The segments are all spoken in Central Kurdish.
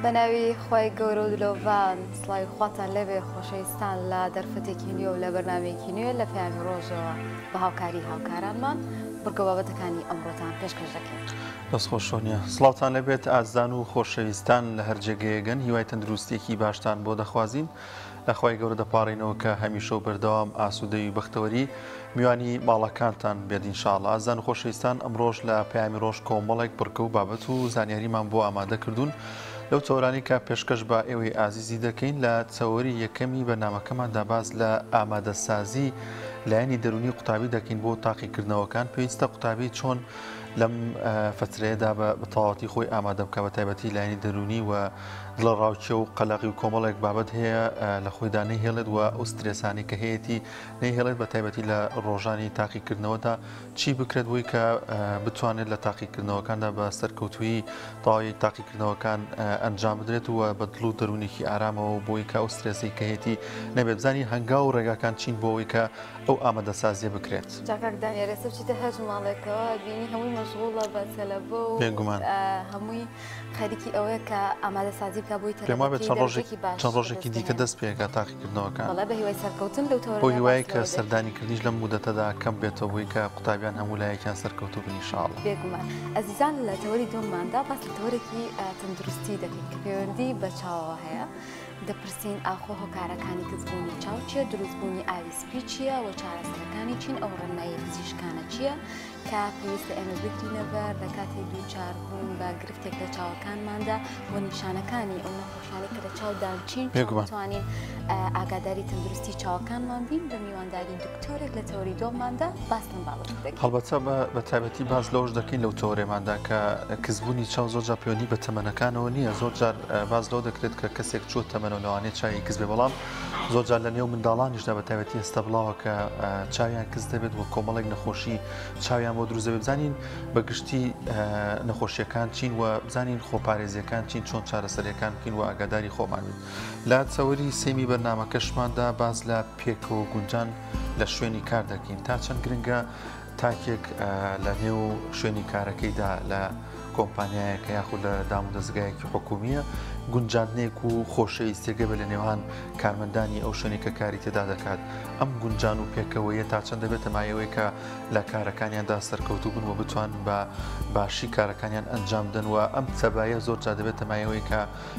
بەناوی خی گەورە و دلۆڤان سڵاوی خواتان لەبێ خۆشەویستان لە دەرفەتێکی نوێ و لە بەرنامەیەکی نوێ لە پەیامی ڕۆژەوە بە هاوکاری هاوکارانمان بڕگە بابەتەکانی ئەمڕۆتان پێشکەش دەکەین. دەست خۆشۆنیە سڵاوتان لەبێت ئازان و خۆشەویستان لە هەرجێگەیەگەن هیوای تەندروستێکی باشتان بۆ دەخوازین لەخوای گەورە دەپاڕینەوە کە هەمیشە و بەردەوام ئاسوودەی و بەختەوەری میوانی ماڵەکانتان بێت ئینشاءڵڵا. ئازان و خۆشەویستان ئەمڕۆژ لە پەیامی ڕۆژ کۆمەڵێک بڕکە و بابەت و زانیاریمان بۆ ئامادە کردوون لەو چۆرانی کە پێشکەش بە ئێوەی ئازیزی دەکەین لە چەوەری یەکەمی بەرنامەکەماندا باز لە ئامادەسازی لایەنی دەرونی قوتابی دەکەین بۆ تاقیکردنەوەکان پێویستە قوتابی چۆن لەم فترەیەدا بە تەواوەتی خۆی ئامادە بکە بە تایبەتی لایەنی دەرونی و دڵە ڕاوچە و قەلەقی و کۆمەڵێک بابەت هەیە لە خۆیدا نەیهێڵێت و ئەو سترێسانی کە هەیەی نەیهێڵێت بە تایبەتی لە ڕۆژانی تاقیکردنەوەدا چی بکرێت بۆی کە بتوانێت لە تاقیکردنەوەکاندا بە سەرکەوتووی تەواوی تاقیکردنەوەکان ئەنجام بدرێت و بە دڵ و دەرونێکی ئارامەوە بۆی کە ئەو سترێسی کە هەیەی نەبێت بزانین هەنگا و ڕێگاکان چین بۆەوەی کە ئەو ئامادەسازیە بکرێت. جاکاک دانیێل ئێستا بچیتە هەر ماڵێکەوە بینی هەمووی مەشغوڵە بە تەلەڤە و بێگومان هەمووی خەریکی ئەوەیە کە ئامادەسازی بکە بۆی پێما بێت چەند ڕۆژێکی دیکە دەست پێکە تاقیکردنەوەکان بەڵێ بە هیوای سەرکەوتن لەو بۆ هیوای کە سەردانی کردنیش لەم مودەتەدا کەم بێتەوە بۆی کە قوتابیان هەموو لایەکیان سەرکەوتوو بن ئینشاءڵڵا. بێگومان ئەزیزان لە تەوەری دۆماندا باس لە تەوەرێکی تەندروستی دەکەین کە پەیوەندی بە چاوەوە هەیە. دەپرسین ئاخۆ هۆکارەکانی کەسبوونی چاو چییە، دروستبوونی ئاوی سپی چییە و چارەسەرەکانی چین، ئەو ڕێنمایی پزیشکانە چییە کە پێویستە ئێمە بگرینە بەر لە کاتێک دووچار بوون بە گرفتێک لە چاوەکانماندا و نیشانەکانی ئەو نەخۆشیانەی کە لە چاودان چین توانین ئاگاداری تەندروستی چاوەکانمان بین بە میوانداری دکتۆرێک لە تەوەری دۆماندا باس لەم بابەت دەکەین. هەڵبەتە بە تایبەتی باز لەوش دەکەین لەو تەوەرێماندا کە کەسبوونی چاو زۆرجار پەیوەندی بە تەمەنەکانەوە نییە، زۆرجار باز لەو دەکرێت کە کەسێک چوە تەمەنە لەوانەیە چاوی کەس بێ، بەڵام زۆرجار لە نێو منداڵانیشدا بە تایبەتی ئێستا بڵاوە کە چاویان کەس دەبێت و کۆمەڵێک نەخۆشی چاویان بۆ دروست دەبێت. بزانین بەگشتی نەخۆشیەکان چین و بزانین خۆپارێزیەکان چین چۆن چارەسەریەکان بکەین و ئاگاداری خۆمان بین. لە چەوەری سێمی بەرنامەکەشماندا باز لە پێکەوە گونجان لە شوێنی کار دەکەین تا چەند گرنگە تاکێک لە نێو شوێنی کارەکەیدا لە کۆمپانیایەکە یاخود لە دام و دەستگایەکی حکومیە گونجاندنێک و خۆشەویستێگە بە لە نێوان کارمەندانی ئەو شوێنی کە کاری تێدا دەکات. ئەم گونجان و پێکەوەیە تا چەند دەبێتە مایەوەی کە لە کارەکانیاندا سەرکەوتوو بن و بتوان بە باشی کارەکانیان ئەنجام بدەن و ئەم سەبایە زۆرجار دەبێتە مایەوەی کە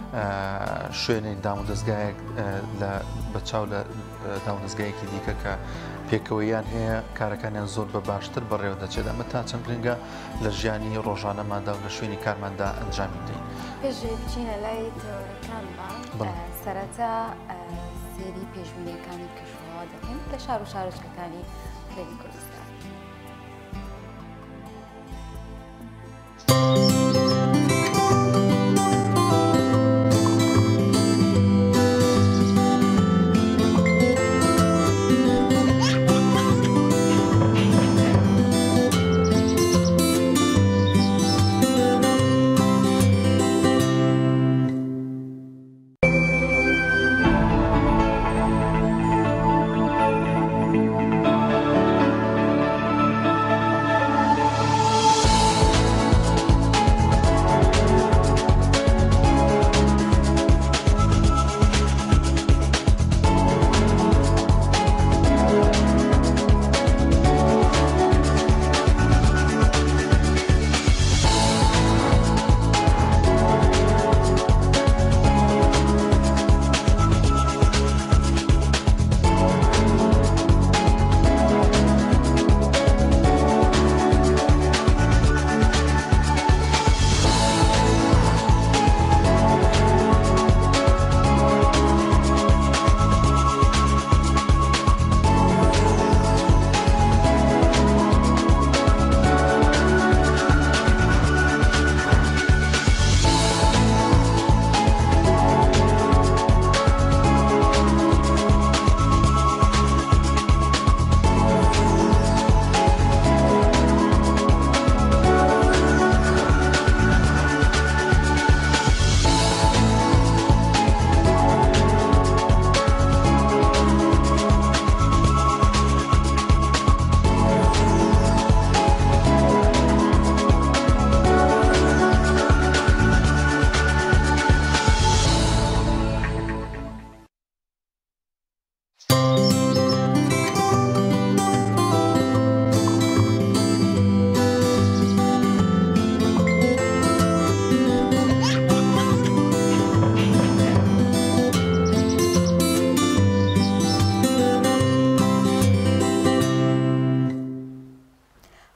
شوێنی دام و دەستگایەک بەچاو لە دام و دەستگایەکی دیکە کە پێکەوەیان هەیە کارەکانیان زۆر بە باشتر بەڕێوە دەچێت. ئەمە تا چەند گرنگە لە ژیانی ڕۆژانەماندا و لە شوێنی کارماندا ئەنجامی بدەین. پێشێ بچینە لای تەوەرەکانمان سەرەتا سێری پێشبینیەکانی کەشوهەوا دەکەین لە شار و شارۆچکەکانی هەرێمی کوردستان.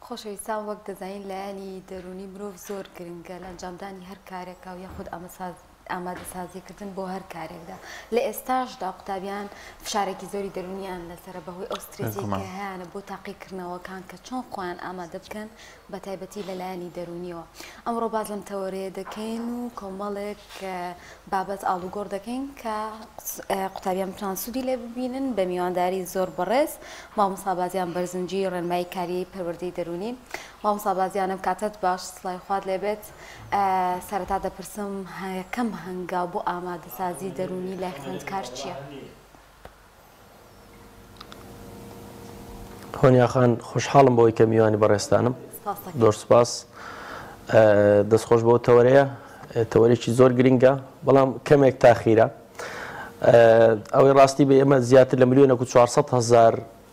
خۆشەویستان وەک دەزانین لایەنی دەرونی مرۆڤ زۆر گرنگە لە ئەنجامدانی هەر کارێکە و یاخود ئامادەسازیکردن بۆ هەر کارێکدا لە ئێستاشدا قوتابیان فشارێکی زۆری دەرونیان لەسرە بەهۆی ئەو سترێسی کە هەیەە بۆ تاقیکردنەوەکان کە چۆن خۆیان ئامادە بکەن بە تایبەتی لە لایەنی دەرونیەوە ئەمڕۆ باز لەم تەوەرەیە دەکەین و کۆمەڵێک بابەت ئاڵوگۆڕ دەکەین کە قوتابیان بتوان سوودی لێ ببینن بە میوانداری زۆر بەڕێز مامۆستا بازیان بەرزنجی ڕێنمایی کاری پەروەردەی دەرونی مامۆستا بازیانم کاتت باش سڵای خوات لێبێت سەرەتا دەپرسم یەکەم هەنگاو بۆ ئامادەسازی دەرونی لای خوێندکار چییە؟ هۆنیاخان خۆشحاڵم بۆی کە میوانی بەڕێستانم زۆر سپاس دەستخۆش بۆ تەوەرەیە تەوەرێکی زۆر گرنگە بەڵام کەمێک تاخیرە ئەوەی ڕاستی بە ئێمە زیاتر لە 1,400,000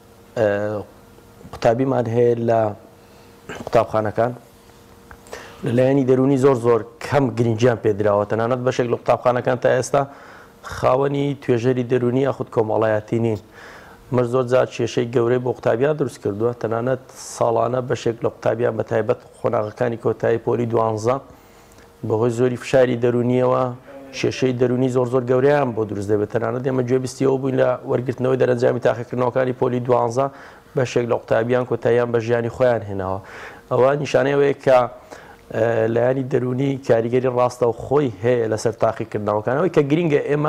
قوتابیمان هەیە لە قوتابخانەکان لەلایەنی دەرونی زۆر کەم گرنگیان پێدراوە تەنانەت بەشێک لە قوتابخانەکان تا ئێستا خاوەنی توێژەری دەرونی یاخود کۆمەڵایەتی نین مەر زۆر جار کێشەی گەورەی بۆ قوتابیان دروست کردووە تەنانەت ساڵانە بەشێک لە قوتابیان بە تایبەت خۆناغەکانی کۆتایی پۆلی 12 بەهۆی زۆری فشاری دەرونیەوە کێشەی دەرونی زۆر گەورەیان بۆ دروست دەبێت تەنانەت ئێمە گوێبیستیەوە بووین لە وەرگرتنەوەی دەرەنجامی تاقیکردنەوەکانی پۆلی 12 بەشێک لە قوتابیان کۆتاییان بە ژیانی خۆیان هێناوە ئەوە نیشانەیەوەیە کە لایەنی دەرونی کاریگەری ڕاستە و خۆی هەیە لەسەر تاقیکردنەوەکانەوەی کە گرنگە ئێمە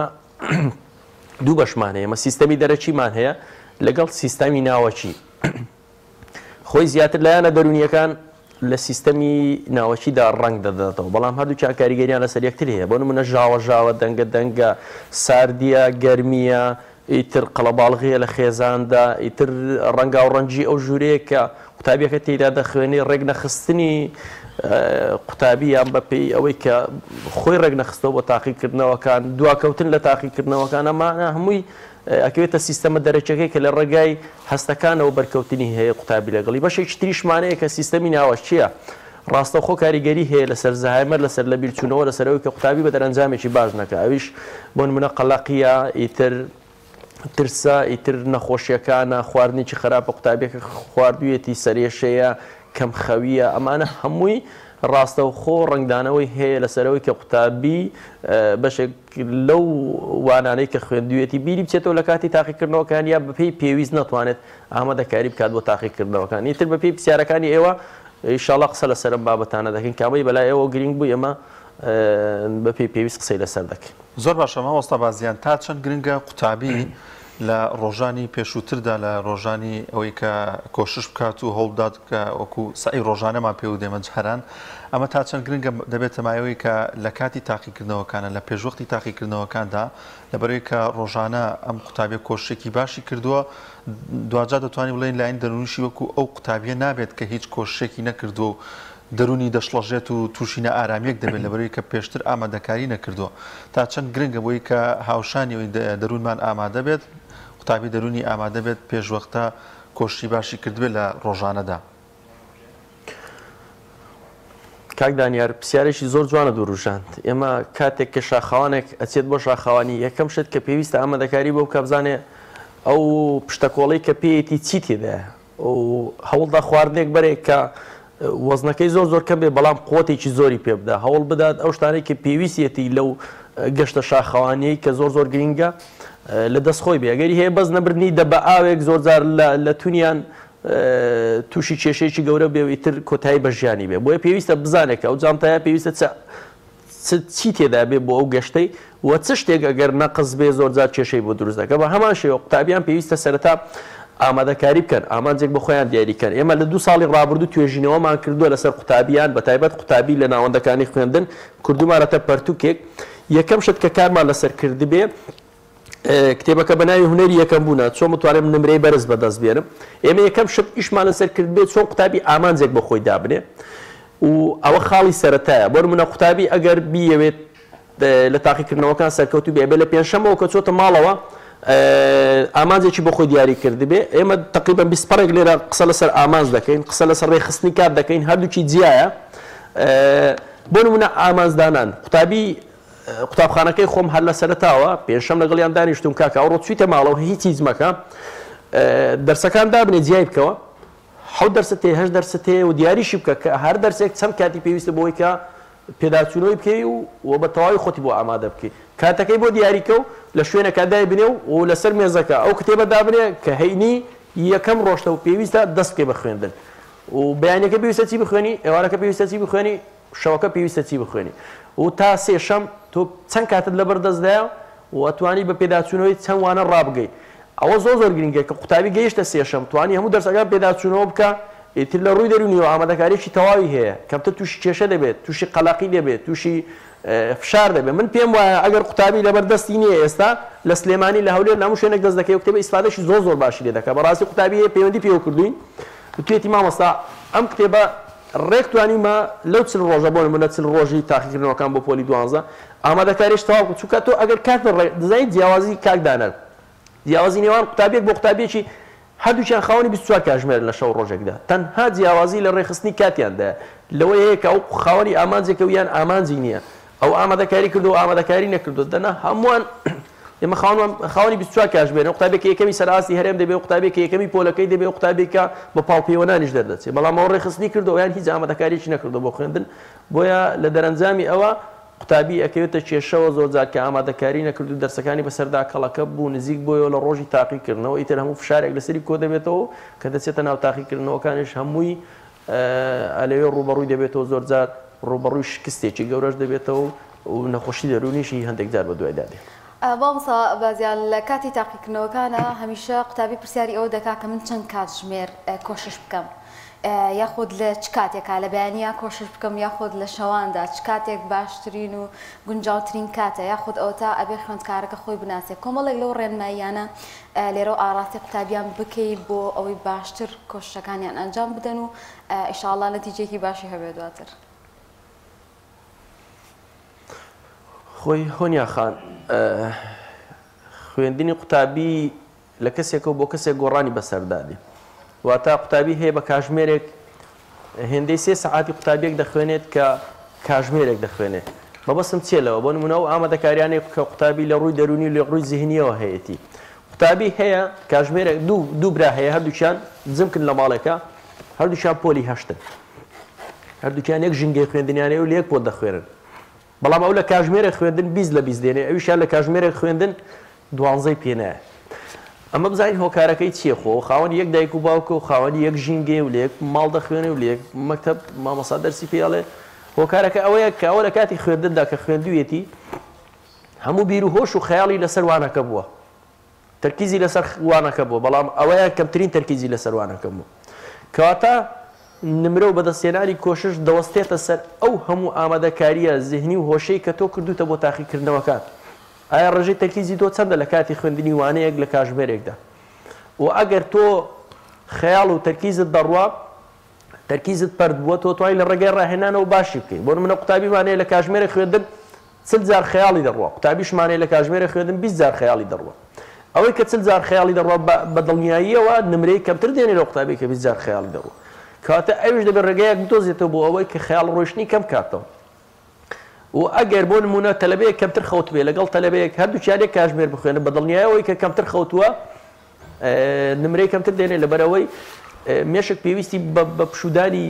دوو بەشمان هەیە ئێمە سیستەمی دەرەچیمان هەیە لەگەڵ سیستەمی ناوەچی خۆی زیاتر لایەنە دەرونیەکان لە سیستەمی ناوەچیدا ڕنگ دەداتەوە بەڵام هەردووچیان کاریگەریان لەسەر یەکتر هەیە بۆ نمونە ژاوە دەنگە ساردیە گەرمیە ئیتر قەڵەباڵغیە لە خێزاندا ئیتر ڕەنگا و ڕەنجی ئەو ژوورەیە کە قوتابیەکە تێدا دەخوێنێ ڕێک نەخستنی قوتابیان بەپێی ئەوەی کە خۆی ڕێک نەخستەوە بۆ تاقیکردنەوەکان دواکەوتن لە تاقیکردنەوەکان ئەمانە هەمووی ئەکەوێتە سیستەمە دەرەچەکەی کە لە ڕێگای هەستەکانەوە بەرکەوتنی هەیە قوتابی لەگەڵی بەشێکی تریشمانەیە کە سیستەمی ناوەچیە ڕاستەوخۆ کاریگەری هەیە لەسەر زەهایمەر لەسەر لە بیرچوونەوە لەسەرەوەی کە قوتابی بە دەرەنجامێکی باش نەکە ئەویش بۆ نمونە قەڵەقیە ئیتر ترسا ئیتر نەخۆشیەکانە خواردنێکی خراپە قوتابیەکە خواردوویەتی سەرێشەیە کەم خەویە ئەمانە هەمووی ڕاستەوخۆ ڕنگدانەوەی هەیە لەسەرەوەی کە قوتابی بەشێک لەو وانانەی کە خوێندوێتی بیری بچێتەوە لە کاتی تاقیکردنەوەکان یا بەپێی پێویست ناتوانێت ئامادەکاری بکات بۆ تاقیکردنەوەکان ئیتر بەپێی پرسیارەکانی ئێوە ئینشاڵڵا قسە لەسەرم بابەتانە دەکەین کامەی بەلای ئێوە گرنگ بوو ئێمە بەپێی پێویست قسەی لەسەر دەکەین زۆر باشە مامۆستا بازیان تا چەند گرنگە قوتابی لە ڕۆژانی پێشووتردا لە ڕۆژانی ئەوەی کە کۆشش بکات و هەوڵداد کە وەکو سعی ڕۆژانەمان پێ و دێمە جەران ئەمە تا چەند گرنگە دەبێتە مایەوەی کە لە کاتی تاقیکردنەوەکانە لە پێشوەختی تاقیکردنەوەکاندا لەبەرەوەی کە ڕۆژانە ئەم قوتابیە کۆشتێکی باشی کردووە دوجا دەتوانین بڵێن لایەن دەرونیشی وەکو ئەو قوتابیە نابێت کە هیچ کۆشتێکی نەکردووە دەرونی دەشڵەژێت و تووشی نەئارامیەک دەبێت لەبەرەوەی کە پێشتر ئامادەکاری نەکردووە تا چەند گرنگە بۆی کە هاوشانیەوەی دەرونمان ئامادە بێت قوتابی دەرونی ئامادە بێت پێشوەختە کۆشتی باشی کردبێت لە ڕۆژانەدا کاک دانیار پرسیارێکی زۆر جوانە دووڕژاند ئێمە کاتێک کە شاخەوانێک ئەچێت بۆ شاخەوانی یەکەم شت کە پێویستە ئامادەکاری بۆ بکە بزانێ ئەو پشتەکۆڵەی کە پێیەتی چی تێدایە و هەوڵدا خواردنێک بەرێک کە وەزنەکەی زۆر کەم بێ بەڵام قوتێکی زۆری پێ بدە هەوڵ بدات ئەو شتانەی کە پێویستیەتی لەو گەشتە شاخەوانیەی کە زۆر گرنگە لە دەستخۆی بێ ئەگەری هەیە بەس نەبردنی دە بە ئاوێک زۆر جار لە تونیان تووشی کێشەیەکی گەورە بێ ئیتر کۆتایی بە ژیانی بێ بۆیە پێویستە بزانێکە ئەو جانتایە پێویستە چی تێدا بێ بۆ ئەو گەشتەی و چ شتێک ئەگەر نەقز بێ زۆر جار کێشەی بۆ دروست دەکە بە هەمان شێوە قوتابیان پێویستە سەرەتا ئامادەکاری بکەن ئامانجێک بە خۆیان دیاریکەن ئێمە لە 2 ساڵی ڕابردوو توێژینەوەمان کردووە لەسەر قوتابیان بە تایبەت قوتابی لە ناوەندەکانی خوێندن کردومانەتە پەرتووکێک یەکەم شت کە کارمان لەسەر کردی بێ کتێبەکە بە ناوی هونەری یەکەم بوونە چۆن بتوانێت نمرەی بەرز بەدەست بێنم ئێمە یەکەم شت ئیشمان لەسەر کرد بێت چۆن قوتابی ئامانجێک بە خۆی دابنێ و ئەوە خاڵی سەرەتایە بۆ نمونە قوتابی ئەگەر بیەوێت لە تاقیکردنەوەکان سەرکەوتوی بێ لە پێنجشەمەوە کە چۆتە ماڵەوە ئامانجێکی بۆ خۆی دیاری کردی بێ ئێمە تقریبان 20 پەرێک لێرە قسە لەسەر ئامانج دەکەین قسە لەسەر ڕێخستنی کار دەکەین هەردووکی جیایە بۆ نمونە ئامانجدانان قوتابی قوتابخانەکەی خۆم هەر لە سەرەتاوە پێنجشەم لەگەڵیان دانیشتوم کاکە ئەوڕۆ چوویتە ماڵەوە هیچ هیچ مەکە دەرسەکان دابنێ جیای بکەوە حەوت دەرسە هەیە 8 دەرسە هەیە و دیاریشی بکە کە هەر دەرسێک چەند کاتی پێویستە بۆی کە پێداچوونەوەی بکەی و بە تەواوی خۆتی بۆ ئامادە بکەی کاتەکەی بۆ دیاریکە و لە شوێنەکە دای بنێ و لەسەر مێزەکە ئەو کتێبە دابنێ کە هەینی یەکەم ڕۆژتە و پێویستە دەست بکەی بە خوێندن و بەیانەکە پێویستە چی بخوێنی ئێوارەکە پێویستە چی بخوێنی شەوەکە پێویستە چی بخوێنی و تا سێشەم تۆ چەند کاتت لەبەر دەستدایە و ئەتوانی بە پێداچوونەوەی چەند وانە ڕابگەی ئەوە زۆر گرنگە کە قوتابی گەیشتە سێشەم توانی هەموو دەرسەکان پێداچوونەوە بکە ئیتر لە ڕووی دەرونی و ئامادەکاریی تەواوی هەیە کەمتر تووشی کێشە دەبێت تووشی قەلاقی دەبێت تووشی فشار دەبێت من پێم وایە ئەگەر قوتابی لەبەردەستی نییە ئێستا لە سلێمانی لە هەولێر هەموو شوێنێک دەست دەکەی و کتێبە ئیسفادەشی زۆر باشی لێ دەکات بەڕاستی قوتابی هەیە پەیوەندی پێوە کردوین توێتی مامۆستا ئەم کتێبە ڕێک توانیمە لەو چل ڕۆژە بۆ نمونە چل ڕۆژی تاقیکردنەوەکان بۆ پۆلی 12 ئامادەکاریش تەواو بکە چونکە تۆ ئەگەر کات دەزانیت جیاوازی کاکدانەر جیاوازی نێوان قوتابێک بۆ قوتابێکی هەردووچیان خاوەنی 24 کاتژمێر لە شەو ڕۆژێکدا تەنها جیاوازی لە ڕێخستنی کاتیاندا لەوەی هەیە کە ئەو خاوەنی ئامانجێکە و یان ئامانجی نییە ئەو ئامادەکاری کردو و ئامادەکاری نەکردو دەنا هەمووان ئێمە خاوەنی 24 کاتژمێر قوتابێکی یەکەمی سەرئاستی هەرێم دەبێت قوتابێکی یەکەمی پۆلەکەی دەبێت قوتابێکە بە پاڵپەیوەندانیش دەردەچێت بەڵام ئەو ڕێخستنی کردو یان هیچ ئامادەکاریی نەکردو بۆ خوێندن بۆیە لە دەرەنجامی ئەوە قوتابی ئەکەوێتە کێشەوە زۆر جار کە ئامادەکاری نەکردو دەرسەکانی بەسەردا کەڵەکە بوو نزیک بۆیەوە لە ڕۆژی تاقیکردنەوە ئیتر هەموو فشارێک لەسەری کۆ دەبێتەوە کە دەچێتە ناو تاقیکردنەوەکانش هەمووی ئەلەوێ ڕوبەڕووی دەبێتەوە زۆر جار ڕوبەڕووی شکستێکی گەورەش دەبێتەوە و نەخۆشی دەرونیشی هەندێک جار بە دوای دادێ بامسا بازیان لە کاتی تاقیکردنەوەکانە هەمیشە قوتابی پرسیاری ئەوە دەکات کە من چەند کاتژمێر کۆشش بکەم یاخود لە چ کاتێکا لە بەیانیا کۆشش بکەم یاخود لە شەواندا چ کاتێک باشترین و گونجاوترین کاتە یاخود ئەو تا ئەبێ خوێندکارەکە خۆی بناسێت کۆمەڵێک لەو ڕێنماییانە لێرە ئاڕاستی قوتابیان بکەیت بۆ ئەوەی باشتر کۆششەکانیان ئەنجام بدەن و ئینشاءالله نەتیجەیەکی باشی هەبێت دواتر خۆی هۆنیا خان خوێندنی قوتابی لە کەسێکەوە بۆ کەسێک گۆڕانی بەسەردادێ واتە قوتابی هەیە بە کاژمێرێک هێندەی 3 سەعاتی قوتابیەک دەخوێنێت کە کاژمێرێک دەخوێنێت مەبەستم چێلەوە بۆ نمونە و ئامادەکاریانێک کە قوتابی لە ڕووی دەرونی لە ڕووی زیهنیەوە هەیەی قوتابی هەیە کاژمێرێک دوو برا هەیە هەردووچیان جمکن لە ماڵێکە هەردووچیان پۆلی هەشتن هەردووچیان یەک ژینگەی خوێندنیانەیە و لە یەک پۆ دەخوێنن بەڵام ئەو لە کاژمێرێک خوێندن 20 لە 20 دێنێ ئەویشیان لە کاژمێرێک خوێندن 12 پێنایە ئەمە بزانین هۆکارەکەی چییە خۆ خاوەنی یەک دایک و باوکە و خاوەنی یەک ژینگێ و لە یەک ماڵ دەخوێنێ و لە یەک مەکتەب مامۆستا دەرسی پێڵێ هۆکارەکە ئەوەیە کە ئەوە لە کاتی خوێندندا کە خوێندوویەتی هەموو بیر و هۆش و خەیاڵی لەسەر وانەکە بووە تەرکیزی لەسەر وانەکە بووە بەڵام ئەوەیە کەمترین تەرکیزی لەسەر وانەکە بوو کەواتە نمرە و بەدەستێنانی کۆشش دەوەستێتە سەر ئەو هەموو ئامادەکاریە زیهنی و هۆشەی کە تۆ کردوتە بۆ تاقیکردنەوەکان ئایا ڕێژەی تەرکیزی تۆ چەندە لە کاتی خوێندنی وانەیەک لە کاژمێرێکدا و ئەگەر تۆ خەیاڵ و تەرکیزت دەڕوا تەرکیزت پەرد بووە تۆ توانای لە ڕێگەی ڕاهێنانەوە باشی بکەین بۆ منە قوتابیمانەیە لە کاژمێرە خوێندن 40 جار خەیاڵی دەڕوا قوتابیشمانەیە لە کاژمێرە خوێندن 20 جار خەیاڵی دەڕوا ئەوەی کە 40 جار خەیاڵی دەڕوا بە دڵنیاییەوە نمرەی کەمتر دێنێ لە قوتابی کە 20 جار خەیاڵی دەڕوا کاتە ئەویش دەبێت ڕێگەیەک بدۆزێتەوە بۆ ئەوەی کە خەیاڵ ڕۆیشتنی کەم کاتەوە و ئەگەر بۆ نمونە تەلەبەیەک کەمتر خەوت بێ لەگەڵ تەلەبەیەک هەردووچیانێک کاژمێر بخوێنە بە دڵنیاییەوەی کە کەمتر خەوتووە نمرەی کەمتر دێنێ لەبەرەوەی مێشک پێویستی بە پشودانی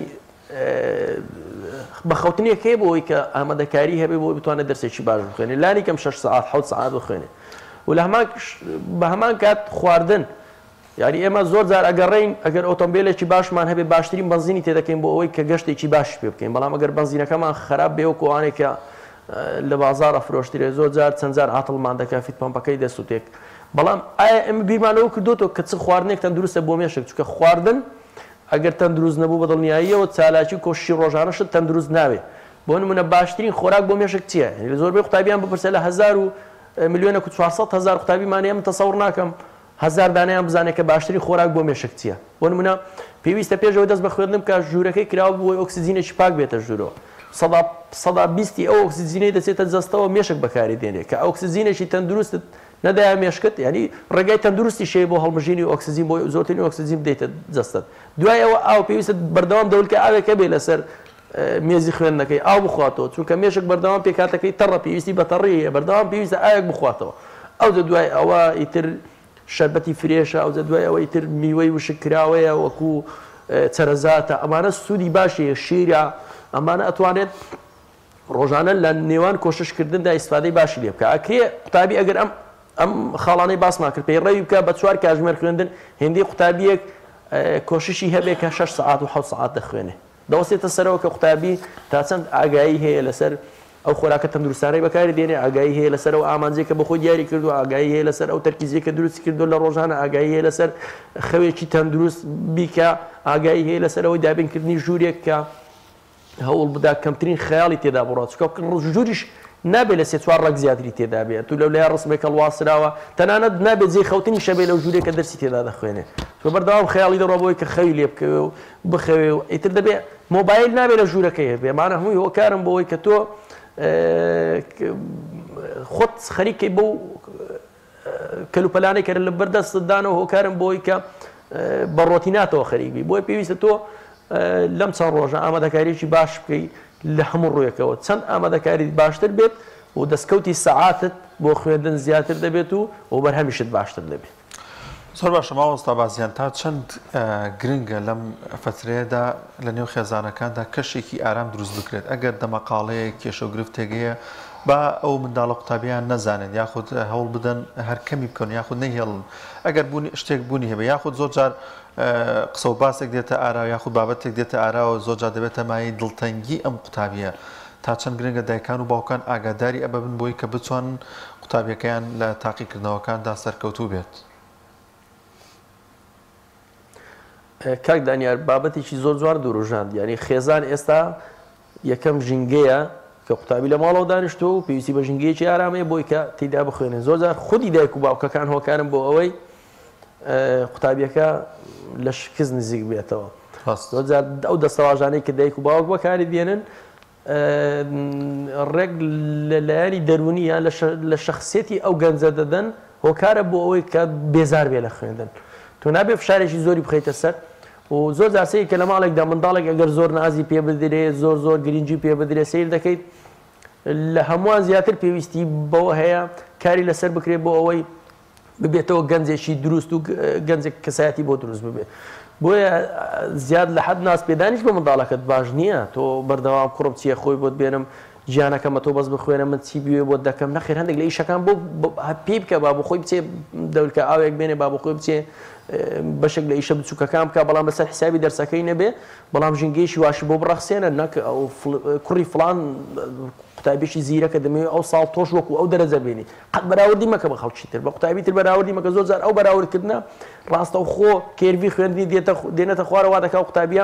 بە خەوتنیەک هەیە بۆ ئەوەی کە ئامادەکاری هەبێ بۆ بتوانێت دەرسێکی باش بخوێنێ لانی کەم 6 ساعات 7 ساعات بخوێنێ و لە بە هەمان کات خواردن یعنی ئێمە زۆر جار ئەگەڕین ئەگەر ئۆتۆمبیلێکی باشمان هەبێ باشترین بنزینی تێدەکەین بۆ ئەوەی کە گەشتێکی باش پێ بکەین بەڵام ئەگەر بنزینەکەمان خراپ بێ و کۆوانێکە لە بازارە فرۆشترێ زۆر جار چەند جار عاتڵمان دەکات فیت پەمپەکەی دەسووتێک بەڵام ئایا ئێمە بیرمانەوە کردوتەوە کە چ خواردنێک تەندروستە بۆ مێشک چونکە خواردن ئەگەر تەندروست نەبوو بە دڵنیاییەوە چالاکی کۆشی ڕۆژانەشت تەندروست ناوێ بۆ نمونە باشترین خۆراک بۆ مێشک چییە لە زۆربەی قوتابیان بپرسە لە 1000 ملیۆنە 400,000 قوتابیمانەیە من تەسەوڕ ناکەم 1000 دانیان بزانێت کە باشترین خۆراک بۆ مێشک چییە بۆ نمونە پێویستە پێشەوەی دەست بە خوێندن بکە ژوورەکەی کراوە بۆی ئۆکسیجینێکی پاک بێتە ژوورەوە 120 ئەو ئۆکسیجینەی دەچێتە جەستەوە مێشک بەکاری دێنێت کە ئۆکسیجینێکی تەندروستت نەدایە مێشکت ینی ڕێگای تەندروستی شەیە بۆ هەڵمژینی ئۆکسیجین بۆ زۆرترین ئۆکسیجین بدەیتە جەستت دوای ئەوە ئاو پێویستە بەردەوام دەولکە ئاوێکە بێ لەسەر مێزی خوێندنەکەی ئاو بخواتەوە چونکە مێشک بەردەوام پێکاتەکەی تەڕە پێویستی بە تەڕیە بەردەوام پێویستە ئاوێک بخواتەوە ئەو دوای ئەوە ئیتر شەربەتی فرێشە ئەو دوای ئەوە ئیتر میوەی وشک کراوەیە وەکو چەرەزاتە ئەمانە سوودی باشی شیرە ئەمانە ئەتوانێت ڕۆژانە لە نێوان کۆششکردندا ئیسفادەی باشی لێ بکە ئەکرێ قوتابی ئەگەر ئەم خاڵانەی باسمان کرد پێی ڕێوی بکە بە 4 کاتژمێر خوێندن هێندەی قوتابیەک کۆششی هەبێ کە 6 ساعات و 7 ساعات دەخوێنێ دەوەستێتە سەرەوە کە قوتابی تا چەند ئاگایی هەیە لەسەر ئەو خۆراکە تەندروستانەی بەکاری دێنێ ئاگایی هەیە لەسەر ئەو ئامانجێکە بەخۆی دیاری کردو ئاگایی هەیە لەسەر ئەو تەرکیزێکە دروستی کردو لە ڕۆژانە ئاگایی هەیە لەسەر خەوێکی تەندروست بیکە ئاگایی هەیە لەسەر ئەوەی دابینکردنی ژوورێک کە هەوڵ بدا کەمترین خەیاڵی تێدا بڕات چکە ژووریش نابێت لە 3-4 ڕەک زیاتری تێدا بێت تو لەولای ڕسمێکە ڵواسراوە تەنانەت نابێت جێ خەوتنی شەبێ لەو ژوورێکە دەرسی تێدا دەخوێنێ تۆ بەردەوام خەیاڵی دەڕۆبەوەی کە خەوی لێ بکەوێ و بخەوێ و ئیتر دەبێت مۆبایل نابێت لە ژوورەکەی هەبێ مانە هەمووی هۆکارم بۆەوەی کە تۆ خۆت خەریکەی بەو کەلوپەلانەی کە لە بەردەستدانەوە هۆکارم بۆی کە بە ڕۆتیناتەوە خەریکبی بۆی پێویستە تۆ لەم چەند ڕۆژە ئامادەکاریی باش بکەی لە هەموو ڕوویەکەوە چەند ئامادەکاری باشتر بێت و دەستکەوتی سەعاتت بۆ خوێندن زیاتر دەبێت و بەرهەمیشت باشتر دەبێت زۆر باشە ماوەستا بازیان تا چەند گرنگە لەم فترەیەدا لە نێو خێزانەکاندا کەشێکی ئارام دروست بکرێت ئەگەر دەمەقاڵەیە کێشەوگرفت تێگەیە با ئەو منداڵە قوتابیان نەزانن یاخود هەوڵ بدەن هەرکەمی بکەن یاخود نەهێڵن ئەگەر شتێک بوونی هەبێ یاخود زۆر جار قسە و باسێک دێتە ئارا یاخود بابەتێک دێتە ئاراوە زۆر جار دەبێتە مای دڵتەنگی ئەم قوتابیە تا چەند گرنگە دایکان و باوکان ئاگاداری ئەبە بن بۆی کە بتوانن قوتابیەکەیان لە تاقیکردنەوەکاندا سەرکەوتوو بێت کاک دانیار بابەتێکی زۆر جوان دوورژاند یعنی خێزان ئێستا یەکەم ژینگەیە کە قوتابی لە ماڵەوە دانیشتۆ و پێویستی بە ژینگەیەکی ئارامەیە بۆی کە تێدا بخوێنێن زۆر جار خودی دایک و باوکەکان هۆکارن بۆ ئەوەی قوتابیەکە لە شکست نزیک بێتەوە زۆر جار ئەو دەستەواژانەی کە دایک و باوک بەکاری دێنن ڕێک لەلایەنی دەرونیە لە شەخسیەتی ئەو گەنجە دەدەن هۆکارە بۆ ئەوەی کە بێزار بێ لە خوێندن تۆ نابێ فشارێکی زۆری بخەیتە سەر و زۆر جارسەیە کە لە ماڵێکدا منداڵێک ئەگەر زۆر نازی پێ بدرێت زۆر گرنگی پێ بدرێت سیر دەکەیت لە هەمووان زیاتر پێویستی بەوە هەیە کاری لەسەر بکرێت بۆ ئەوەی ببێتەوە گەنجێکی دروست و گەنجێک کەسایەتی بۆ دروست ببێت بۆیە زیاد لە حەد ناس پێدانیش بە منداڵەکەت باش نییە تۆ بەردەوام کوڕم چیە خۆی بۆت بێنم ژیانەکەمە تۆ بەس بخوێنە من چی بوێ بۆ دەکەم نەخێر هەندێک لە ئیشەکان بۆ پێی بکە با بۆ خۆی بچێ دەولکە ئاوێک بێنێ با بۆ خۆی بچێ بەشێک لە ئیشە بچووکەکان بکە بەڵام بەسەر حسابی دەرسەکەی نەبێ بەڵام ژینگەیەکی واشی بۆ بڕەخسێنە نەک ئەو کوڕی فڵان قوتابیێکی زیرەکە دەمەوێت ئەو ساڵ تۆش وەکو ئەو دەرەجە بێنی قەت بەراوردی مەکە بە خەڵکی تر بە قوتابی تر بەراوردی مەکە زۆر جار ئەو بەراوردکردنە ڕاستە و خۆ کێروی خوێندنی دێنێتە خوارەوە دەکا قوتابیە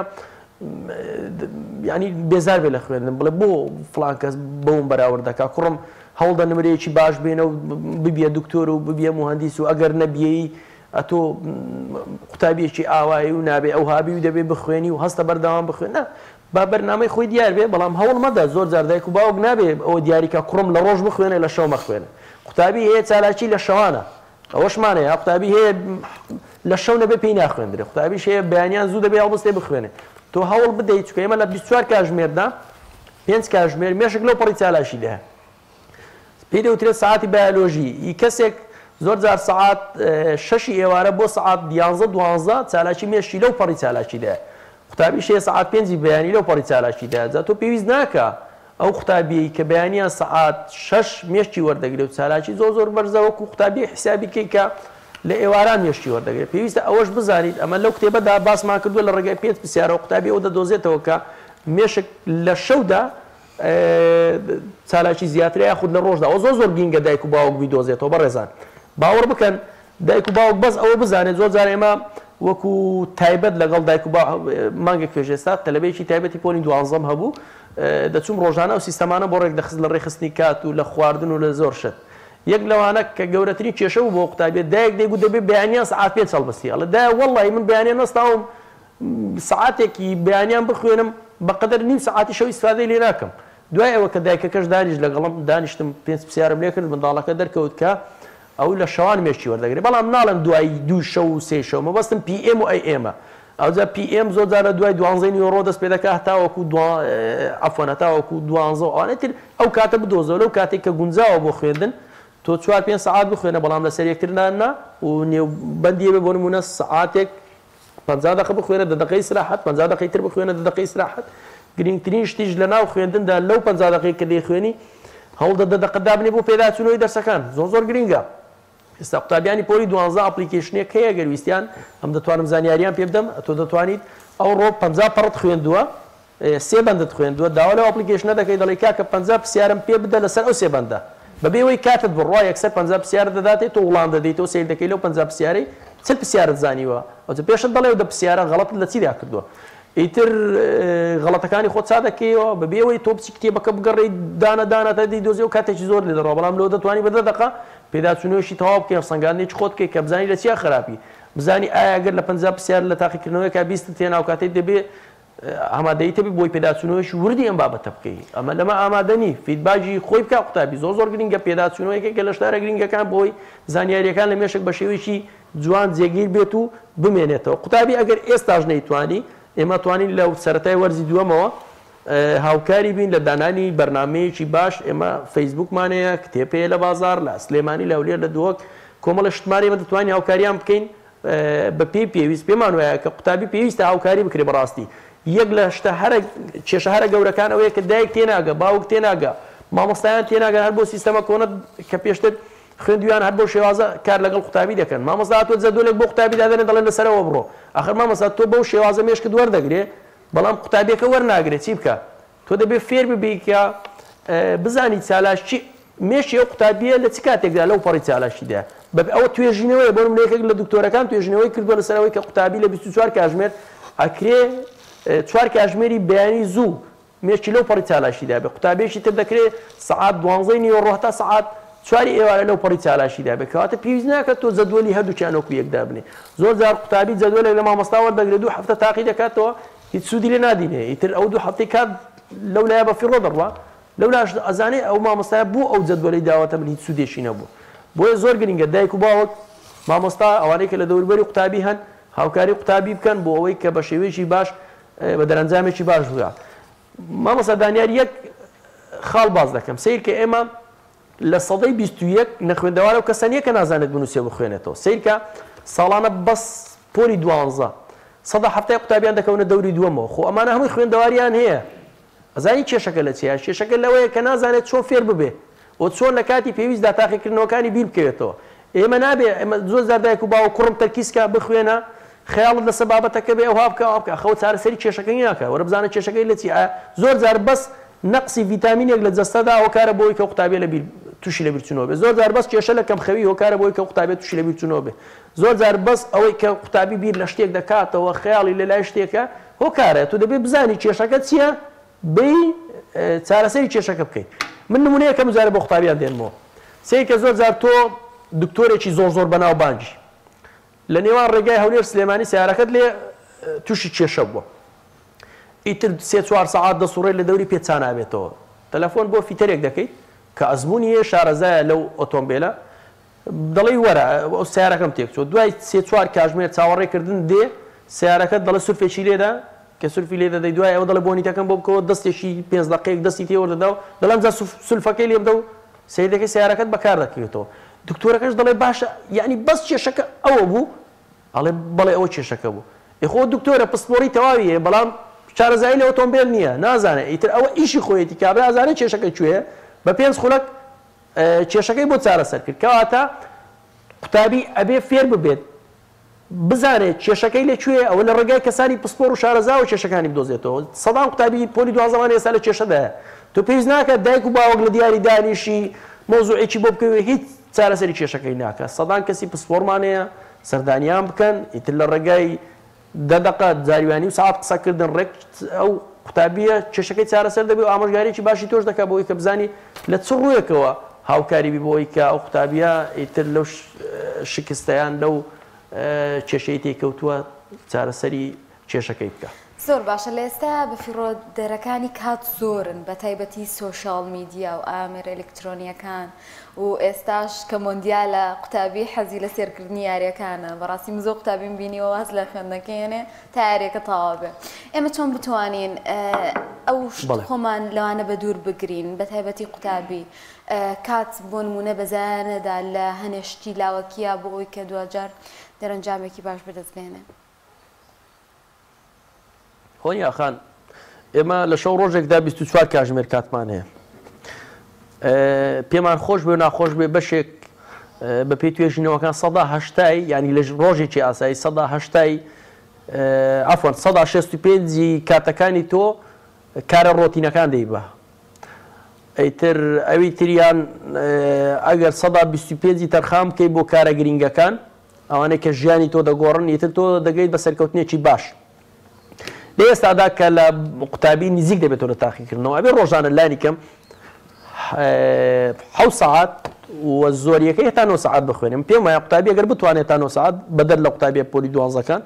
ینی بێزار بێ لە خوێندن بڵێ بۆ فڵان کەس بەوم بەراورد دەکا کوڕم هەوڵدە نمرەیەکی باش بێنە و ببیە دکتۆر و ببیە مهندیس و ئەگەر نەبیەی ئەتۆ قوتابیەکی ئاوایی و نابێ ئەو هابی و دەبێ بخوێنی و هەستە بەردەوام بخوێنە با بەرنامەی خۆی دیار بێ بەڵام هەوڵ مەدە زۆر جار دایک و باوک نابێ ئەوە دیاریکە کوڕم لە ڕۆژ بخوێنێ لە شەو مەخوێنە قوتابی هەیە چالاکی لە شەوانە ئەوەشمانەیە قوتابی هەیە لە شەو نەبێ پێی ناخوێندرێ قوتابیش هەیە بەیانیان زوو دەبێ هەڵبستێ بخوێنێ تۆ هەوڵ بدەیت چکە ئێمە لە 24 کاتژمێردا 5 کاتژمێر مێشک لەو پەڕی چالاشی دەهە پێی دەوترێت ساعتی بایۆلۆژی کەسێک زۆر جار سعات 6 ئێوارە بۆ سعات 11-12 چالاکی مێشی لەو پەڕی چالاکی دەهە قوتابیش هەیە سعات 5 بەیانی لەو پەڕی چالاکی دەهە جا تۆ پێویست ناکە ئەو قوتابیەی کە بەیانیان سعات 6 مێشتی وەردەگرێت و چالاکی زۆر بەرزە وەکو قوتابی حسابی کەیکە لە ئێواران مێشتی وەردەگرێت پێویستە ئەوەش بزانیت ئەمە لەو کتێبەدا باسمان کردووە لە ڕێگای پێنج پرسیارەوە قوتابی ئەو دەدۆزێتەوە کە مێشک لە شەودا چالاکی زیاترە یاخود لە ڕۆژدا ئەو زۆر گینگە دایک و باوک بیدۆزێتەوە بەڕێزان باوەڕ بکەن دایک و باوک بەس ئەوە بزانێت زۆر جار ئێمە وەکو تایبەت لەگەڵ دایک و مانگێک پێشێستا تەلەبەیەکی تایبەتی پۆلی 12 هەبوو دەچوم ڕۆژانە و سیستەمانە بۆ ڕێک دەخست لە ڕێخستنی کات و لە خواردن و لە زۆر شت یەک لەوانە کە گەورەترین کێشە و بۆ قوتابیێت دایک دەیگوت دەبێت بەیانیان سعات 5 هەڵبەستی ئەڵێ دایە وەڵڵی من بەیانیان نەستاوم سعاتێکی بەیانیان بخوێنم بەقەدەر نیم سعاتی شەو ئیسفادەی لێ ناکەم دوای ئەوە کە دایکەکەش دانیش لەگەڵم دانیشتم 5 پرسیارم لێ کرد منداڵەکە دەرکەوت کە ئەو لە شەوان مێشتی وەردەگرێت بەڵام ناڵم دوای 2 شەو و 3 شەو مەبەستم PM و AM ئەوجا PM زۆر جارە دوای 12 نیوەڕۆ دەست پێ دەکات هەتاوەکو عەفوەن هەتاوەکو 12 ئەوانەتر ئەو کاتە بدۆزەوە لەو کاتێک کە گونجاوە بۆ خوێندن تۆ 4-5 سعات بخوێنە بەڵام لەسەر یەکتر ناننا و نێوبەندی بێ بۆ نمونە سعاتێک 50 دقيقة بخوێنە 10 دقیقەی استراحەت 50 دقیقەی تر بخوێنە 10 دقیقەی استراحەت گرنگترین شتیش لە ناو خوێندندا لەو 50 دقیقەی کە دەیخوێنی هەوڵ 10 دقیقە دابنێ بۆ پێداچوونەوەی دەرسەکان زۆر گرنگە. ئێستا قوتابیانی پۆلی 12 ئەپلیکیشنێک هەیە گەرویستیان ئەم دەتوانم زانیاریان پێ بدەم تۆ دەتوانیت ئەو ڕۆ 50 پەڕت خوێندووە 3 بەندت خوێندووە داوا لەو ئەپلیکیشنە دەکەی دەڵێ کاکە 50 پرسیارم پێ بدە لەسەر ئەو 3 بەندە بەبێەوەی کاتت بڕوا یەکسەر 50 پرسیار دەداتێت تۆ وڵام دەدەیتەوە سیر دەکەی لەو 50 پرسیارەی چل پرسیارت زانیوە ئەو پێشت دەڵێ و دە پرسیارە غەڵەت لە چیدا کردووە ئیتر غەڵەتەکانی خۆت چا دەکەیەوە بەبێەوەی تۆ بچی کتێبەکە بگەڕێی دانە دەیدۆزی و کاتێکی زۆر لێ دەڕەوە بەڵام لەوە دەتوانی بە 10 دقیقە پێداچوونەوەشی تەواو بکەی سەنگاندنێکی خۆت بکەی کە بزانی لە چیا خراپی بزانی ئایا ئەگەر لە 50 پرسیار لە تاقیکردنەوەیەکە 20 تێنا و کاتێک دەبێ ئامادەیت بێ بۆی پێداچوونەوەیشی وردی ئەم بابەتە بکەی ئەمە لەمە ئامادەنی فیدباجی خۆی بکە قوتابی زۆر گرنگە پێداچوونەوەیەکە لە شتارە گرنگەکان بۆی زانیاریەکان لە مێشک بە شێوەیەکی جوان جێگیر بێت و بمێنێتەوە قوتابی ئەگەر ئێستاش نەیتوانی ئێمە توانین لە سەرەتای وەرزی دووەمەوە هاوکاری بین لە دانانی بەرنامەیەکی باش ئێمە فەیسبوکمانەیە کتێپەیە لە بازار لە سلێمانی لە هەولێر لە دووەک کۆمەڵە شتمانی ئێمە دەتوانین هاوکاریان بکەین بە پێی پێویست پێمان وایە کە قوتابی پێویستە هاوکاری بکرێ بەڕاستی یەک لە شتە کێشە هەرە گەورەکان ئەوەیە کە دایک تێناگە باوک تێناگە مامۆستایان تێناگەن هەر بۆ سیستەمە کۆنە کە پێشتر خوێندویان هەر بۆ شێوازە کار لەگەڵ قوتابی دەکەن مامۆستا تۆ جەدولێک بۆ قوتابی دادەنێ دەڵێن لەسەرەوە بڕۆ ئاخر مامۆستا تۆ بەو شێوازە مێشکت وەردەگرێ بەڵام قوتابیەکە وەرناگرێت چی بکە تۆ دەبێت فێر ببی کە بزانی چالاشی مێشی ئەو قوتابیە لە چ کاتێکدا لەو پەڕی چالاشیدا ئەوە توێژینەوەی بۆ نمونەیەکێک لە دکتۆرەکان توێژینەوەی کردووە لەسەرەوەی کە قوتابی لە 24 کاتژمێر ئەکرێ 4 کاتژمێری بەیانی زوو مێشی لەو پەڕی چالاشیدا بێ قوتابیەکی تر دەکرێت سەعات 12 نیوەڕۆ هەتا سەعات 4 ئێوارە لەو پەڕی چالاشیدا بێت کەواتە پێویست ناکات تۆ جەدوەلی هەردووچیان وەکو یەکدا بنێ زۆر جار قوتابی جەدوەلێک لە مامۆستا وەردەگرێت 2 هەفتە تاقی دەکاتەوە هیچ سوودی لێ نادینێ ئیتر ئەو 2 هەفتەی کات لەولایە بە فیڕۆ دەڕوا لەولاش ئەزانێ ئەو مامۆستایە بوو ئەو جەدوەلەی داوەتە من هیچ سوودێکی نەبوو بۆیە زۆر گرنگە دایک و باوک مامۆستا ئەوانەی کە لە دەوروبەری قوتابی هەن هاوکاری قوتابی بکەن بۆ ئەوەی کە بە شێوەیەکی باش بە دەرەنجامێکی باش بووە مامۆستا دانیار یەک خاڵ باز دەکەم سیر کە ئێمە لە سەدەی 21 نەخوێندەوارە و کەسانیە کە نازانێت بنووسێ بخوێنێتەوە سیر کە ساڵانە بەس پۆلی 12 سەدا هەفتەی قوتابیان دەکەونە دەوری دووەمەوە خۆ ئەمانە هەمووی خوێندەواریان هەیە ئەزانی کێشەکە لە چیە کێشەکە لەوەیە کە نازانێت چۆن فێر ببێ و چۆن لە کاتی پێویستدا تاقیکردنەوەکانی بیر بکەوێتەوە ئێمە نابێ ئەمە زۆر زار دایک و باوە کوڕم تەرکیزکە بخوێنە خەیاڵت لەسەر بابەتەکە بێ ئەوها بکە خەوە چارەسەری کێشەکەی ناکە وەرە بزانە کێشەکەی لە چی زۆر جار بەس نەقسی ڤیتامینێک لە جەستەدا هۆکارە بۆی کە قوتابیە لە تووشی لە بیرچوونەوە بێ زۆر جار بەس کێشە لە کەمخەوی هۆکارە بۆی کە قوتابیە تووشی لە بیرچوونەوە بێ زۆر جار بەس ئەوەی کە قوتابی بیر لە شتێک دەکاتەوە خەیاڵی لە لای شتێکە هۆکارە تو دەبێت بزانی کێشەکە چییە بێ چارەسەری کێشەکە بکەیت من نمونەیەکەم جارە بۆ قوتابیان دێنمەوە سەیری کە زۆر جار تۆ دکتۆرێکی زۆر بەناوبانگی لە نێوان ڕێگای هەولێر سلێمانی سیارەکەت لێ تووشی کێشە بووە ئیتر 3-4 سەعات دەسوڕێت لە دەوری پێچان نابێتەوە تەلەفۆن بۆ فیتەرێک دەکەیت کە ئەزممویە شارەزایە لەو ئۆتۆمبیلە دەڵی وەرە ئەو سیارەکەم تێکچۆ دوای 3-4 کاتژمێر چاوەڕێکردن دێ سیارەکەت دەڵێ سولفێکی لێدا کە سولفی لێ دەدەی دوای ئەوە دەڵێ بۆنیتەکەم بۆ بکەوە دەستێکی 5 دقیقەیەک دەستی تێوەردەدا و دەڵێم جا سولفەکەی لێ بدە و سیرەکەی سیارەکەت بەکار دەکەوێتەوە دکتۆرەکەش دەڵێ باشە یعنی بەس کێشەکە ئەوە بوو ئەڵێ بەڵێ ئەوە کێشەکە بوو خۆ دکتۆرە پسپۆری تەواویە بەڵام شارەزایی لە ئۆتۆمبیل نییە نازانێت ئیتر ئەوە ئیشی خۆیەتی کابرا ئازانێت کێشەکە کوێیە بە 5 خولەک کێشەکەی بۆ چارەسەر کرد کەواتە قوتابی ئەبێ فێر ببێت بزانێت کێشەکەی لەکوێ ئەوە لە ڕێگای کەسانی پسپۆر و شارەزا و کێشەکانی بدۆزێتەوە سەدان قوتابی پۆلی 12 ئێستا لە کێشەدایە تۆ پێویست ناکات دایک و باوک لە دیاری دانیشی مۆزوعێکی بۆ بکەوێت هیچ چارەسەری کێشەکەی ناکات سەدان کەسی پسپۆرمانەیە سەردانیان بکەن ئیتر لە ڕێگای 10 دقیقە جاریوانی و ساعت قسەکردن ڕێک ئەو قوتابیە کێشەکەی چارەسەر دەبێت و ئامۆژگاریی باشی تۆش دەکات بۆی کە بزانی لە چ ڕوویەکەوە هاوکاری بۆی کە ئەو قوتابیە ئیتر لەو شکستەیان لەو کێشەی تێکەوتووە چارەسەری کێشەکەی بکە زۆر باشە لە ئێستا بەفیڕۆ دەرەکانی کات زۆرن بە تایبەتی سۆشال میدیا و ئامێر ئەلکترۆنیەکان و ئێستاش کە مۆندیالە قوتابی حەزی لە سێرکردنی یاریەکانە بەڕاستی مزۆ قوتابیم بینیەوە واز لە خوێندنەکەیێنێ تا یاریەکە تەواو بێ ئێمە چۆن بتوانین ئەو خۆمان لەوانە بە دوور بگرین بە تایبەتی قوتابی کات بۆ نمونە بەزانەدا لە هەنێشتی لاوەکیە بۆ ئەوی کە دوجار دەرەنجامێکی باش بەدەستبێنێ خۆنی ئاخان ئێمە لە شەو ڕۆژێکدا 24 کاتژمێر کاتمان هەیە پێمان خۆش بێ و ناخۆش بێ بەشێک بە پێی توێژینەوەکان 180 ینی لە ڕۆژێکی ئاسایی 180 ئەفۆن 165 کاتەکانی تۆ کارە ڕۆتینەکان دەیبە ئەیتر ئەوی تریان ئەگەر 125 تەرخام بکەی بۆ کارە گرنگەکان ئەوانەیە کە ژیانی تۆ دەگۆڕن ئیتر تۆ دەگەیت بە سەرکەوتنێکی باش لە ئێستادا کە لە قوتابی نزیک دەبێتەوە لە تاقیکردنەوە ئەبێ ڕۆژانە لانی کەم 7 ساعات و زۆریەکەی هێتا 9 ساعات بخوێنم پێم وایە قوتابی ئەگەر بتوانێت تا 9 ساعات بەدەر لە قوتابیە پۆلی دوانزەکان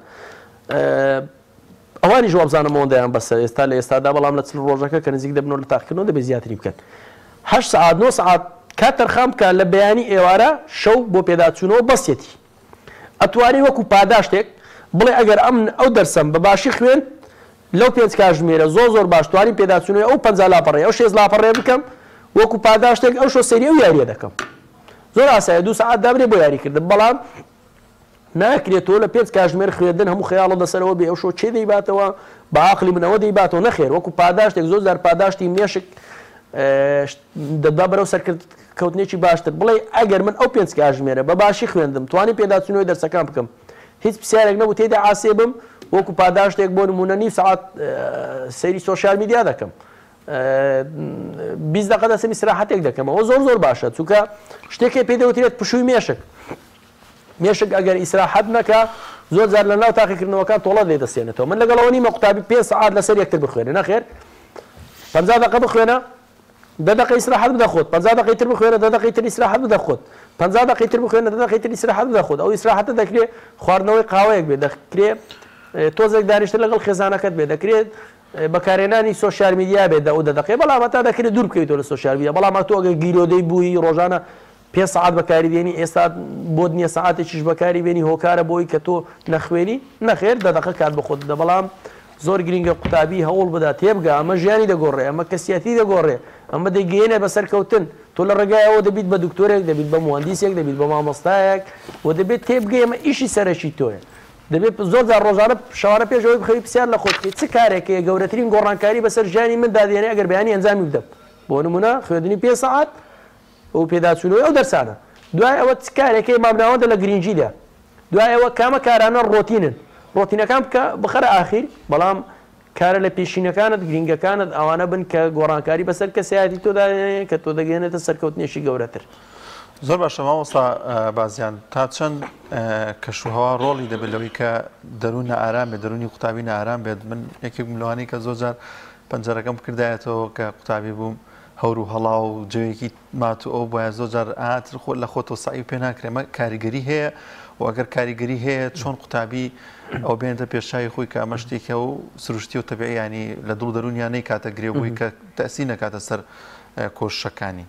ئەوانی ژوابزانەمەوەندایان بەسەر ئێستا لە ئێستادا بەڵام لە چل ڕۆژەکە کە نزیک دەبنەوە لە تاقیکردنەوە دەبێت زیاتری بکەن 8 ساعات 9 ساعات کات تەرخام بکە لە بەیانی ئێوارە شەو بۆ پێداچوونەوە بەسێتی ئەتوانی وەکو پاداشتێک بڵێ ئەگەر ئەو دەرسم بە باشی خوێن لەو 5 کاتژمێرە زۆر باش توانی پێداچوونەوە ئەو 50 لاپەڕێ ئەو 6 لاپەڕێ بکەم وەکو پاداشتێک ئەو شۆ سەری ئەو یاریە دەکەم زۆر ئاسایە 2 ساعات دابرێ بۆ یاریکردن بەڵام ناکرێتەوە لە 5 کاتژمێر خوێندن هەموو خەیاڵە دەسەرەوە بێ ئەو شۆ چێ دەیباتەوە بە عاقلی منەوە دەیباتەوە نەخێر وەکو پاداشتێک زۆر جار پاداشتی مێشک دەدا بەرەو سەرکەوتنێکی باشتر بڵێ ئەگەر من ئەو 5 کاتژمێرە بە باشی خوێندم توانی پێداچوونەوەی دەرسەکان بکەم هیچ پرسیارێک نەبوو تێدا ئاسێ بم وەکو پاداشتێک بۆ نمونە نیم ساعات سەیری سۆشیال میدیا دەکەم 20 دقیقە دەسەمی استراحەتێک دەکەم ئەوە زۆر باشە چونکە شتێکی پێدەوترێت پشووی مێشک ئەگەر ئیسراحەت نەکا زۆر جار لە ناو تاقیکردنەوەکان تۆڵە دەیدەسێنێتەوە من لەگەڵەوە نیمە قوتابی 5 ساعات لەسەر یەکتر بخوێنێ نەخێر 50 دقیقە بخوێنە 10 دقیقە ئیسراحەت بدەخۆت 50 دقیقە تر بخوێنە 10 دقیقە تر ئیسراحەت بدەخۆت 50 دقیقە تر بخوێنە 10 دقیقە تر ئیسراحەت بدەخۆت ئەو ئیسراحەتە دەکرێت خواردنەوەی قاوەیەک بێت دەکرێت تۆزێک دانیشتن لەگەڵ خێزانەکەت بێت دەکرێت بەکارهێنانی سۆشیال میدیا بێت 10 دقیقە بەڵام هەتا دەکرێت دوور بکەیتەوە لە سۆشیال میدیا بەڵام تۆ ئەگەر گیرۆدەی بووی ڕۆژانە 5 ساعات بەکاری دێنی ئێستا بۆ نییە ساعاتێکیش بەکاری بێنی هۆکارە بۆی کە تۆ نەخوێنی نەخێر 10 دقیقە کات بخۆت بدە بەڵام زۆر گرنگە قوتابی هەوڵ بدە تێبگە ئەمە ژیانی دەگۆڕێ ئەمە کەسیەتی دەگۆڕێ ئەمە دەیگەێنێ بە سەرکەوتن تۆ لە ڕێگایەوە دەبیت بە دکتۆرێک دەبیت بە مهندیسێک دەبیت بە مامۆستایەک و دەبێت تێبگەی ئەمە ئیشی سەرەکی تۆیە دەبێت زۆر جار ڕۆژانە شەوانە پێشەوەی بخەوی پرسیار لە خۆت چ کارێکەیە گەورەترین گۆڕانکاری بەسەر ژیانی من دادێنێ ئەگەر بەیانی ئەنجامی بدەم بۆ نمونە خوێندنی 5 ساعات ئەو پێداچوونەوەی ئەو دەرسانە دوای ئەوە چ کارێکەکەی مامناوەندە لە گرنگجیدا دوای ئەوە کامە کارانە ڕۆتینەکان بکە بخەرە ئاخیر بەڵام کارە لە پێشینەکانت گرنگەکانت ئەوانە بن کە گۆڕانکاری بەسەر کەسایەتی تۆدا کە تۆ دەگەێنێتە سەرکەوتنێشی گەورەتر زۆر باشە مامۆستا بازیان تا چەند کەشوهەوا ڕۆڵی دەبێت لەوەی کە دەروون ئارام بێت دەرونی قوتابی ئارام بێت من یەکێک ملوانی کە زۆر جار پەنجەرەکەم بکردایەتەوە کە قوتابی بووم هەور و هەڵا و جوێیەکی مات و ئەو بۆیە زۆر جار ئاتر خۆ لە خۆتەوە سعی پێ ناکرێمە کاریگەری هەیە و ئەگەر کاریگەری هەیە چۆن قوتابی ئەو بێنێتە پێشایی خۆی کە ئەمە شتێکە و سروشتی و تەبیعیانی لە دڵ دەرونیانەی کاتە گرێبووی کە تەسی نەکاتە سەر کۆشەکانی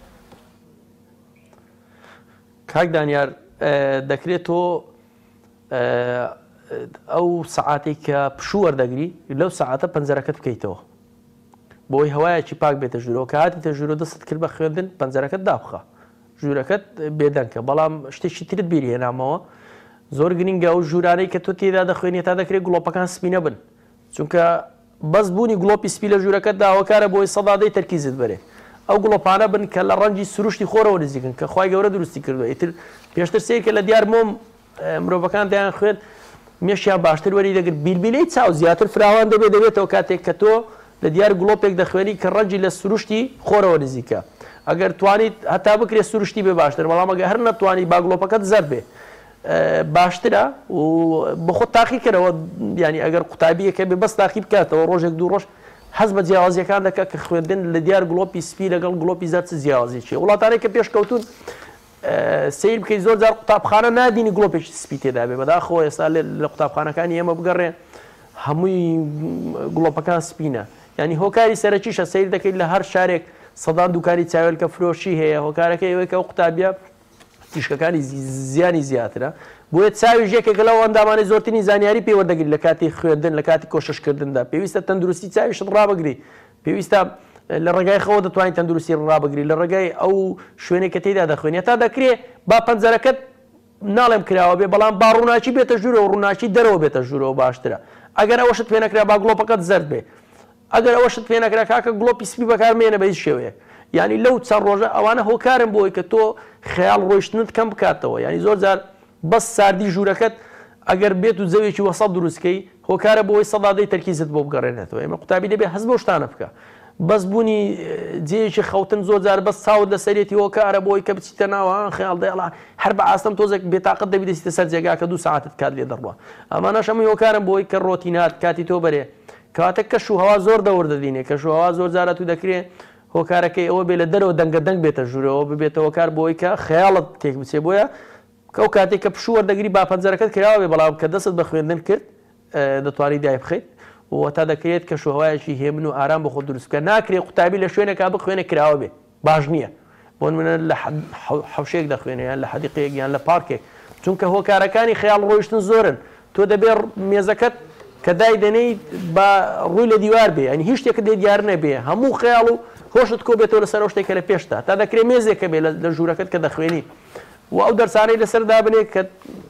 کاک دانیار دەکرێت تۆ ئەو سعاتێک کە پشوو وەردەگری لەو سعاتە پەنجەرەکەت بکەیتەوە بۆی هەوایەکی پاک بێتە ژوورەوە کە هاتیتە ژوورە دەست کرد بە خوێندن پەنجەرەکەت دابخە ژوورەکەت بێدەنکە بەڵام شتێکی ترت بیری هێنامەوە زۆر گرنگە ئەو ژوورانەی کە تۆ تێدا دەخوێنێت تا دەکرێت گڵۆپەکان سپینە بن چونکە بەس بوونی گڵۆپی سپی لە ژوورەکەتدا ئەوەکارە بۆی سەدادەی تەرکیزت بەرێ ئەو گڵۆپانە بن کە لە ڕەنجی سروشتی خۆرەوە نزیکن کە خوای گەورە دروستی کردووە ئیتر پێشتر سێکە لە دیار مۆم مرۆڤەکان دەیان خوێن مێشیان باشتر وەری دەگرت بیلبیلەی چاو زیاتر فراوان دەبێتەوە کاتێک کە تۆ لە دیار گڵۆپێک دەخوێنی کە ڕەنجی لە سروشتی خۆرەوە نزیکە ئەگەر توانیت هەتا بکرێت سروشتی بێ باشتر بەڵام ئەگەر هەر نەتوانی با گڵۆپەکەت زەر بێ باشترە و بە خۆت تاقی کردەوە ینی ئەگەر قوتابیەکە بێ بەس تاقی بکاتەوە ڕۆژێک دوو ڕۆژ حەز بە جیاوازیەکان دەکات کە خوێندن لە دیار گڵۆپی سپی لەگەڵ گڵۆپی زەر چ جیاوازیی وڵاتانێک کە پێشکەوتون سیر بکەیت زۆر جار قوتابخانە نادینی گڵۆپێکی سپی تێدا بێ بەداخەوە ئێستا لە قوتابخانەکانی ئێمە بگەڕێ هەمووی گڵۆپەکان سپینە ینی هۆکاری سەرەکیشە سیر دەکەیت لە هەر شارێک سەدان دوکانی چاوێلکە فرۆشی هەیە هۆکارەکە ئەوەی کە ئەو قوتابیە تیشکەکانی زیانی زیاترە بۆیە چاوی ژێکێکە لەو ئەندامانی زۆرترین زانیاری پێوەردەگری لە کاتی خوێندن لە کاتی کۆششکردندا پێویستە تەندروستی چاویشت ڕابگری پێویستە لە ڕێگای خەوە دەتوانین تەندروستی ڕابگری لە ڕێگای ئەو شوێنێک کە تێدا دەخوێنێت تا دەکرێت با پەنجەرەکەت ناڵێم کراوە بێ بەڵام با ڕووناچی بێتە ژوورەوە ڕووناچی دەرەوە بێتە ژوورەوە باشترە ئەگەر ئەوەشت پێ نەکرا با گڵۆپەکەت زەرد بێ ئەگەر ئەوەشت پێ نەکرا کاکە گڵۆپی سپی بەکارمێنە بە هیچ شێوەیە ینی لەو چەند ڕۆژە ئەوانە هۆکارن بۆی کە تۆ خەیاڵ ڕۆیشتنت کەم بکاتەوە ینی زۆر جار بەس ساردی ژوورەکەت ئەگەر بێت و زەوێکی وەسەڵ دروستکەی هۆکارە بۆی سەدادەی تەرکیزت بۆ بگەڕێنێتەوە ئێمە قوتابی دەبێ هەست بۆ شتانە بکە بەس بوونی جێیەکی خەوتن زۆر جار بەس چاوت لە سەرێتی هۆکارە بۆی کە بچیتە ناوان خەیاڵ دەیڵا هەر بە ئاستەم تۆزێک بێتاقەت دەبی دەچیتە سەر جێگاکە 2 ساعتت کات لێ دەڕوە ئەمانەش هەمووی هۆکارن بۆی کە ڕۆتینات کاتی تۆ بەرێ کاتە کەش و هەوا زۆر دەوردەدینێ کەش و هەوا زۆر جارە تو دەکرێت هۆکارەکەی ئەوە بێ لە دەرەوە دەنگە دەنگ بێتە ژوورەوە ببێتە هۆکار بۆی کە خەیاڵت تێک بچێ بۆیە کەو کاتێک کە پشووە دەگری با پەنجەرەکەت کراوە بێ بەڵام کە دەست بە خوێندن کرد دەتوانانی دای بخەیت و تا دەکرێت کە شوهوایەکی هێمن و ئارام بە خۆ دروستکە ناکرێت قوتابی لە شوێنێکا بخوێنە کراوە بێ باش نییە بۆ منە لە حوشێک دەخوێنە یان لە حەدیقەیەک یان لە پارکێک چونکە هۆکارەکانی خەیاڵ ڕۆیشتن زۆرن تۆ دەبێت مێزەکەت کە دای دەنەیت بە ڕووی لە دیوار بێ ئەنی هیچ شتێکە دێ دیار نەبێ هەموو خەیاڵ و خۆشت کۆ بێتەوە لەسەر ئەو شتێکە لە پێشتا تا دەکرێت مێزێکە بێ لە ژوورەکەت کە دەخوێنی و ئەو دەرسانەی لەسەر دابنێ کە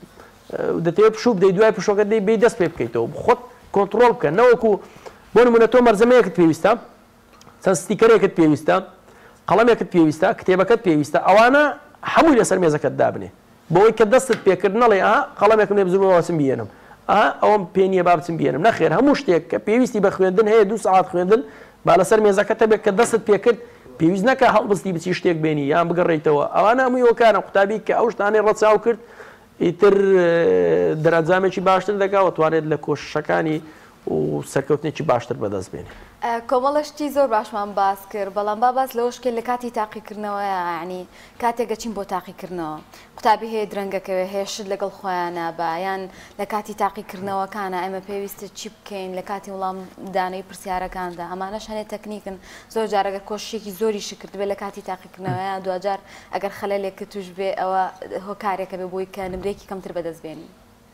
دەتەوێت پشوو بدەیت دوای پشۆکە دەی بێ دەست پێ بکەیتەوە خۆت کۆنتڕۆڵ بکە نەوەکو بۆ نمونە تۆ مەرجەمەیەکت پێویستە چەند ستیکەرێکت پێویستە قەڵەمێکت پێویستە کتێبەکەت پێویستە ئەوانە هەمووی لەسەر مێزەکەت دابنێ بۆەوەی کە دەستت پێکرد نەڵێ ئەها قەڵەمێکم لێ بزوەوەسم بێنم ئەوم پێ نییە با بچم بێنم نەخێر هەموو شتێک کە پێویستی بە خوێندن هەیە 2 ساعت خوێندن با لەسەر مێزەکەتە بێت کە دەستت پێکرد پێویست نەکە هەڵبستی بچی شتێک بێنی یان بگەڕێیتەوە ئەوانە هەمووی هۆکارە قوتابی کە ئەو شتانەی ڕەچاو کرد ئیتر دەرەنجامێکی باشتر دەکا و توانێت لە کۆشەکانی و سەرکەوتنێکی باشتر بەدەست بێنێ کۆمەڵشتی زۆر باشمان باس کرد بەڵام با باس لەوە شکێ لە کاتی تاقیکردنەوەیە ینی کاتێک گەچین بۆ تاقیکردنەوە قوتابی هەیە درەنگەکەوێ هەیە شت لەگەڵ خۆیانە بەیان لە کاتی تاقیکردنەوەکانە ئەمە پێویستە چی بکەین لە کاتی وڵام دانەی پرسیارەکاندا ئەمانەش هەنێت تەکنیکن زۆر جارەگەر کۆشیێکی زۆری شکرد بێت لە کاتی تاقیکردنەوەیان دوجار ئەگەر خەلەلێک توش بێ ئەوە هۆکارێکە بێ بۆی کە نمرێکی کەمتر بەدەست بێنی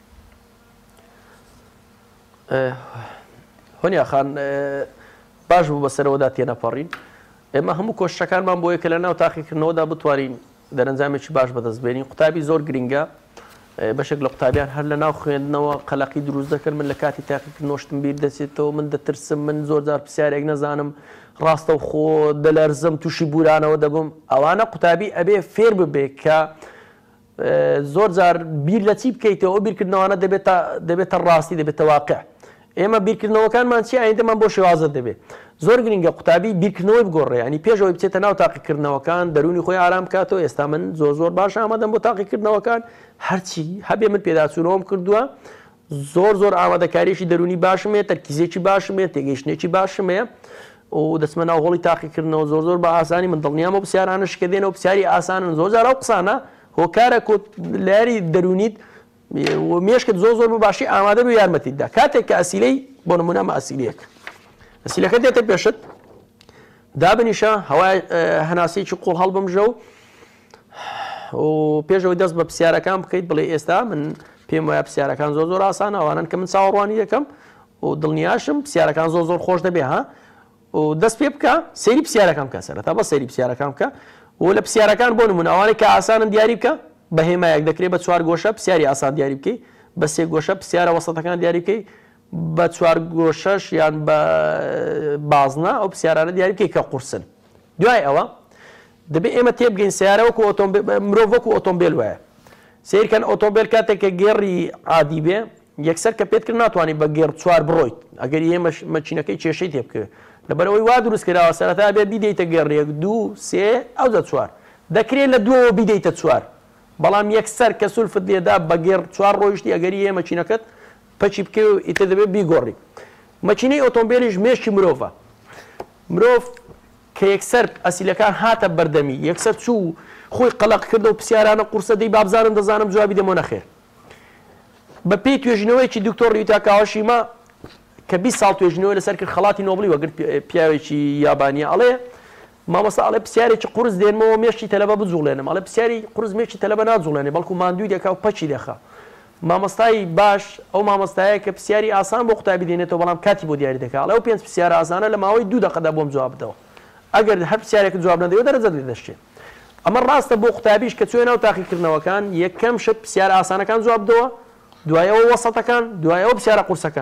هۆنیا خان باش بوو بەسەرەوەدا تێنەپەڕین ئێمە هەموو کۆشتەکانمان بۆیە کە لە ناو تاقیکردنەوەدا بتوانین دەرەنجامێکی باش بەدەستبێنین قوتابی زۆر گرنگە بەشێک لە قوتابیان هەر لە ناو خوێندنەوە قەلەقی دروست دەکەن من لە کاتی تاقیکردنەوەشتم بیر دەچێتەوە من دەترسم من زۆر جار پرسیارێک نەزانم ڕاستە و خۆ دەلەرزم تووشی بورانەوە دەبم ئەوانە قوتابی ئەبێ فێر ببێ کە زۆر جار بیر لە چی بکەیتەوە ئەو بیرکردنەوەانە دەبێتە ڕاستی دەبێتە واقع ئێمە بیرکردنەوەکانمان چی ئایندەمان بۆ شێوازە دەبێت زۆر گرنگە قوتابی بیرکردنەوەی بگۆڕێ ینی پێشەوەی بچێتە ناو تاقیکردنەوەکان دەرونی خۆی ئارام بکاتەوە ئێستا من زۆر باش ئامادەم بۆ تاقیکردنەوەکان هەرچی هەبێ من پێداچوونەوەم کردووە زۆر ئامادەکاریشی دەرونی باشم هەیە تەرکیزێکی باشم هەیە تێگەیشتێکی باشم هەیە و دەچمە ناو هۆڵی تاقیکردنەوە زۆر بە ئاسانی من دڵنیامە پرسیارانە شکە دێنەوە پرسیاری ئاسانن زۆر جار ئەو قسانە هۆکارە لاری دەرونیت مێشکت زۆر بە باشی ئامادە بە یارمەتیتدا کاتێک کە ئەسیلەی بۆ نمونە ئەسیلەیەک ئەسیلەکە دێتە پێشت دابنیشە هەوای هەناسەیەکی قوڵ هەڵبمژە و پێشەوەی دەست بە پرسیارەکان بکەیت بڵێ ئێستا من پێم وایە پرسیارەکان زۆر ئاسانە ئەوانن کە من چاوەڕوانی دەکەم و دڵنیاشم پرسیارەکان زۆر خۆش دەبێ ها و دەست پێ بکە سەیری پرسیارەکان بکە سەرەتا بە سەیری پرسیارەکان بکە و لە پرسیارەکان بۆ نمونە ئەوانەی کە ئاسانن دیاری بکە بە هێمایەک دەکرێت بە 4 گۆشە پرسیاری ئاسان دیاری بکەیت بە 3 گۆشە پرسیارە وەسەتەکان دیاری بکەیت بە 4 گۆشەش یان بە بازنە ئەو پرسیارانە دیاری بکەیت کە قورسن دوای ئەوە دەبێت ئێمە تێبگەین سیارە وەکو مرۆڤ وەکو ئۆتۆمبیل وایە سیرکەن ئۆتۆمبیل کاتێک کە گێڕی عادی بێ یەکسەر کە پێت کرد ناتوانانی بە گێڕ 4 بڕۆیت ئەگەر ئێمە مەچینەکەی کێشەی تێ بکە لەبەرەوەی وا دروست کراوە سەرەتا بێ بیدەیتە گێڕ 1 2 3 ئەو 4 دەکرێت لە دووەوە بیدەیتە 4 بەڵام یەکسەر کە سولفت لێدا بە گێڕ 4 ڕۆیشتی ئەگەری ئێمە مەچینەکەت پەچی بکە و ئیتر دەبێت بیگۆڕی مەچینەی ئۆتۆمبیلیش مێشکی مرۆڤ کە یەکسەر ئەسیلەکان هاتە بەردەمی یەکسەر چوو خۆی قەلق کردە و پرسیارانە قورسە دەی بابزانم دەزانم جوابی دەمەوە نەخێر بە پێی توێژینەوەیکی دکتۆر ریتا کاواشیما کە 20 ساڵ توێژینەوەی لەسەر کرد خەڵاتی نۆبڵی وەگرت پیاوێکی یابانیە ئەڵێ مامۆستا ئەڵێ پرسیارێکی قورس دێنمەوە مێشتی تەلەبە بجوڵێنم ئەڵێ پرسیاری قورس مێشتی تەلەبە ناجوڵێنێ بەڵکو ماندووی دەکا و پەچی دەخا مامۆستای باش ئەو مامۆستایە کە پرسیاری ئاسان بۆ قوتابی دێنێتەوە بەڵام کاتی بۆ دیاری دەکات ئەڵێ ئەو 5 پرسیارە ئاسانە لە ماوەی 2 دقەدا بۆم جواب بدەوە ئەگەر هەر پرسیارێک جواب نەدەوێت دەرەجەت لێ دەشتێت ئەمە ڕاستە بۆ قوتابیش کە چوێ ناو تاقیکردنەوەکان یەکەم شت پرسیارە ئاسانەکان جواب بدەوە دوایەوە وەسەتەکان دوایەوە پرسیارە قورسەکان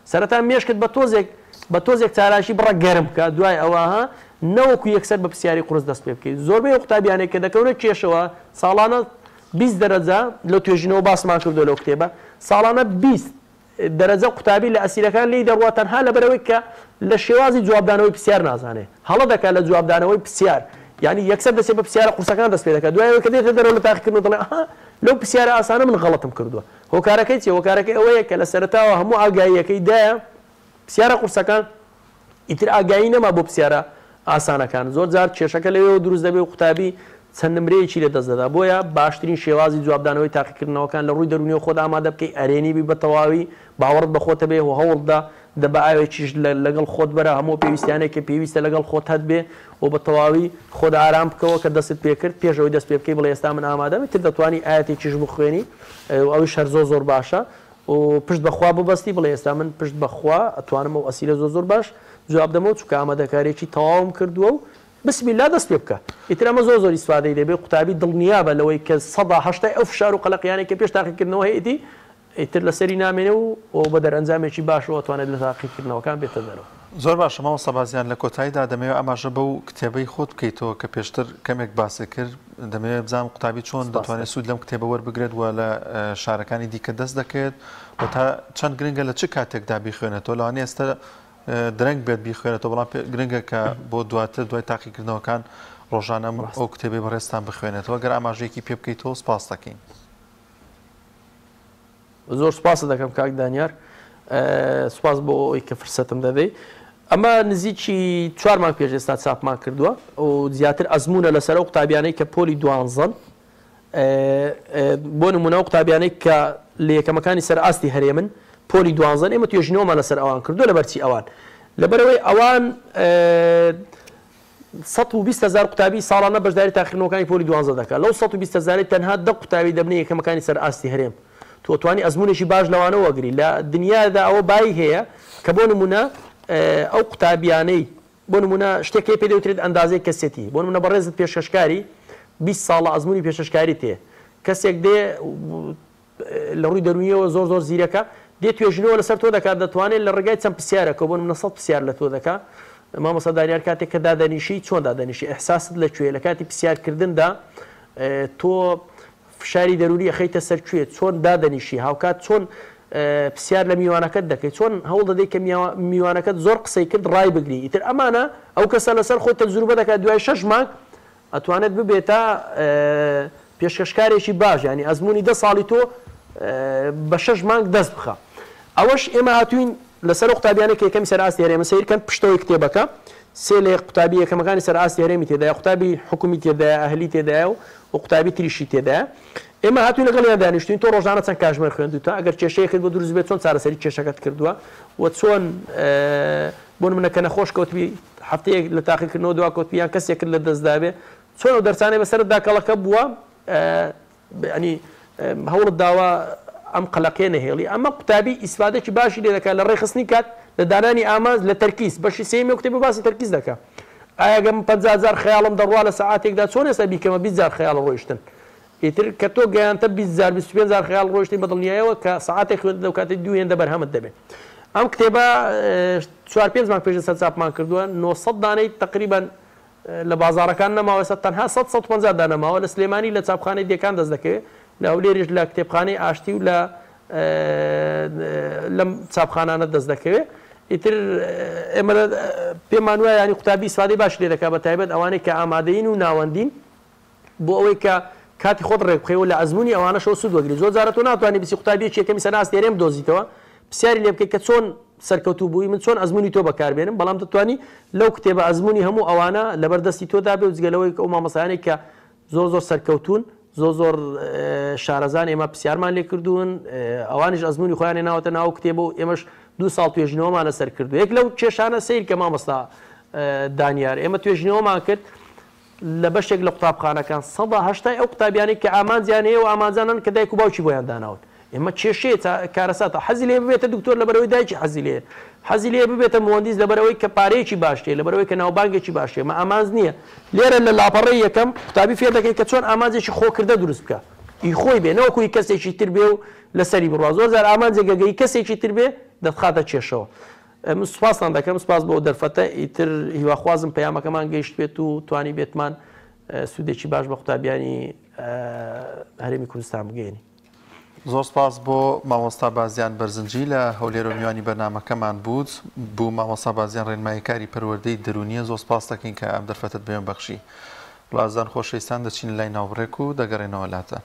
سەرەتا مێشکت بە تۆزێک چاراشی بڕە گەرم بکە دوای ئەوەها نەوەکو یەکسەر بە پرسیاری قورس دەست پێ بکەیت. زۆربەی قوتابیانێک کە دەکەونە کێشەوە ساڵانە 20 دەرەجە لە توێژینەوە باسمان کردو لەو کتێبە ساڵانە 20 دەرەجە قوتابی لە ئەسیرەکان لی دەڕوە تەنها لەبەرەوەی کە لە شێوازی جوابدانەوەی پرسیار نازانێ هەڵە دەکات لە جوابدانەوەی پرسیار یعنی یەکسەر دەسێ بە پرسیارە قورسەکان دەست پێ دەکات دوایەوە کە دێتە دەرەوە لە تاقیکردنەوە دەڵێ لەو پرسیارە ئاسانە من غەڵەتم کردووە. هۆکارەکەی چێ؟ هۆکارەکەی ئەوەیە کە لە سەرەتاوە هەموو ئاگاییەکەی دایە پرسیارە قورسەکان ئیتر ئاگایی نەما بۆ پرسیارە ئاسانەکان. زۆر جار کێشەکە لەوێ دروست دەبێت و قوتابی چەند نمرەیەکی لە دەست دەدا. بۆیە باشترین شێوازی جوابدانەوەی تاقیکردنەوەکان لە ڕووی دەرونیەوە خۆت ئامادە بکەی ئەرێنی بی بە تەواوی باوەڕت بە خۆتە بێ و هەوڵدا دەبە ئاوێکیش لەگەڵ خۆت بەرە هەموو پێویستیانێکی پێویستە لەگەڵ خۆت هەت بێ و بە تەواوی خۆت ئارام بکەوە کە دەست پێ کرد پێشەوەی دەست پێ بکەی بڵێ ئێستا من ئامادەم تر دەتوانی ئاەتێکیش بخوێنی ئەویش هەر زۆر باشە و پشت بەخوا ببەستی بڵێ ئێستا من پشت بەخوا ئەتوانم و ئەسیرە زۆر باش جواب دەمەوە چونکە ئامادەکارێکی تەواوم کردووە و بسمیلا دەست پێ بکە. ئیتر ئەمە زۆر ئیسفادەی دەبێت قوتابی دڵنیابە لەوەی کە 180 ئەو فشار و قەلەقیانێک کە پێش تاقیکردنەوە هەیەی ئیتر لەسەری نامێنێ و بە دەرئەنجامێکی باشەوە توانێت لە تاقیکردنەوەکان بێتە دەرەوە. زۆر باشە ماوەستا بازیان لە کۆتاییدا دەمەوێت ئەماژە بەو کتێبەی خۆت بکەیتەوە کە پێشتر کەمێک باسی کرد دەمەوێت بزانم قوتابی چۆن دەتوانێت سوود لەم کتێبە وەربگرێت و لە شارەکانی دیکە دەست دەکەوێت و تا چەند گرنگە لە چ کاتێکدا بیخوێنێتەوە لەوانەیە ئێستا درەنگ بێت بیخوێنێتەوە بەڵام گرنگە کە بۆ دواتر دوای تاقیکردنەوەکان ڕۆژانە ئەو کتێبەی بەڕێستان بخوێنێتەوە گەر ئاماژەیەکی پێ بکەیتەوە سپاس دەکەین. زۆر سپاس دەکەم کاک دانیار سپاس بۆ ئەوی کە فرسەتم دەدەی. ئەمە نزیکی 4 مانگ پێش ئێستا چاپمان کردووە و زیاتر ئەزمونە لەسەر ئەو قوتابیانەی کە پۆلی دوانزەن بۆ نمونە ئەو قوتابیانەی کە لە یەکەمەکانی سەر ئاستی هەرێمن پۆلی دوانزەن ئێمە توێژینەوەمان لەسەر ئەوان کردو لەبەرچی ئەوان لەبەرەوەی ئەوان 120,000 قوتابی ساڵانە بەشداری تاقیکردنەوەکانی پۆلی دوانزە دەکات لەو 120,000 تەنها 10 قوتابی دەبنە یەکەمەکانی سەر ئاستی هەرێم تۆ توانی ئەزمونێکی باش لەوانە وەگری لە دنیادا ئەوە بای هەیە کە بۆ نمونە ئەو قوتابیانەی بۆ نمونە شتێکی پێ دەوترێت ئەندازەی کەسێتی بۆ نمونە بەڕێزت پێشکەشکاری 20 ساڵە ئەزمونی پێشکەشکاری تێ کەسێک دێ لە ڕووی دەرونیەوە زۆر زیرەکە دێ توێژینەوە لەسەر تۆ دەکات دەتوانێت لە ڕێگای چەند پرسیارەکە بۆ نمونە 100 پرسیار لە تۆ دەکات مامۆستا دانیار کاتێک کە دادەنیشی چۆن دادەنیشی ئەحساست لەکوێ لە کاتی پرسیارکردندا تۆ فشاری دەروری ئەخەیتە سەرکوێ چۆن دادەنیشی هاوکات چۆن پرسیار لە میوانەکەت دەکەیت چۆن هەوڵ دەدەیت کە میوانەکەت زۆر قسەی کرد ڕای بگری ئیتر ئەمانە ئەو کەسە لەسەر خۆی تەجروبە دەکات دوای 6 مانگ ئەتوانێت ببێتە پێشکەشکارێکی باش ینی ئەزمموی 10 ساڵی تۆ بە 6 مانگ دەست بخە. ئەوەش ئێمە هاتوین لەسەر قوتابیانە کە یەکەمی سەر ئاستی هەرێمە سیرکەن پشتەوەی کتێبەکە سێ لە قوتابی یەکەمەکانی سەر ئاستی هەرێمی تێدایە قوتابی حکومی تێدایە ئەهلی تێدایە و قوتابی تریشی تێدایە ئێمە هاتوین لەگەڵیان دانیشتوین تۆ ڕۆژانە چەند کاتژمێر خوێندوویتە ئەگەر کێشەیەکت بۆ دروست بێت چۆن چارەسەری کێشەکەت کردووە و چۆن بۆ نمونە کە نەخۆش کەوتبی هەفتەیەک لە تاقیکردنەوە دوا کەوتبی یان کەسێکت لە دەستدابێ چۆن ئەو دەرسانەی بەسەرت داکەڵەکە بووە ینی هەوڵت داوە ئەم قەلەقیە نەهێڵی ئەمە قوتابی ئیسفادێکی باشی لێ دەکات لە ڕێخستنی کات لە دانانی ئامانج لە تەرکیز بەشی سێمی کتێبە باسی تەرکیز دەکات ئاگەم 50,000 خەیاڵم دەڕوا لە سەعاتێکدا چۆن ئێستا بیکەمە 20,000 خەیاڵ ڕۆیشتن ئیتر کە تۆ گەیانتە 20,000 25,000 خەیاڵ ڕۆیشتی بە دڵنیایەوە کە سەعاتێک خوێندە لەو کاتێک دوو هێندە بەرهەمت دەبێت. ئەم کتێبە 4-5 مانگ پێش سەر چاپمان کردووە 900 دانەی تقریبا لە بازارەکان نەماوە ئێستا تەنها 150 دانەماوە لە سلێمانی لە چاپخانەی دیەکان دەست دەکەوێت لە هەولێریش لە کتێبخانەی ئاشتی و لەم چاپخانانە دەست دەکەوێت ئیتر ئێمە پێمان وایە ینی قوتابی ئیسفادەی باش لێ دەکات بە تایبەت ئەوانەی کە ئامادەین و ناوەندین بۆ ئەوەی کە کاتی خۆت ڕێک بخەیەوە لە ئەزمموی ئەوانەشەوە سوود وەگری زۆر جارە تۆ ناتوانانی بچی قوتابیەکی یەکەمی سەر ئاستی هەرێم دۆزیتەوە پرسیاری لێ بکەیت کە چۆن سەرکەوتوو بووی من چۆن ئەزمموی تۆ بەکاربێنم بەڵام دەتوانی لەو کتێبە ئەزمموی هەموو ئەوانە لەبەردەستی تۆدا بێ و جگەلەوەی کە ئەو مامۆستایانێک کە زۆر سەرکەوتون زۆر شارەزان ئێمە پرسیارمان لێ کردوون ئەوانش ئەزمموی خۆیان ناوەتە ناو کتێبە و ئێمەش 2 ساڵ توێژینەوەمانە سەر کردو یەک لەو کێشانە سیر کە مامۆستا دانیار ئێمە توێژینەوەمان کرد لە بەشێک لە قوتابخانەکان 180 ئەو قوتابیانەی کە ئامانجیان هەیە و ئامانجانن کە دایک و باوکی بۆیان داناوت ئێمە کێشەیە کارەساتە حەزی لێ ببێتە دکتۆر لەبەرەوەی دایکی حەزی لێ حەزی لێ ببێتە مهندس لەبەرەوەی کە پارەیەکی باشتێ لەبەرەوەی کە ناوبانگێکی باشێ مە ئامانج نییە لێرە لە لاپەڕەی یەکەم قوتابی فێر دەکەی کە چۆن ئامانجێکی خۆکردە دروست بکە ئی خۆی بێ نەوەکوی کەسێکی تر بێ و لەسەری بڕوا زۆر جار ئامانجێک گەگەی کەسێکی تر بێ دەخاتە کێشەوە. من سوپاسان دەکەم سپاس بۆ دەرفەتە ئیتر هیواخوازم پەیامەکەمان گەیشت بێت و توانی بێتمان سوودێکی باش بە قوتابیانی هەرێمی کوردستان بگەێنی. زۆر سپاس بۆ مامۆستا بازیان بەرزنجی لە هەولێر و میوانی بەرنامەکەمان بوو بوو مامۆستا بازیان ڕێنماییکاری پەروەردەی دەرونیە. زۆر سپاس دەکەین کە ئەم دەرفەتت بێن بەخشی. بڵازان خۆشەویستان دەچین لای ناوبڕێک و دەگەڕێنەوە لاتە.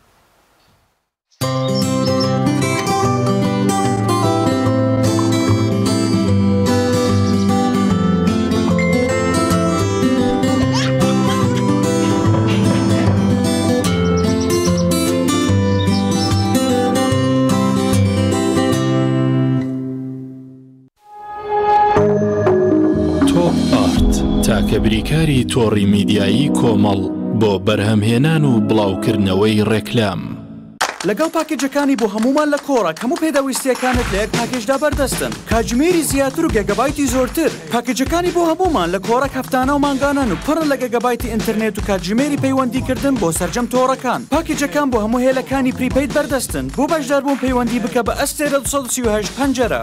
تاکە بریکاری تۆڕی میدیایی کۆمەڵ بۆ بەرهەمهێنان و بڵاوکردنەوەی ڕێکلام لەگەڵ پاکێجەکانی بۆ هەمومان لە کۆڕک هەموو پێداویستیەکانت لە یەک پاکێجدا بەردەستن کاتژمێری زیاتر و گەگەبایتی زۆرتر. پاکێجەکانی بۆ هەمومان لە کۆڕک هەفتانە و مانگانان و پڕ لە گەگەبایتی ئینترنێت و کاتژمێری پەیوەندیکردن بۆ سەرجەم تۆڕەکان. پاکێجەکان بۆ هەموو هێلەکانی پریپەید بەردەستن. بۆ بەشداربوون پەیوەندی بکە بە ئەستێرە 238 پەنجەرە.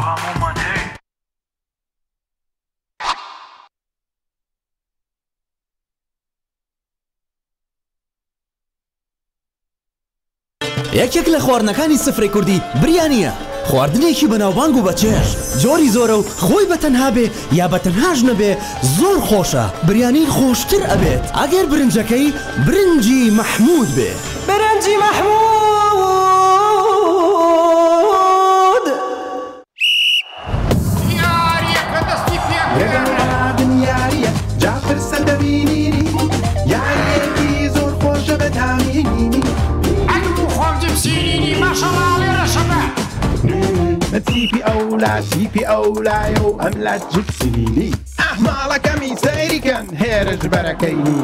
یەکێک لە خواردنەکانی سفرەی کوردی بریانیە. خواردنێکی بەناوبانگ و بەچێژ جۆری زۆرە و خۆی بەتەنها بێ یا بەتەنهاش نەبێ زۆر خۆشە. بریانی خۆشتر ئەبێت ئەگەر برنجەکەی برنجی مەحموود بێ. برنجی مەحموود یاریەکە دەستی پێگەڕادن یاریە جافر سەردەبینینی یاریەکی زۆر خۆشە بەتامینینی تیپی ئەولا تیپی ئەولایە و ئەم لا جپسینی ئەحماڵەکەمی سەیریکەن هێرش بەرەکەینی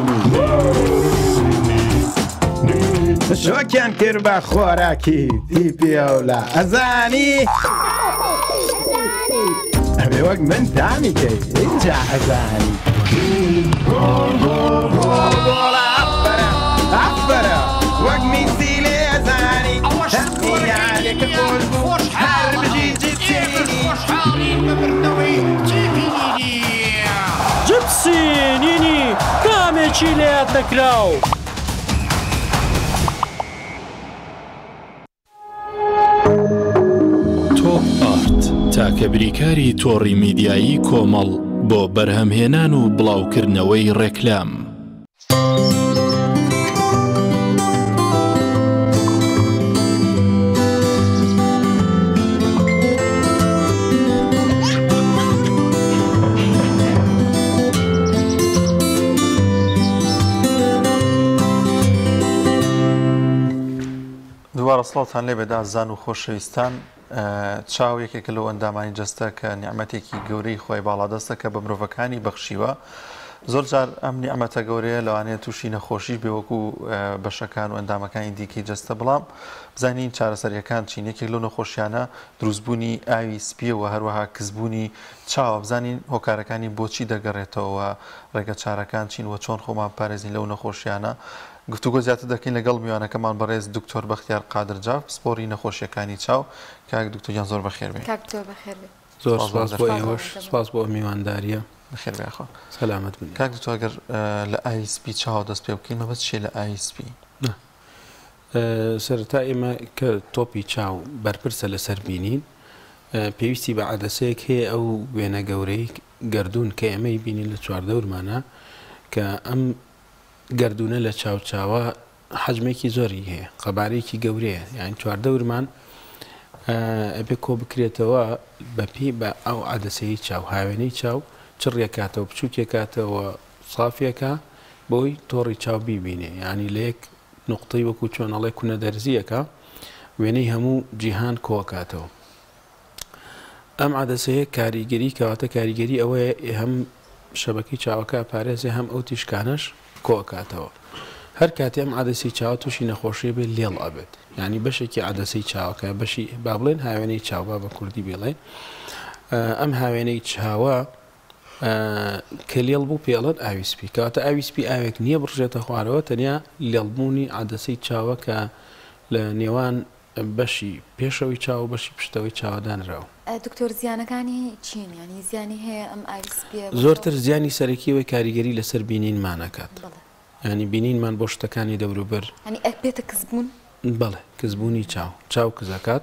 شۆکیان کرد بە خۆراکی تیپی ئەولا ئەزانی ئەبێ وەک من تامی کەی اینجا ئەزانی ئەفبەرە وەک میسی لێ ئەزانی هەمیانێکە خۆش بوو هەر بژی جپسینینی کامێکی لێیات نەکراو. تۆپ ئارت تاکە بریکاری تۆڕی میدیایی کۆمەڵ بۆ بەرهەمهێنان و بڵاوکردنەوەی ڕێکلام ڕاستڵاتان لێ بێدا زان و خۆشەویستان چاو یەکێکە لەو ئەندامانی جەستە کە نیعمەتێکی گەورەی خۆی باڵادەستە کە بە مرۆڤەکانی بەخشیوە. زۆر جار ئەم نیعمەتە گەورەیە لەوانەیە تووشی نەخۆشیش بێ وەکو بەشەکان و ئەندامەکانی دیکەی جەستە. بەڵام بزانین چارەسەریەکان چین. یەکێک لەو نەخۆشیانە دروستبوونی ئاوی سپیە و هەروەها کزبوونی چاوە. بزانین هۆکارەکانی بۆچی دەگەڕێتەوە ڕێگە چارەکان چین و چۆن خۆمان پارێزین لەو نەخۆشیانە. گفتوگۆ زیاتر دەکەین لەگەڵ میوانەکەمان بەڕێز دکتۆر بەختیار قادرجاف سپۆری نەخۆشیەکانی چاو. کاک دکتۆریان زۆر بەخێر بێ. زۆر سپاس بۆ ئێوەش سپاس بۆ میوانداریە. بەخێر بێخۆ سەلامەت بن. کاک دکتۆر ئەگەر لە ئایسپی چاو دەست پێ بکەین مەبەست چیە لە ئایسپی؟ سەرەتا ئێمە کە تۆپی چاو بەرپرسە لەسەر بینین پێویستی بە عەدەسەیەک هەیە ئەو وێنە گەورەی گەردوون کە ئێمەی بینین لە چواردەورمانە کە ئەم گەردونە لە چاوچاوە حەجمێکی زۆری هەیە قەبارەیەکی گەورەیە یان چواردەورمان ئەبێ کۆ بکرێتەوە بەپی بە ئەو عەدەسەی چاو هاوێنەی چاو چڕێکاتەوە بچووکێکاتەوە سافیەکە بۆی تۆڕی چاو بیبینێ یعنی لە یەک نقطەی وەکو چۆنەڵێ کوونە دەرزیەکە وێنەی هەموو جیهان کۆکاتەوە. ئەم عەدەسەیە کاریگەری کەواتە کاریگەری ئەوەیە هەم شەبەکەی چاوەکە پارێزێ هەم ئەو تیشکانەش کۆکاتەوە. هەر کاتی ئەم عەدەسی چاوە تووشی نەخۆشی بێت لێڵ ئەبێت یعنی بەشێکی عەدەسەی چاوەکە بەشی با بڵێن هاوێنەی چاوە بە کوردی بێڵێن ئەم هاوێنەی چاوە کە لێڵ بوو پێڵەن ئاویسپی کەواتە ئاویسپی ئاوێک نییە بڕژێتە خوارەوە تەنیا لێڵبوونی عەدەسەی چاوە کە لە نێوان بەشی پێشەوەی چاو بەشی پشتەوەی چاوەدانراوە. دکتۆر زیانەکانی چین ینی زیانی هەیە ئەم ئایسپی زۆرتر زیانی سەرەکیەوەی کاریگەری لەسەر بینینمانەکات ینی بینینمان بۆ شتەکانی دەوروبەر ینی ئەکبێتە کەسبوون بەڵێ کەسبوونی چاو کزەکات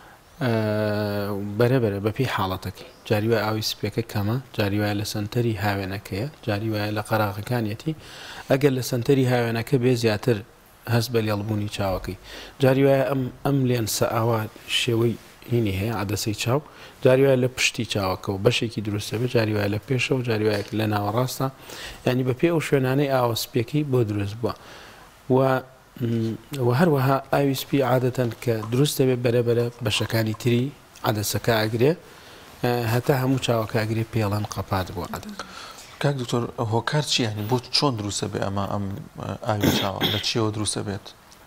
بەرەبەرە بەپی حاڵەتەکەی جاری وای ئاوی سپێکە کەمە جاری وایە لە سنتەری هاوێنەکەیە جاری وایە لە قەراغەکانیەتی ئەگەر لە سنتەری هاوێنەکە بێ زیاتر هەست بە لێڵبوونی چاوەکەی جاری وایە ئەم لێنسە ئاوا شێوەی هینی هەیە عەدەسەی چاو جاری وایە لە پشتی چاوەکە و بەشێکی دروستە بێ جاری وایە لە پێشەوە جاری وایە لە ناوەڕاستە ینی بەپێ ئەو شوێنانەی ئاوە سپێکەی بۆ دروست بووە و هەروەها ئاوی سپی عادەتەن کە دروستە بێ بەرەبەرە بەشەکانی تری عەدەسەکە ئەگرێ هەتا هەموو چاوەکە ئەگرێ پێڵەن قەپات بۆ عەدەس. کاک دکتۆر هۆکار چی ینی بۆ چۆن دروستە بێ ئەمە ئەم ئاوی چاوە لە چیەوە دروستە بێت؟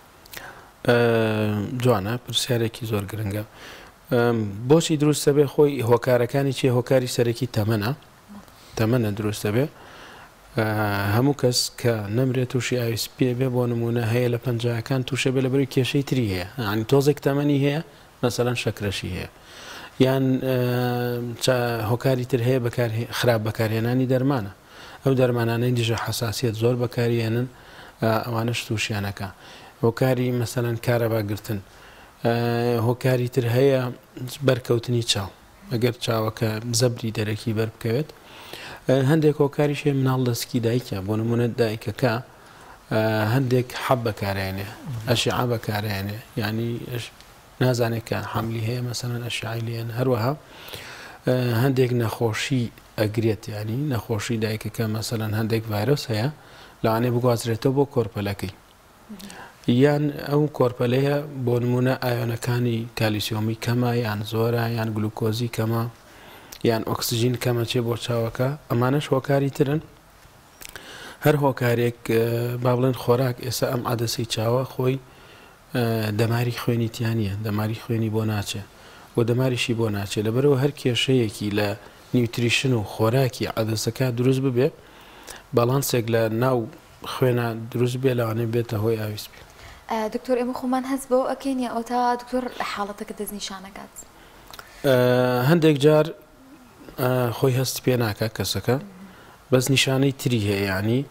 جوانە پرسیارێکی زۆر گرنگە. بۆچی دروستە بێ خۆی هۆکارەکانی چیە هۆکاری سەرەکی تەمەنە دروستە بێ هەموو کەس کە نەمرێت تووشی ئاوی سپێ بێ بۆ نمونە هەیە لە پەنجەکان تووشە بێ لە بەروی کێشەی تری هەیە ینی تۆزێک تەمەنی هەیە مەسەڵەن شەکرەشی هەیە یان هۆکاری تر هەیە خراپ بەکارهێنانی دەرمانە ئەو دەرمانانەی دیژە حساسیت زۆر بەکارهێنن ئەوانەش تووشیانەکە هۆکاری مەسەڵەن کارەباگرتن هۆکاری تر هەیە بەرکەوتنی چاو ئەگەر چاوەکە زەبری دەرەکی بەر بکەوێت هەندێک هۆکاریش هەیە مناڵ دەستکی دایکە بۆ نمونە دایکەکە هەندێک حەب بەکارێنێ ئەشعە بەکارێنێ ینی نازانێت کە حملی هەیە مەسەڵەن ئەشعەی لێن هەروەها هەندێک نەخۆشی ئەگرێت ینی نەخۆشی دایکەکە مەسەڵەن هەندێک ڤایرۆس هەیە لەوانەیە بگوازرێتەوە بۆ کۆرپەلەکەی یان ئەو کۆرپەلەیە بۆ نمونە ئایۆنەکانی کالیسیۆمی کەمە یان زۆرە یان گلوکۆزی کەمە یان ئۆکسسیژین کەمە چێ بۆ چاوەکە ئەمانەش هۆکاری ترن هەر هۆکارێک با بڵێن خۆراک ئێستا ئەم عەدەسەی چاوە خۆی دەماری خوێنیتیانە دەماری خوێنی بۆ ناچێ بۆ دەماریشی بۆ ناچێت لەبەرەوە هەر کێشەیەکی لە نیوتریشن و خۆراکی عەدەسەکە دروست ببێ بەڵانسێک لە ناو خوێنە دروست بێ لەوانەیە بێتە هۆی ئاوی سپی. دکتۆر ئێمە خۆمان هەست بۆ ئەکەین یا ئەو تا دکتۆر حاڵەتەکە دەستنیشانەکات هەندێک جار خۆی هەست پێ ناکە کەسەکە بەس نیشانەی تری هەیە ینی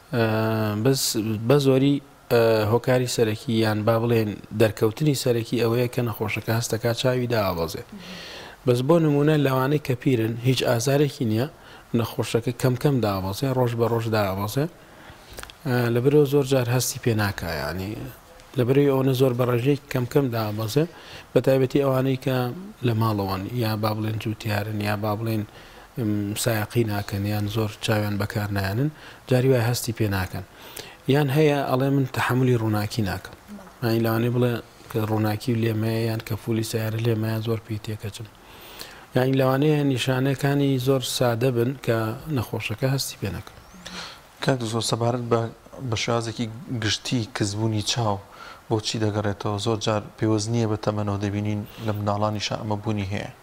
بە زۆری هۆکاری سەرەکی یان با بڵێن دەرکەوتنی سەرەکی ئەوەیە کە نەخۆشەکە هەستەکە چاوی داوازێ بەس بۆ نمونە لەوانەی کە پیرن هیچ ئازارێکی نییە نەخۆشەکە کەم داوازێ ڕۆژ بە ڕۆژ داوازێ لەبەرەوە زۆر جار هەستی پێ ناکە ینی لەبەرەوەی ئەوەنە زۆر بە ڕێژەی کەم دابەزێ بە تایبەتی ئەوانەی کە لە ماڵەوەن یا با بڵێن جووتیارن یا با بڵێن سایقی ناکەن یان زۆر چاویان بەکار نایانن جاری وای هەستی پێ ناکەن یان هەیە ئەڵێ من تەحملی ڕووناکی ناکەم ینی لەوانەیە بڵێ کە ڕووناکی لێمەیە یان کە فولی سیارە لێمەیە زۆر پێی تێکەچن یانی لەوانەیە نیشانەکانی زۆر سادە بن کە نەخۆشەکە هەستی پێ ناکەن. کاک زۆر سەبارەت بە شێوازێکی گشتی کەسبوونی چاو بۆچی دەگەڕێتەوە زۆر جار پێوەست نییە بە تەمەنەوە دەبینین لە مناڵانیشە ئەمە بوونی هەیە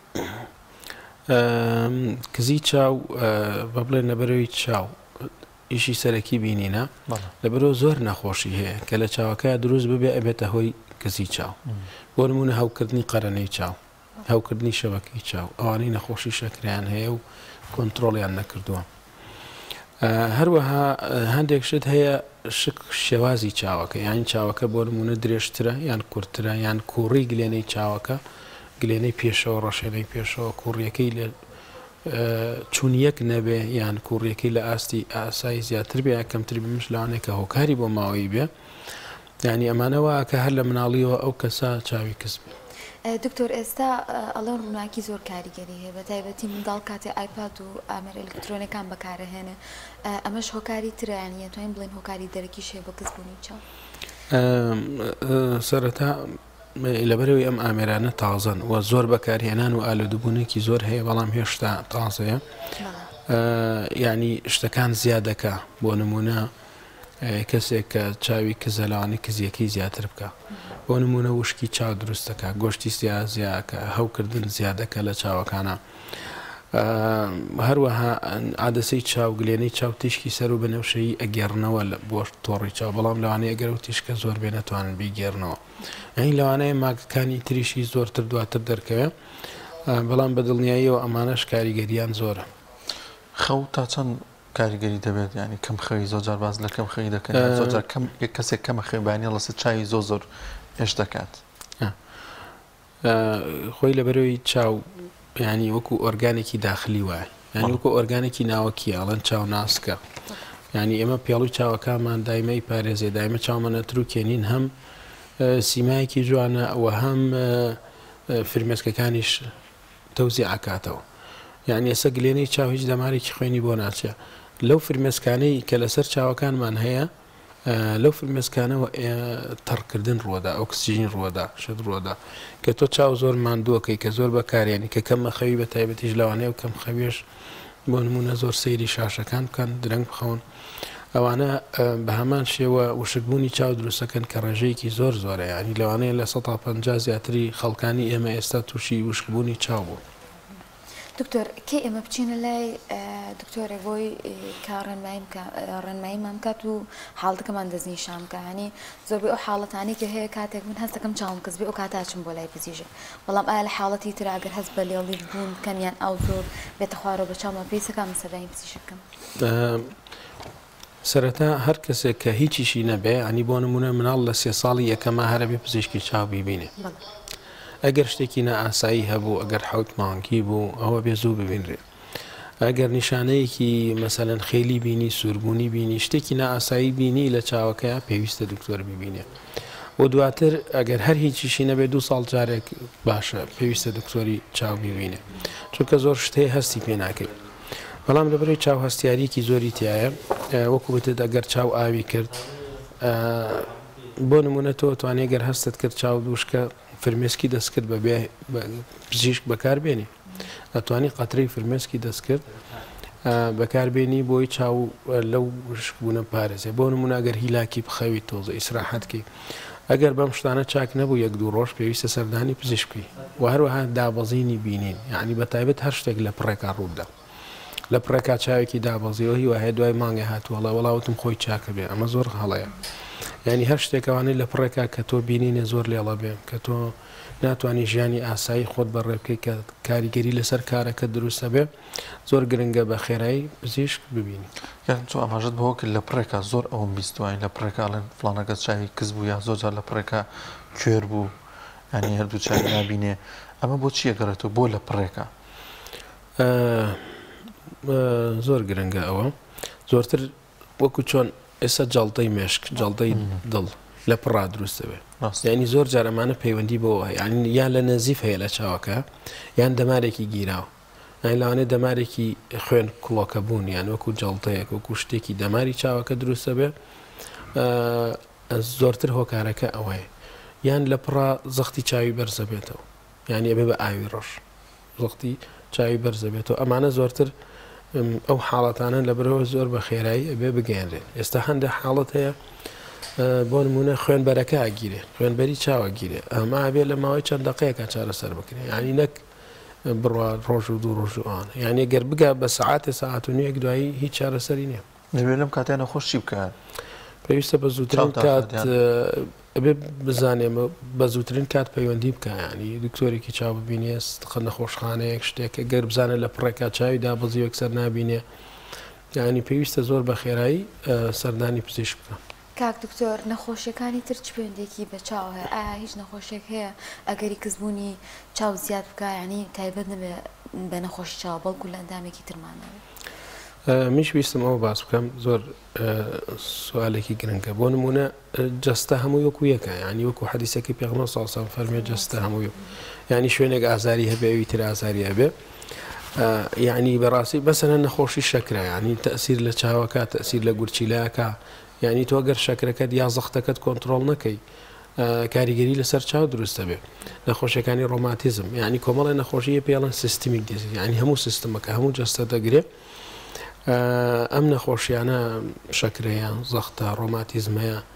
کزی چاو بە بڵێن لەبەرەوەی چاو ئیشی سەرەکی بینینە لەبەرەوە زۆر نەخۆشی هەیە کە لە چاوەکە دروست ببێ ئەبێتە هۆی کزی چاو بۆ نمونە هەوکردنی قەرەنەی چاو هەوکردنی شەبەکەی چاو ئەوانەی نەخۆشی شەکریان هەیە و کۆنتترۆڵیان نەکردووە هەروەها هەندێک شت هەیە شێوازی چاوەکە یان چاوەکە بۆ نمونە درێژترە یان کورتترە یان کوڕی گلێنەی چاوەکە گلێنەی پێشەوە ڕەشێنەی پێشەوە کوڕیەکەی لە چونیەک نەبێ یان کوڕیەکەی لە ئاستی ئاسایی زیاتر بێ کەمتر بمش لەوانێک کە هۆکاری بۆ ماوەی بێ ینی ئەمانەوە کە هەر لە مناڵیەوە ئەو کەسا چاوی کەس بێ. دکتۆر ئێستا ئەڵەن ڕووناکی زۆر کاریگەری هەیە بە تایبەتی منداڵ کاتێ ئایپاد و ئامێر ئەلکترۆنەکان بەکارەهێنێ ئەمەش هۆکاری تریانە توانین بڵێن هۆکاری دەرەکی شێ بۆ کەسبوونی چاو سەرەتا لەبەرەوەی ئەم ئامێرانە تازەن و زۆر بەکارهێنان و ئالودبوونێکی زۆر هەیە بەڵام هێشتا تازەیە ینی شتەکان زیادەکە بۆ نمونە کەسێک کە چاوی کزەلانی کزیەکەی زیاتر بکە بۆ نمونە وشکی چاو دروستەکە گۆشتی سیازیاکە هەوکردن زیادەکە لە چاوەکانە هەروەها عادەسەی چاو گلێنەی چاو تیشکی سەر و بەنەوشەیی ئەگەڕنەوە لە بۆ تۆڕی چاو بەڵام لەوانەیە ئەگەر و تیشکە زۆر بێ نەتوانن بیگەڕنەوە ئەین لەوانەیە ماگەکانی تریشی زۆرتر دواتر دەرکەوێ بەڵام بە دڵنیاییەوە ئەمانەش کاریگەریان زۆرە خەو تا چەند کاریگەری دەبێت ینی کەم خەوی زۆرجار باز لە کەم خەوی دەکەن زۆرجار یەک کەسێک کەمە خێبانی لەسەر چاوی زۆر هێش دەکات خۆی لەبەرەوەی چاو ینی وەکو ئۆرگانێکی داخلی وایە ینی وەکو ئۆرگانێکی ناوەکی ئەڵەن چاو ناسکە ینی ئێمە پێڵوی چاوەکانمان دایمەی پارێزێ دایمە چاومەنە تروکێنین هەم سیمایەکی جوانە ئەوە هەم فرمێسکەکانیش تەوزی ئاکاتەوە یعنی ئێستا گلێنەی چاو هیچ دەمارێکی خوێنی بۆ ناچێت لەو فرمێسکانەی کە لەسەر چاوەکانمان هەیە لەو فرمێسکانەوە تەڕکردن ڕۆدا ئۆکسسیژین ڕۆدا شت ڕۆدا کە تۆ چاو زۆر ماندووەکەی کە زۆر بەکارێنی کە کەمە خەوی بە تایبەتیش لەوانەیە و کەم خەویش بۆ نمونە زۆر سەیری شاشەکان بکەن درەنگ بخەون ئەوانە بە هەمان شێوە وشکبوونی چاو دروستەکەن کە ڕێژەیەکی زۆر زۆرە ینی لەوانەیە لە 150 زیاتری خەڵکانی ئێمە ئێستا تووشی وشکبوونی چاو بوو. دکتۆر کێ ئێمە بچینە لای دکتۆرێک بۆی کە ڕێنماییمان بکات و حاڵەکەمان دەستنیشان بکە هەنی زۆربەی ئەو حاڵەتانی کە هەیە کاتێک من هەست دەکەم چاوم کەس بێ ئەو کاتاچم بۆ لای پزیژە بەڵام ئایا لە حاڵەتی تر ئەگەر هەست بە لێڵی بوون کەمیان ئەو زۆر بێتە خوارەوە بە چاومە پێیسەکە من سەردانی پزیژەکەم سەرەتا هەر کەسێک کە هیچیشی نەبێ ئەنی بۆ نمونە مناڵ لە 3 ساڵی یەکەمە هەرە بێ پزیشکی چاو بیبینێ ئەگەر شتێکی نەئاسایی هەبوو ئەگەر حوت مانگی بوو ئەوە بێ زوو ببینرێ ئەگەر نیشانەیەکی مەسەلەن خێلی بینی سووربوونی بینی شتێکی نەئاسایی بینی لە چاوەکەیە پێویستە دکتۆر ببینێ و دواتر ئەگەر هەر هیچیشی نەبێ 2 ساڵ جارێک باشە پێویستە دکتۆری چاو ببینێ چونکە زۆر شتەیە هەستی پێ ناکەیت بەڵام لەبەرەوەی چاو هەستیاریکی زۆری تایە وەکو بتت ئەگەر چاو ئاوی کرد بۆ نمونە تۆ توانێ گەر هەستت کرد چاو دووشکە فرمێسکی دەست کرد بەبێ پزیشک بەکاربێنی ئەتوانی قەترەی فرمێسکی دەست کرد بەکاربێنی بۆی چاو لەو وشکبوونە پارێزێ بۆ نمونە ئەگەر هیلاکی بخەوی تۆزە ئیسراحەتکەی ئەگەر بەم شتانە چاک نەبوو 1-2 ڕۆژ پێویستە سەردانی پزیشکی و هەروەها دابەزینی بینین یعنی بەتایبەت هەر شتێک لە پڕێکا ڕوودا لە پڕێکا چاوێکی دابەزیەوە هی وهەیە دوای مانگە هاتووەڵە وەڵاوتم خۆی چاکە بێ ئەمە زۆر هەڵەیە ینی هەر شتێکەوانەی لە پڕێکا کە تۆ بینینێ زۆر لێڵە بێ کە تۆ ناتوانانی ژیانی ئاسایی خۆت بەڕێبکەی کە کاریگەری لەسەر کارەکە دروستە بێ زۆر گرنگە بە خێرایی پزیشک ببینی یان تۆ ئاماژت بەوە کرد لە پڕێکا زۆر ئەوم بیستوانی لە پڕێکاڵێن فڵانەکە چاوی کەس بوو یا زۆرجار لە پڕێکا کوێر بوو ینی هەردوو چاوی نابینێ ئەمە بۆ چیە گەڕێتەوە بۆ لە پڕێکا زۆر گرنگە ئەوە زۆرتر وەکو چۆن ئێستا جەڵتەی مێشک جەڵتەی دڵ لە پڕا دروستە بێ ینی زۆر جارەمانە پەیوەندی بۆ ینی یان لە نەزیف هەیە لە چاوەکە یان دەمارێکی گیراوە لەوانێت دەمارێکی خوێن کوڵۆکە بوون یان وەکو جەڵتەیەک وەکو شتێکی دەماری چاوەکە دروستە بێ زۆرتر هۆکارەکە ئەوەیە یان لە پڕا زەختی چاوی بەرزە بێتەوە یانی ئەبێ بە ئاوی ڕۆژ زەختی چاوی بەرزە بێتەوە ئەمانە زۆرتر ئەو حاڵەتانە لە برەوە زۆر بە خێرایی ئەبێ بگەێنرێت ئێستا هەندێک حاڵەت هەیە بۆ نمونە خوێنبەرەکە ئاگیرێ خوێنبەری چاوە گیرێ ئەمە ئەبێ لە ماوەی چەند دقەیەکە چارەسەر بکرێ ینی نەک بڕوا ڕۆژ و 2 ڕۆژ وان یعنی گەر بگە بە سەعاتێ سەعات و نیەک دوایی هیچ چارەسەری نییە دەبێت لەم کاتیانە خۆشی بکات پێویستە بە زووترین کات ئەبێ بزانێ بە زووترین کات پەیوەندی بکە ینی دکتۆرێکی چاو ببینێ نەخۆشخانەیەک شتێکە گەر بزانە لە پڕێکا چاوی دابەزی وەکسەر نابینێ یعنی پێویستە زۆر بە خێرایی سەردانی پزیشک بکە. کاک دکتۆر نەخۆشیەکانی تر چ پەیوەندێکی بە چاو هەیە ئایا هیچ نەخۆشیێک هەیە ئەگەری کەسبوونی چاو زیاد بکە ینی تایبەت نەبێ بە نەخۆشی چاو بەڵکو لە ئەندامێکی ترمانەوێت میش ویستم ئەوە باس بکەم زۆر سوالێکی گرنگە بۆ نمونە جەستە هەموو یەکو یەکە ینی وەکو حەدیسەکەی پێغەمبەر صلی الله علیه و سلم فەرمێ جەستە هەموو یەک ینی شوێنێک ئازاری هەبێ ئەوی تر ئازاری هەبێ یعنی بەڕاستی بەسەنە نەخۆشی شەکرە ینی تەئسیر لە چاوەکە تەئسیر لە گورچیلایەکە یعنی تۆ گەر شەکرەکەت یا زەختەکەت کۆنتترۆڵ نەکەی کاریگەری لەسەر چاو دروستە بێ نەخۆشیەکانی ڕۆماتیزم یعنی کۆمەڵی نەخۆشیە پێڵەن سیستمیک دیزیز یعنی هەموو سیستمەکە هەموو جەستە دەگرێت ئەم نەخۆشیانە شەکرەیە زەختە ڕۆماتیزمەیە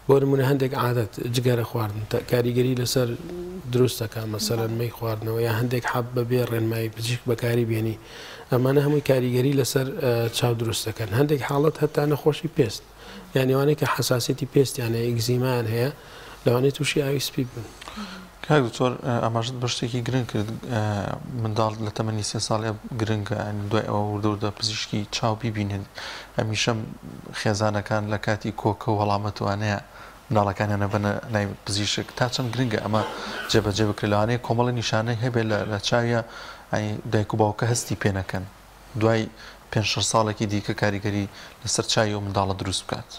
بۆ نمونە هەندێک عادەت جگەرە خواردن کاریگەری لەسەر دروستەکە مەسەلەن مەی خواردنەوە یا هەندێک حەب بەبێ ڕێنمایی پزیشک بەکاری بێنی ئەمانە هەمووی کاریگەری لەسەر چاو دروست دەکەن هەندێک حاڵەت هەتا نەخۆشی پێست یانیوانەیە کە حساسێتی پێستیانە ئێگزیمان هەیە لەوانێت تووشی ئاوی سپی بن. کاک دکتۆر ئاماژت بە شتێکی گرنگ کرد منداڵ لە تەمەنی 3 ساڵێ گرنگە دوای ئەوە وردە پزیشکی چاو بیبینن هەمیشەم خێزانەکان لە کاتی کۆکە و وەڵامەتوانەیە مناڵەکانیانە بنە لای پزیشک تا چەند گرنگە ئەمە جێبەجێ بکرێت لەوانەیە کۆمەڵی نیشانەی هەبێت لە چاویە دایک و باوکە هەستی پێ نەکەن دوای 5 ساڵێکی دیکە کاریگەری لەسەر چاوی و منداڵە دروست بکات.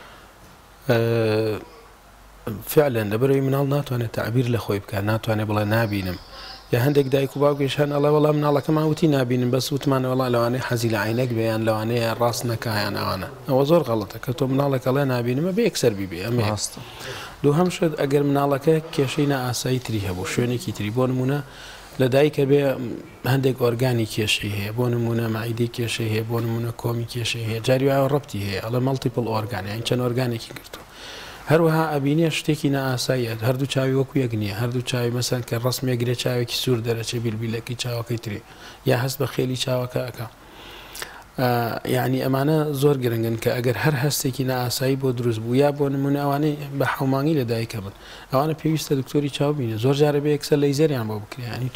فعلا لەبەرەوەی مناڵ ناتوانێت تعبیر لە خۆی بکات ناتوانێت بڵێ نابینم یا هەندێک دایک و باوکیشان ئەڵێ وەڵام مناڵەکەمان وتی نابینم بەس وتمانە وەڵا لەوانەیە حەزی لە عینەک بێیان لەوانەیە ڕاست نەکایان ئەوانە ئەوە زۆر غەڵەتە کە تۆ مناڵێک ئەڵێ نابینمە بە یەکسەر بیبێ ئەمە ڕاستە. دووهەم شت ئەگەر مناڵەکە کێشەی نائاسایی تری هەبوو شوێنێکی تری بۆ نمونە لە دایکە بێ هەندێک ئۆرگانی کێشەی هەیە بۆ نمونە مەعیدەی کێشەی هەیە بۆ نمونە کۆمی کێشەی هەیە جاری وایە ڕەبتی هەیە ئەڵێ مەڵتیپڵ ئۆرگان یان چەند ئۆرگانێکی گرتووە هەروەها ئەبینێ شتێکی نائاساییە هەردوو چاوی وەکو یەک نییە هەردوو چاوی مەسەن کە ڕسمێگرێ چاوێکی سوور دەرەچێ بیلبیلەکەی چاوەکەی ترێ یا هەست بە خێلی چاوەکە ئەەکە یعنی ئەمانە زۆر گرنگن کە ئەگەر هەر هەستێکی نائاسایی بۆ دروست بوو یا بۆ نمونە ئەوانەی بە حومانگی لە دایکە بن ئەوانە پێویستە دکتۆری چاو بینێ زۆر جارە بێ یەکسەر لەیزەریان بۆ بکرێ ینی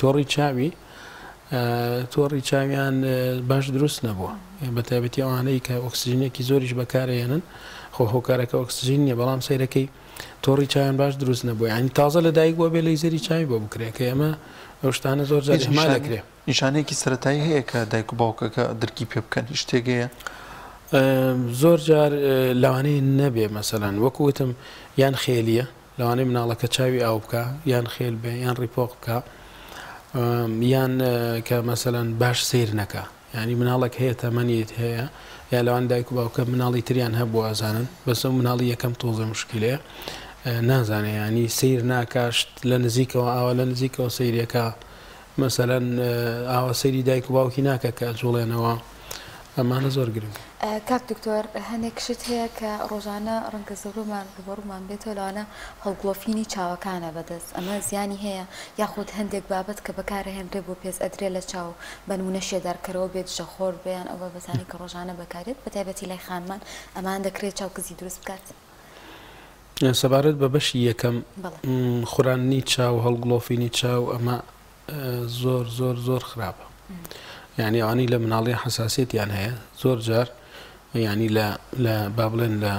تۆڕی چاویان باش دروست نەبووە بە تایبەتی ئەوانەی کە ئۆکسسیژنێکی زۆریش بەکارێنن خۆ هۆکارەکە ئۆکسسیژین نیە بەڵام سەیرەکەی تۆڕی چاویان باش دروست نەبووە ینی تازە لە دایک بۆ بێ لەیزەری چاوی بۆ بکرێ کە ئێمە ئەو شتانە زۆر جار ئیحمال دەکرێ. نیشانەیەکی سەرەتایی هەیە کە دایک و باوکەکە دەرکی پێ بکەن شتێکەیە زۆر جار لەوانەیە نەبێ مەسەلەن وەکوتم یان خێلیە لەوانەیە مناڵەکە چاوی ئاو بکە یان خێل بێ یان ڕیپۆق بکە یان کە مەسەلەن باش سیر نەکە ینی مناڵک هەیە تەمەنیت هەیە یا لەوان دایک و باوکە مناڵی تریان هەبوو ئازانن بەس مناڵی یەکەم تۆزە مشکلەیە نازانێ ینی سیر ناکاشت لە نزیکەوە ئاوە لە نزیکەوە سیرەکە مەسەلەن ئاوە سەیری دایک و باوکی ناکە کە جوڵێنەوە ئەمانە زۆر گرنگ. کاک دکتۆر هەندێک شت هەیە کە ڕۆژانە ڕەنگە زەورومان ڕوبەڕوومان بێتەوە لەوانە هەڵگڵۆفینی چاوەکانە بەدەست ئەمە زیانی هەیە یاخود هەندێک بابەت کە بەکارهێنرێ بۆ پێست ئەدرێ لە چاو بە نمونە شێدارکەرەوە بێت ژەخۆر بێیان ئەو بەبەتانی کە ڕۆژانە بەکارێت بە تایبەتی لای خانمان ئەمان دەکرێت چاوکزی دروست بکات. سەبارەت بە بەشی یەکەم خوڕانی چاو هەڵگڵۆفینی چاو ئەمە زۆر زۆر زۆر خراپە یعنی ئەوانەی لە مناڵی حساسیەتیان هەیە زۆر جار ینی لە با بڵێن لە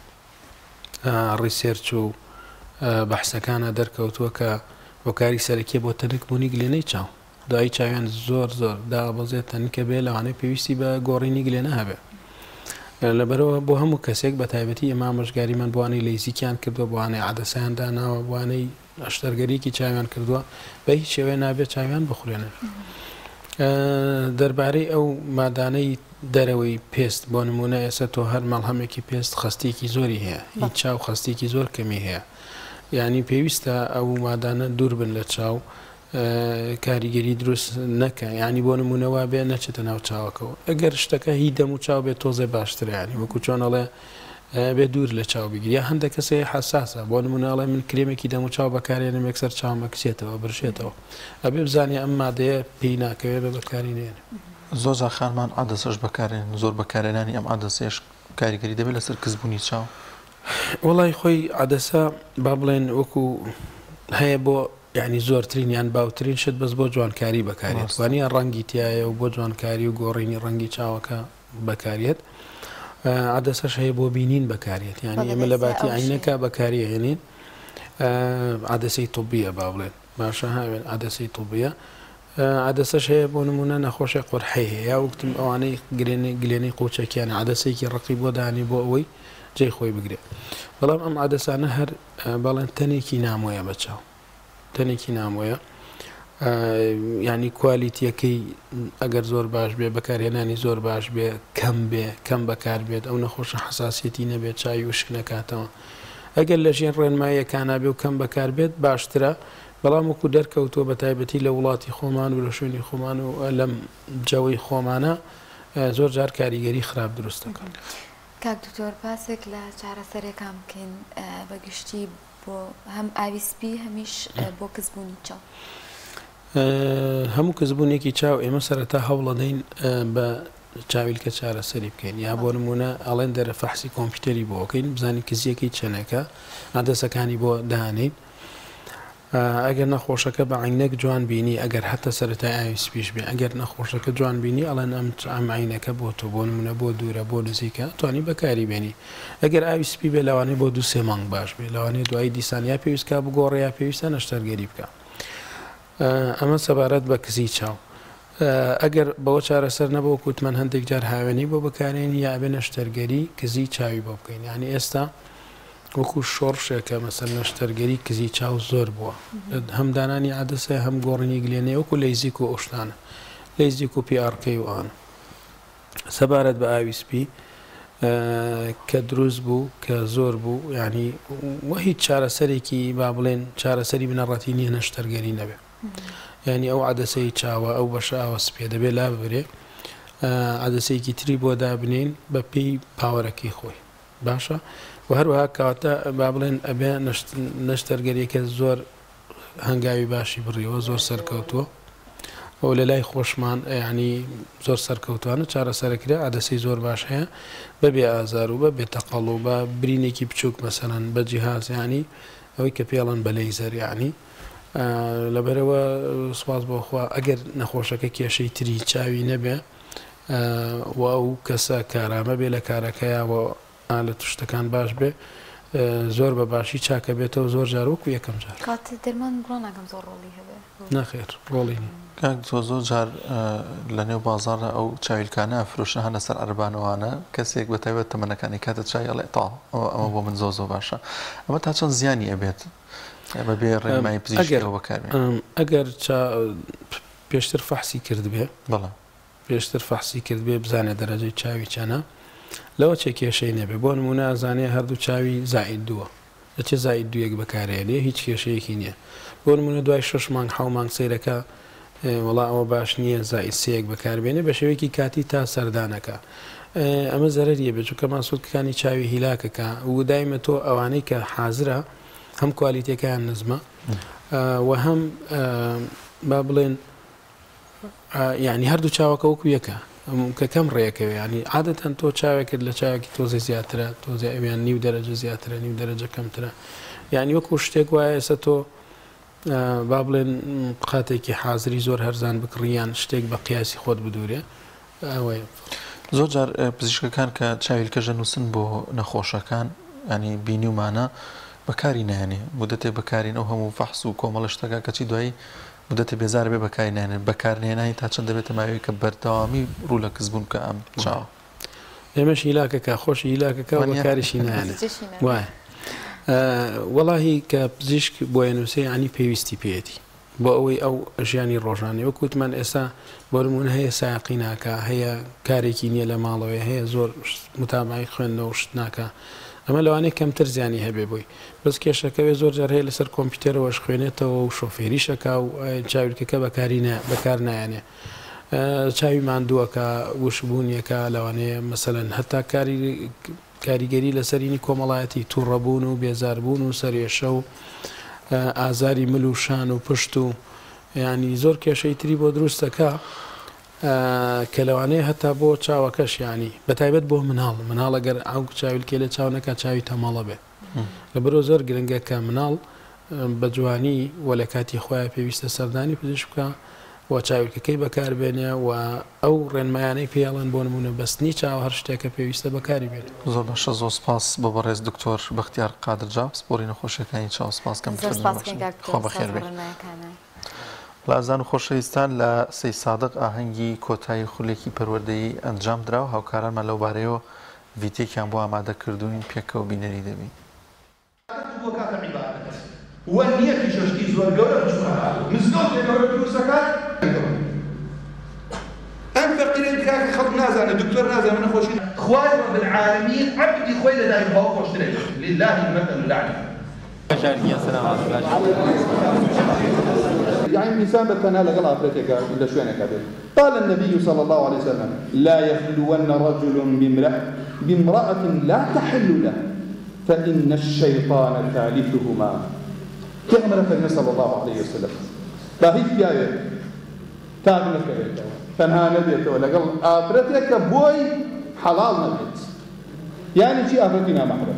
ڕیسێرچ و بەحسەکانە دەرکەوتووە کە هۆکاری سەرەکیە بۆ تەنکبوونی گلێنەی چاو دوایی چاویان زۆر زۆر دابەزێت تەنکە بێ لەوانەیە پێویستی بە گۆڕینی گلێنە هەبێ لەبەرەوە بۆ هەموو کەسێک بە تایبەتی ئێمە ئامۆژگاریمان بوانەی لەیزیکیان کردووە بوانەی عەدەسەیان داناوە بوانەی ئەشتەرگەریکی چاویان کردووە بە هیچ شێوەیە نابێت چاویان بخورێنن. دەربارەی ئەو مادانەی دەرەوەی پێست بۆ نمونە ئێستا تۆ هەر مەڵهەمێکی پێست خستێکی زۆری هەیە هیچ چاو خستێکی زۆر کەمی هەیە ینی پێویستە ئەو مادانە دوور بن لە چاو کاریگەری دروست نەکە ینی بۆ نمونەوە بێ نەچێتە ناو چاوەکەەوە ئەگەر شتەکە هی دەم و چاو بێت تۆزێ باشترە ینی وەکو چۆنەڵێ بێ دوور لە چاو بگیری یا هەندێک کەسەیە حساسە بۆ نمونەڵێ من کرێمێکی دەم و چاو بەکارێنم یەکسەر چاوم بکسێتەوە برشێتەوە ئەبێ بزانێ ئەم مادەیە پێی ناکەوێت بە بەکاری نێنێ. زۆر خانمان عادەسەش بەکارێن زۆر بەکارێنانی ئەم عادەسێش کاریگەری دەبێت لەسەر کەسبوونی چاو. وڵی خۆی عادەسە با بڵێن وەکو هەیە بۆ یعنی زۆرترین یان باوترین شت بەس بۆ جوانکاری بەکارێت وانە ڕەنگی تایە و بۆ جوانکاری و گۆڕینی ڕەنگی چاوەکە بەکارێت عادەسەش هەیە بۆ بینین بەکارێت یعنی ئێمە لە باتی عینەکە بەکاری هێنین عادەسەی توبیە با بڵێن باشە هاوێن عادەسەی توبیە عادەسەش هەیە بۆ نمونە نەخۆشی قورحەی هەیە یا وەکتم ئەوانەی گلێنەی قوچەکیان عادەسەیەکی ڕقی بۆ دانی بۆ ئەوەی جێی خۆی بگرێت بەڵام ئەم عادەسانە هەر بەڵێن تەنێکی نامۆیە بە چاو تەنێکی نامۆیە ینی کوالیتیەکەی ئەگەر زۆر باش بێ بەکارهێنانی زۆر باش بێ کەم بێ کەم بەکار بێت ئەو نەخۆشە حساسیەتی نەبێت چاوی وشک نەکاتەوە ئەگەر لە ژێن ڕێنماییەکانە بێ و کەم بەکار بێت باشترە بەڵام وەکو دەرکەوتووە بە تایبەتی لە وڵاتی خۆمان و لە شوێنی خۆمان و لەم جەوەی خۆمانە زۆر جار کاریگەری خراپ دروست دەکەن. کاک دکتۆر پاسێک لە چارەسەرێکام بکەین بەگشتی بۆ هەم ئاویسپی هەمیش بۆ کەسبوونی چاو. هەموو کەسبوونێکی چاو ئێمە سەرەتا هەوڵ دەین بە چاویلکە چارەسەری بکەین یا بۆ نمونە ئەڵێن دەرە فەحسی کۆمپیوتەری بۆکەین بزانین کزیەکەی چەنەکە ئادەسەکانی بۆ دانین. ئەگەر نەخۆشەکە بە عینەک جوان بینی ئەگەر هەتە سەرەتای ئاویسپیش بێ ئەگەر نەخۆشەکە جوان بینی ئەڵێن ئەم عینەکە بۆ تۆ بۆ نمونە بۆ دوورە بۆ نزیکە توانی بەکاری بێنی. ئەگەر ئاویسپی بێ لەوانەیە بۆ 2-3 مانگ باش بێ لەوانەیە دوای دیسان یا پێویستکە بگۆڕێ یا پێویستە نەشتەرگەری بکە. ئەمە سەبارەت بە کزی چاو. ئەگەر بەوە چارەسەر نەبەوە کوتمان هەندێک جار هاوێنی بۆ بەکارێنی یا بێ نەشتەرگەری کزی چاوی بۆ بکەین. یعنی ئێستا وەکو شۆڕشێکە مەسەر نەشتەرگەری کزی چاو زۆر بووە هەمدانانی عادەسە هەم گۆڕنی گلێنێ وەکو لەیزیک و ئۆشتانە لەیزیک و پیارکەی و ئاە سەبارەت بە ئاویسپی کە دروست بوو کە زۆر بوو ینی وە هیچ چارەسەرێکی با بڵێن چارەسەری بنەڕەتی نییە نەشتەرگەری نەبێ ینی ئەو عادەسەی چاوە ئەو بەشە ئاوەسپێ دەبێت لا ببرێ عادەسەیەکی تری بۆ دابنین بە پێی پاوەرەکەی خۆی باشە و هەروەها کاتە با بڵێن ئەبێ نەشتەرگەریەکە زۆر هەنگاوی باشی بڕیەوە زۆر سەرکەوتووە ئەو لە لای خۆشمان ینی زۆر سەرکەوتوانە چارەسەرەکرا عادەسەی زۆر باش هەیە بەبێ ئازار و بە بێتەقەڵ و بە برینێکی بچووک مەسەرەن بە جیهاز ینی ئەوەی کە پێڵەن بە لەیزەر ینی لەبەرەوە سوپاس بۆخوا ئەگەر نەخۆشەکە کێشەی تری چاوی نەبێ و ئەو کەسە کارامە بێ لە کارەکەیەوە لە توشتەکان باش بێ زۆر بە باشی چاکە بێتەوە زۆر جار وەکو یەکەم جار کاتی دەرمان بڕۆ ناکەم زۆر ڕۆڵی هەبێ نەخێر ڕۆڵی تۆ زۆر جار لە نێو بازارە ئەو چاویلکانە فرۆشە هەنە سەر ئەربانەوانە کەسێک بە تایبەت تەمەنەکانی کاتە چایڵێ تا ئەمە بۆ من زۆ باشە ئەمە تا چەند زیانی ئەبێت بەبێ ڕێنمایی پزیشکیەوە بەکاربێت ئەگەر پێشتر فەحسی کرد بێ بەڵام پێشتر فەحسی کرد بێ بزانێت دەرەجەی چاوی چەنە لەوە چێ کێشەی نەبێ بۆ نمونە ئازانێ هەردوو چاوی زائید دووە دەچێ زائید دوویەک بەکارێنێ هیچ کێشەیەکی نییە بۆ نمونە دوای 6 مانگ 7 مانگ سەیرەکە وڵا ئەوە باش نییە زائید سەیەک بەکاربێنێ بە شێوەیەکی کاتی تا سەردانەکە ئەمە زەرەریە بێت چونکە ماسوولکەکانی چاوی هیلاکەکە و دایمە تۆ ئەوانەی کە حازرە هەم کوالیتەکەیان نزمە و هەم با بڵێن یعنی هەردوو چاوەکە وەکو یەکە کە کەم ڕێەکەوێ ینی عادەتەن تۆ چاوێکرد لە چاوێکی تۆزی زیاترە تۆزی ئەویان نیو دەرەجە زیاترە نیو دەرەجە کەمترە یعنی وەکو شتێک وایە ئێستا تۆ با بڵێن قاتێکی حازری زۆر هەرزان بکڕیان شتێک بە قیاسی خۆت بدورێ ئەوەیە زۆر جار پزیشکەکان کە چاویلکەژە نووسن بۆ نەخۆشەکان ینی بینیومانە بەکاری نایێنێ مدەتێ بەکارین ئەو هەموو فەحس و کۆمەڵە شتەکە کەچی دوایی مدەتە بێزار بێ بەکاری نایێنێن بەکارهێنانی تا چەند دەبێتە ماوەیە کە بەردەوامی ڕوو لە کەسبوون کە ئەم چاوە ئێمەش هیلاکەکە خۆشی هیلاکەکە بەکاریشی نایێنێت وایە وەڵاهی کە پزیشک بۆیە نووسێ ینی پێویستی پێێتی بۆ ئەوەی ئەو ژیانی ڕۆژانەی وەکوتمان ئێستا بۆ نمونە هەیە سایقی ناکە هەیە کارێکی نییە لە ماڵەوەی هەیە زۆر متابعی خوێندنەوە شت ناکە ئەمە لەوانەیە کەمتر زیانی هەبێ بووی بەس کێشەکەوێ زۆر جار هەیە لەسەر کۆمپیوتەرەوەش خوێنێتەوە و شۆفێریشەکە و چاویلکەکە بەکار نایەنێ چاوی ماندووەکە وشبوونیەکە لەوانەیە مەسەلەن هەتا کاریگەری لەسەرینی کۆمەڵایەتی تووڕەبوون و بێزاربوون و سەرێشە و ئازاری مل و شان و پشت و ینی زۆر کێشەی تری بۆ دروستەکە کە لەوانەیە هەتا بۆ چاوەکەش ینی بەتایبەت بۆ مناڵ ئەگەر ئەو چاویلکێ لە چاو نەکە چاوی تەماڵە بێ لەبەرەوە زۆر گرنگە کە مناڵ بە جوانی وە لە کاتی خۆیان پێویستە سەردانی پزیشک بکە و چاویلکەکەی بەکاربێنێ و ئەو ڕێنمایانەی پێڵەن بۆ نمونە بەستنی چاو هەر شتێکە پێویستە بەکاری بێت زۆر باشە زۆر سپاس بۆ بەڕێز دکتۆر بەختیار قادرجا سپۆری نەخۆشیەکانی چاو سپاسکەم خۆ بەخێر بێت لازان و خۆشەویستان لە سەی سادق ئاهەنگی کۆتایی خولێکی پەروەردەیی ئەنجام درا و هاوکارانمان لەو بارەیەوە ڤیدیۆکیان بۆ ئامادەکردوین پێکەوە بینەری دەبین وە نیەتی شەشتی زۆر گەورە مزگەوت لە گەورە دروستەکان ئەم فەقیرەی کاکە خەڵک نازانێت دکتۆر نازانێت نەخۆشی خوای رب العالمین عەبدی خۆی لە دایک باوە خۆشترێت لله المەثل الأعلى يعني الإنسان بتنال غلا أفرتك إلا شو أنا كذا. قال النبي صلى الله عليه وسلم: لا يخلون رجل بامرأة لا تحل له فإن الشيطان ثالثهما. كما نفعل صلى الله عليه وسلم. باهي كياية تابنا كياية تنها نبيته ولا قال أفرتك بوي حلال نبيت. يعني شيء أفرتنا محرم.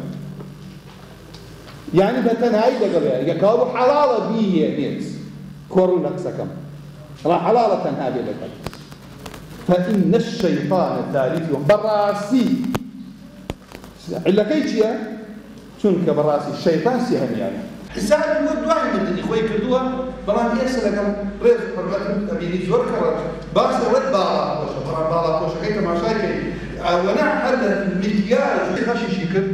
يعني بتنهاي دقل يكابو حلال بيه نيت كورو نقصكم را حلال تنهاي دقل فإن الشيطان ثالث براسي إلا كيشيا شنك براسي الشيطان سيهم يعني حساب الود واحد من الدنيا خوي كردوها برام يسأل كم ريز برغم أبيني زور كرر باس ود بالا كوشة برام بالا كوشة كيف ما شايك وانا حد المكياج خشي شكل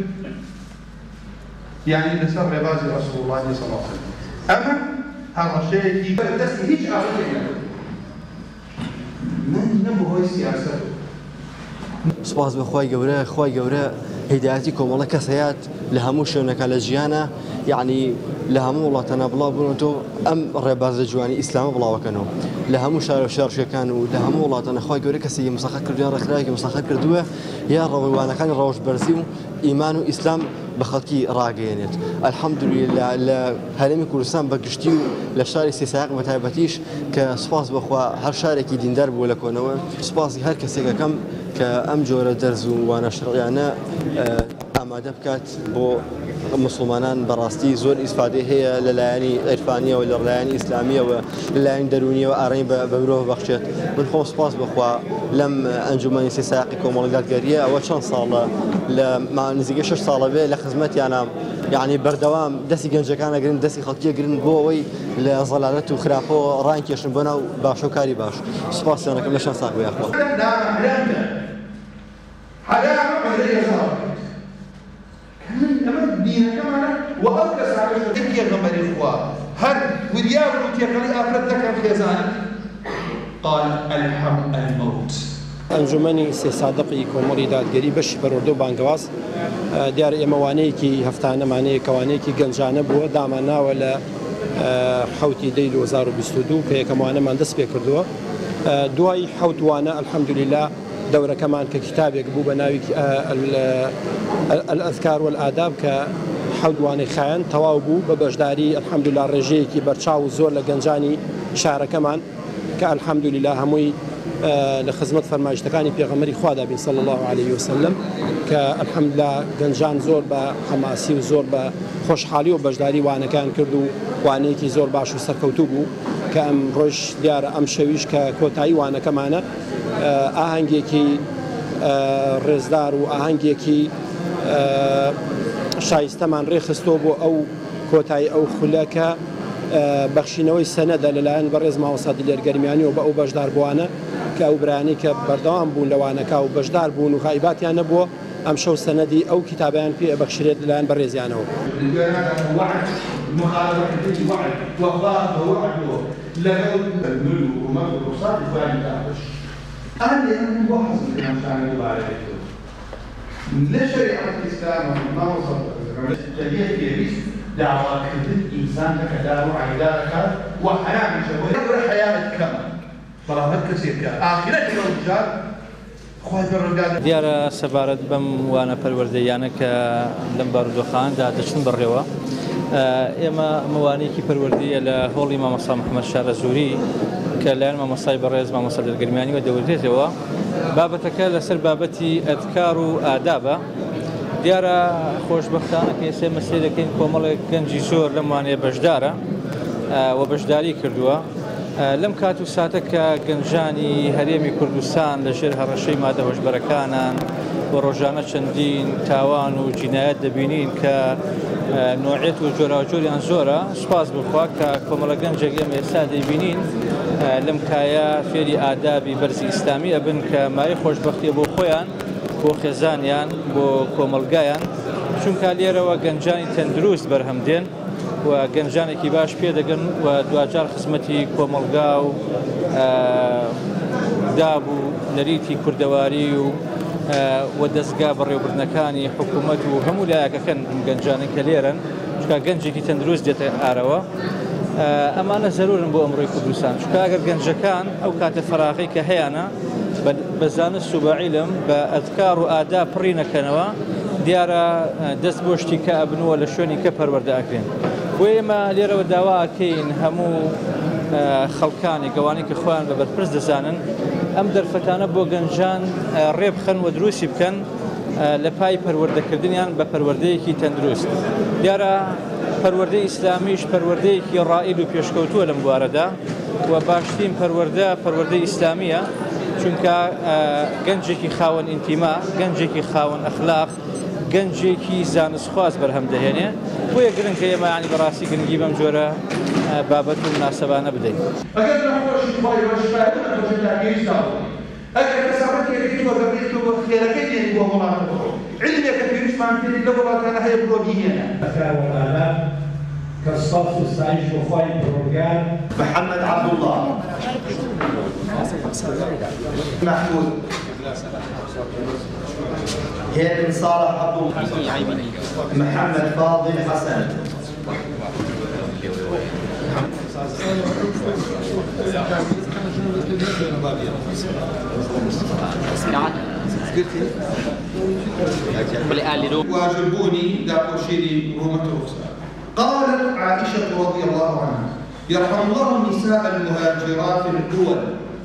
يعني لسر رباز رسول الله صلى الله عليه وسلم أما هذا الشيء يبدأ هيج أعطينا من نبغى السياسة سپاس بخوای گەورە هیدایەتی کۆمەڵە کەسەیات لە هەموو شوێنەکە لە ژیانە یعنی لە هەموو وڵاتانە بڵاو بوونەوە ئەم ڕێبازە جوانی ئیسلامە بڵاوەکەنەوە لە هەموو شار و شارشەکان و لە هەموو وڵاتانە خوای گەورە کەسێکی مسەخەت کردویان ڕێکخراوێکی مسەخەت کردووە یا ڕەوەوانەکانی ڕەوشبەرزی و ئیمان و ئیسلام بە خەڵکی ڕاگەیەنێت ئەلحەمدولیلا لە هەرێمی کوردستان بەگشتی و لە شاری سێسایق بە تایبەتیش کە سوپاس بخوا هەر شارێکی دیندار بووە لە کۆنەوە سوپاسی هەر کەسێکەکەم کە ئەم جۆرە دەرز و وانە شڕیانە ئامادە بکات بۆ مسلمانان بەڕاستی زۆر ئیسفادەی هەیە لەلایەنی عیرفانیەوە لە لایەنی ئیسلامیەوە لەلایەن دەرونیەوە ئاڕێی بە مرۆڤ بەخشێت من خۆم سوپاس بخوا لەم ئەنجومەنی سێسایقی کۆمەڵگە دادگەریە ئەوە چەند ساڵە لە نزیکەی 6 ساڵە بێ لە خزمەتیانە یعنی بەردەوام دەستی گەنجەکانەگرن دەستی خەڵکیەگرن بۆ ئەوەی لە زەلالەت و خراپەوە ڕانکێشن بۆ ناو باش و کاری باش سوپاسیانەکەم لە چەند ساڵ بۆ حرام عليه صار كمان أمد دينه كمان وأركز على شيء غمر الإخوة هل وديار وتيقلي أفرد ذكر خزان قال الحم الموت ئەنجومەنی سێ سادقی کۆمەڵی دادگەری بەشی بەڕۆردە و بانگەواز دیارە ئێمەوانەیەکی هەفتانەمانەیە کەوانەیەکی گەنجانە بووە داماناوە لە حوتی دەی 2022 کە یەکەموانەمان دەست پێ کردووە دوای حوتوانە ئەلحەمدولیلا دەورەکەمان کە کتابێک بوو بە ناوی الأذكار والآداب کە حەوتوانەی خایەن تەواو بوو بە بەشداری ئەلحەمدولیلا ڕێژەیەکی بەرچاو و زۆر لە گەنجانی شارەکەمان کە ئەلحەمدولیلا هەمووی لە خزمەت فەرمایشتەکانی پێغەمبەری خوا دابین صلی الله عليه وسلم کە ئەلحەمدولیلا گەنجان زۆر بە حەماسی و زۆر بە خۆشحالی و بەشداری وانەکان کرد و وانەیەکی زۆر باش و سەرکەوتوو بوو کە ئەم ڕۆژ دیارە ئەم شەویش کە کۆتایی وانەکەمانە ئاهەنگێکی ڕێزدار و ئاهەنگێکی شایستەمان ڕێخستۆ بۆ ئەو کۆتایی ئەو خولەکە بەخشینەوەی سەنەدە لەلایەن بەڕێز مامۆستا دلێرگەرمیانی و بە ئەو بەشدار بووانە کە ئەو برانی کە بەردەوام بوون لەوانەکە و بەشدار بوون و غایباتیان نەبووە ئەم شەو سەنەدی ئەو کتابیان پێ بەخشرێت لەلایەن بەڕێزیانەوە لشريعة الإسلام ما وصل في دعوة كذب إنسان كدار وعيدارك وحياة شبه يقول حياة كما فرامت كثير كآخرة الرجال دیارە سەبارەت بەم وانە پەروەردەیانە کە لەم بارودۆخاندا دەچون بڕێوە ئێمە مەوانەیەکی پەروەردەیە لە هۆڵی مامۆستا محەممەد شارەزووری کە لایەن مامۆستای بەڕێز مامۆستا دەرگەرمیانیەوە دەوردێتەوە بابەتەکە لەسەر بابەتی ئەذکار و ئادابە دیارە خۆشبەختانە کە ئێستا مەسلەی دەکەین کۆمەڵێک گەنجی زۆر لەم وانەیە بەشدارە و بەشداری کردووە لەم کات و ساتە کە گەنجانی هەرێمی کوردستان لەژێر هەڕەشەی مادە هۆشبەرەکانان بۆ ڕۆژانە چەندین تاوان و جینایەت دەبینین کە نوعێت و جۆراوجۆریان زۆرە سوپاس بخوا کە کۆمەڵە گەنجێک ئێمە ئێستا دەبینین لەم کایە فێری ئادابی بەرزی ئیسلامی ئەبن کە مای خۆشبەختیە بۆ خۆیان بۆ خێزانیان بۆ کۆمەلگایان چونکە لێرەوە گەنجانی تەندروست بەرهەمدێن و گەنجانێکی باش پێدەگەن و دوجار خزمەتی کۆمەلگا و داب و نەریتی کوردەواری و دەستگا بەڕێوەبردنەکانی حکوومەت و هەموو لایەکەکەن گەنجانی کە لێرن چکە گەنجێکی تەندروست دێتە ئارەوە ئەمانە زەرورن بۆ ئەمڕۆی کوردستان چکە ئەگەر گەنجەکان ئەو کاتە فەراغی کە هەیەە بە زانست و بە عیلم بە ئەذکار و ئادا پڕی نەکەنەوە دیارە دەست بۆ شتی کە ئەبنووە لە شوێنی کە پەروەردە ئەکرێن بۆ ئێمە لێرەوە داواکەین هەموو خەڵکانی گەوانی کە خۆیان بە بەرپرس دەزانن ئەم دەرفەتانە بۆ گەنجان ڕێبخەن و دروستی بکەن لە پای پەروەردەکردنیان بە پەروەردەیەکی تەندروست دیارە پەروەردەی ئیسلامیش پەروەردەیەکی ڕائیل و پێشکەوتووە لەم بوارەدا و باشترین پەروەردەی ئیسلامیە چونکە گەنجێکی خاوەن ئینتیما گەنجێکی خاوەن ئەخلاق گەنجێکی زانستخواز بەرهەم دەهێنێ بۆیە گرنگ کە ئێمە ینی بەڕاستی گرنگی بەم جۆرە بابەت و مناسەبانە بدەین ئەگەر کەسابەتێکی تۆ دەبێتەوە بۆ خێرەکەی دێنی بۆ وڵاتەوە علمێکە پێویستمان پێی لە وڵاتانە هەیە بڕۆ بیهێنە ئەکاوەڵانە کە سەڵ و ستایش بۆ خۆی پرۆگار محەممەد عەبدوڵڵاه محمود هێرن صالح عەبدوڵڵاه محەممەد فاضل حەسەن واجبوني داقوشيري رومة رخصة قالت عائشة رضي الله عنها يرحم الله نساء المهاجرات الأول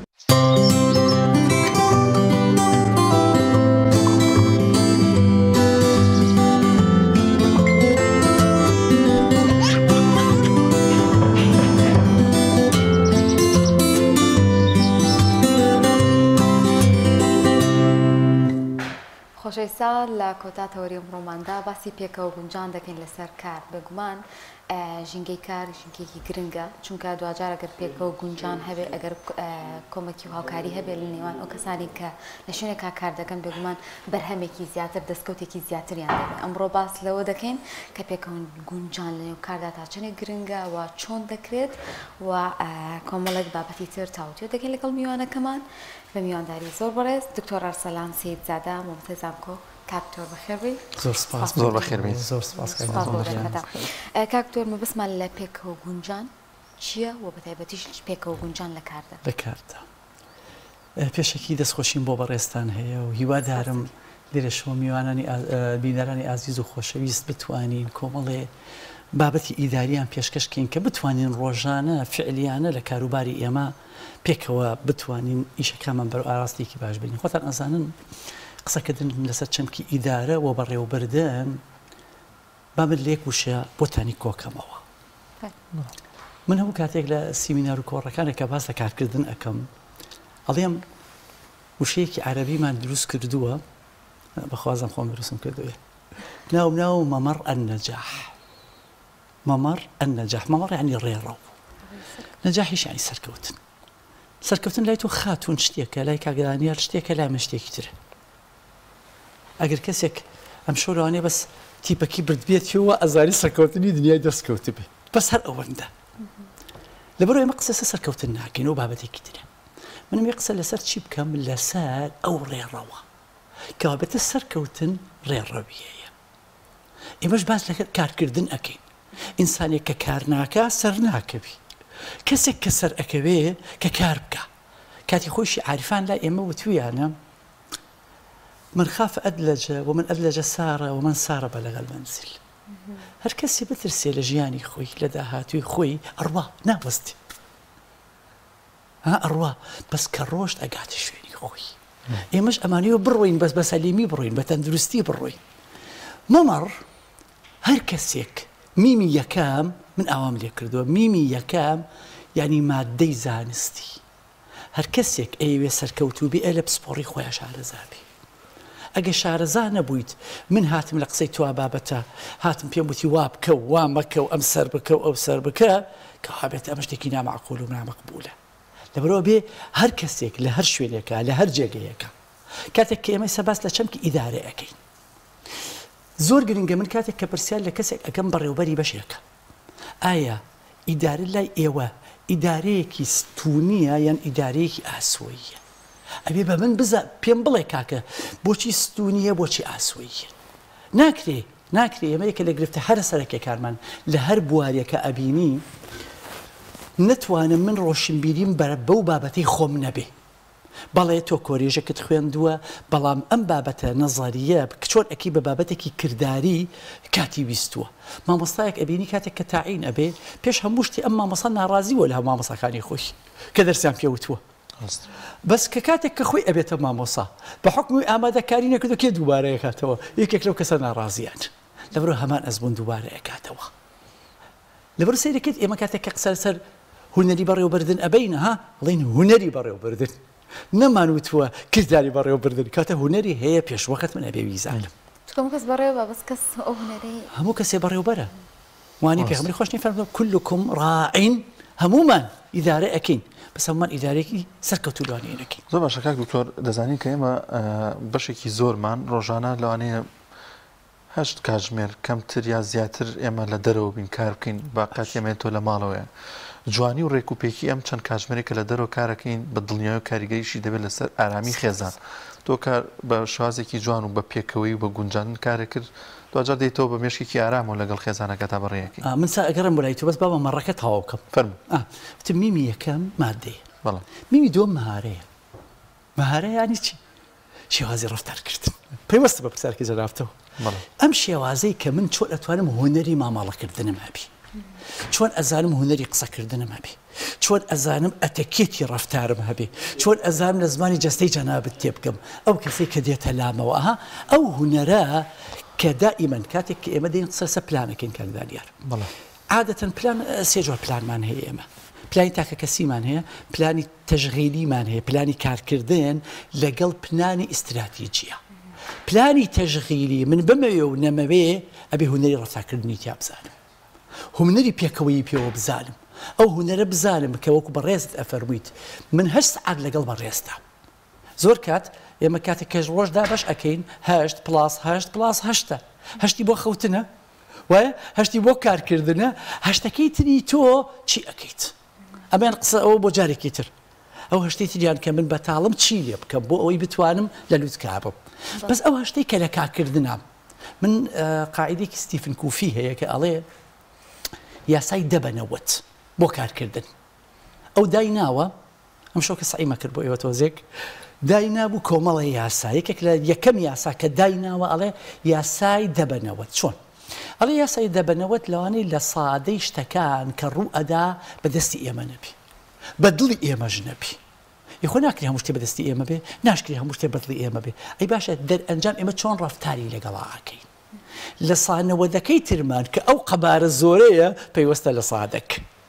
خۆشەویستە لە کۆتا تەوەری ئەمڕۆماندا باسی پێکەوە گونجان دەکەین لەسەر کار بەگومان ژینگەی کار ژینگەیەکی گرنگە چونکە دوجار ئەگەر پێکەوە گونجان هەبێ ئەگەر کۆمەکی و هاوکاری هەبێ لە نێوان ئەو کەسانی کە لە شوێنێکا کار دەکەن بێگومان بەرهەمێکی زیاتر دەستکەوتێکی زیاتریان دەبێت ئەمڕۆ باس لەوە دەکەین کە پێکەوە گونجان لە نێو کاردا تا چەندێک گرنگە و چۆن دەکرێت و کۆمەڵێک بابەتی تر تاوتوێت دەکەین لەگەڵ میوانەکەمان بە میوانداری زۆر بەڕێز دکتۆر ئەرسەلان سەیدزادە مۆمەتە زانکۆ کاکتۆر بەخێربی زۆر سپاس زۆر بەخێربی زۆر سپاس کاکتۆر مەبەسمان لە پێکەوە گونجان چییە و بەتایبەتیش پێکەوە گونجان لە کاردا لە کاردا پێشێکی دەستخۆشیم بۆ بەڕێستان هەیە و هیوادارم لێرە شەوە میوانانی بیدارانی ئازیز و خۆشەویست بتوانین کۆمەڵێ بابەتی ئیداریان پێشکەشکەین کە بتوانین ڕۆژانە فعلیانە لە کاروباری ئێمە پێکەوە بتوانین ئیشەکانمان بەرەو ئاراستێکی باش بینین خۆتان ئەزانن قسەکردن لەسەر چەمکی ئیدارە و بەڕێوەبردن با من لێک وشە بۆتانی کۆکەمەوە من هەموو کاتێک لە سیمینار و کۆڕەکانێک کە باس لە کارکردن ئەەکەم ئەڵێم وشەیەکی عەرەبیمان دروست کردووە بەخوازم خۆم دروستم کردوێ ناو مەمەڕ ئەننەجاح مەمەڕ ئەننەجاح مەمەڕ یعنی ڕێڕەو نەجاحیش یعنی سەرکەوتن لای تۆ خاتون شتێکە لای کاگدانیار شتێکە لای من شتێکی ترە ئەگەر کەسێک ئەم شۆرەوانێ بەس تیپەکی بردبێتەوە ئەزاری سەرکەوتنی دنیای دەستکەوت بێ بەس هەر ئەوەندە لەبەرەوە ئێمە قسە سەرکەوتن ناکەین و بابەتێکی ترە منم یە قسە لەسەر چی بکەم لەسەر ئەو ڕێڕەوە کەوا بێتە سەرکەوتن ڕێڕەویەیە ئێمەش باس لە کارکردن ئەەکەین ئینسانێک کە کار ناکە سەر ناکەوی کەسێک کە سەر ئەەکەوێ کە کار بکە کاتی خۆشی عارفان لا ئێمە وتویانە من خاف أدلج ومن أدلج سار ومن سار بلغ المنزل هر كسي بترسي لجياني خوي لداهاتي خوي أروا ناوستي ها أروا بس كروشت أقعد شويني خوي إيه مش أمانيو بروين بس أليمي بروين بتندرستي بروين ممر هر كسيك ميمي يكام من أوامل يكردو ميمي يكام يعني مادي زانستي هر كسيك أيوة سركوتو بألب سبوري خويا شعر زابي ئەگە شارەزا نەبوویت من هاتم لە قسەی توا بابەتە هاتم پێم وتی وا بکە و وا مەکە و ئەم سەر بکە و ئەو سەر بکە کە وابێت ئەمە شتێکی نامەعقول و نامەقبولە لەبەرەوە بێ هەر کەسێک لە هەر شوێنێکە لە هەر جێگەیەکە کاتێک کە ئێمە سەباس لە چەمکی ئیدارە ئەەکەین زۆر گرنگە من کاتێک کە پرسیار لە کەسێک ئەەکەم بەڕێوەبەری بەشێکە ئایا ئیدارە لای ئێوە ئیدارەیەکی ستونیە یان ئیدارەیەکی ئاسۆییە ئەبێ بە من پێم بڵێ کاکە بۆچی ستونیە بۆچی ئاسۆییە ناکری ئێمە یەکە لە گرفتە هەر سەرەکیەکانمان لە هەر بوارێکە ئەبینی نتوانم من ڕۆشنبیریم بەو بابەتەی خۆم نەبێ بەڵێ تۆ کۆریژەکەت خوێندووە بەڵام ئەم بابەتە نەزاریە چۆن ئەکی بە بابەتێکی کردداری کاتی ویستووە مامۆستایەک ئەبینی کاتێک کە تاعین ئەبێ پێش هەموو شتی ئەم مامۆسا ناڕازیوە لە هەموو مامۆساکانی خۆی کە دەرسیان پێوتووە بەس کە کاتێک کە خۆی ئەبێتە مامۆسا بە حکمی ئامادەکاری نەکردو کێ دووبارە یەکاتەوە یەکێک لەو کەسە ناڕازیان لەبەرەوە هەمان ئەزبوون دووبارە یەکاتەوە لەبەر سەیرەکەت ئێمە کاتێک کە قسە لەسەر هونەری بەڕێوەبردن ئەبەینە ها بڵین هونەری بەڕێوەبردن نەمانوتووە کردداری بەڕێوەبردن کاتە هونەری هەیە پێشوەکەت من ئەبێ ویزانم کەس بەڕێوە بەس کەس ئەو هونەری هەموو کەسێ بەڕێوەبەرە وانی پێغەمبەری خۆشنی فەرمووە كلكم راعٍ هەمومان ئیدارە ئەکەین بەس هەمومان ئیدارێکی سەرکەوتووڵوانی نەکەین زۆر باشە کاک دکتۆر دەزانین کە ئێمە بەشێکی زۆرمان ڕۆژانە لەوانەیە 8 کاتژمێر کەمتر یا زیاتر ئێمە لە دەرەوە بین کار بکەین باقات ئێمە تۆ لە ماڵەوەیە جوانی و ڕێکوپێکی ئەم چەند کاتژمێرێکە لە دەرەوە کارەکەین بە دڵنیای و کاریگەریشی دەبێت لەسەر ئارامی خێزان تۆ کار بە شوازێکی جوان و بە پێکەوەی و بە گونجاندن کارە کرد دوجار دێتەوە بە مێشکێکی ئارام و لەگەڵ خێزانەکە تا بەڕێیەکی من ئەگەڕم بۆلای تۆ بەس بابە مەڕەکە تەواو بکەم فەرموو میمی یەکەم مادەیە میمی دووەم مەهارەیە مەهارەیە یانی چی شێوازی ڕەفتارکردن پێوەستە بە پرسیارکی جەنابتەوە ئەم شێوازەی کە من چۆن ئەتوانم هونەری ماماڵەکردنم هەبی چۆن ئەزانم هونەری قسەکردنم هەبێ چۆن ئەزانم ئەتەکێتی ڕەفتارم هەبێ چۆن ئەزانم لە زمانی جەستەی جەنابەت تێ بکەم ئەو کەسەی کە دێتە لامەوە ئەها ئەو هونەرە کە دائیمەن کاتێک کە ئێمە دەین قسە پلانەکەین کاردانیار عادەتەن پلان سێ جۆر پلانمان هەیە ئێمە پلانی تاکە کەسیمان هەیە پلانی تەژغیلیمان هەیە پلانی کارکردن لەگەڵ پلانی ئیستراتیجیە پلانی تەژغیلی من بمەوێ و نەمەوێ ئەبێ هونەری ڕەفتارکردنی تیا بزانم هونەری پێکەوەی پێوە بزانم ئەو هونەرە بزانم کە وەکو بەڕێزت ئەفەرموویت من 8 سعات لەگەڵ بەڕێزدا زۆر کات ئێمە کاتێک کەژ ڕۆژدا بەش ئەکەین 8 + 8 + 8 هەشتی بۆ خەوتنە وایە هەشتی بۆ کارکردنە هەشتەکەی تری تۆ چی ئەەکەیت ئەمەیان قسە ئەوە بۆ جارێکی تر ئەو هەشتی تریان کە من بەتاڵم چی لێ بکەم بۆ ئەوەی بتوانم لە لووتکا بم بەس ئەو هەشتەی کە لە کارکردنام من قاعدێکی ستیفن کوفی هەیە کە ئەڵێ یاسای دەبەنەوەت بۆ کارکردن ئەو دایناوە ئەم شۆکە سعیمە کرد بۆ ئێوە تۆزێک داینابوو کۆمەڵی یاسا یەکێک لە یەکەم یاسا کە دایناوە ئەڵێ یاسای دەبەنەوەت چۆن ئەڵێ یاسای دەبەنەوەت لەوانەی لە سادەی شتەکان کە ڕوو ئەدا بەدەستی ئێمە نەبی بە دڵی ئێمەش نەبی یخۆ ناکری هەموو شتێ بەدەستی ئێمە بێ ناشکری هەموو شتێ بەدڵی ئێمە بێ ئەی باشە دەرئەنجام ئێمە چۆن ڕەفتاری لەگەڵاکەین لە سانەوەدەکەی ترمان کە ئەو قەبارە زۆرەیە پەیوەستە لە سادەک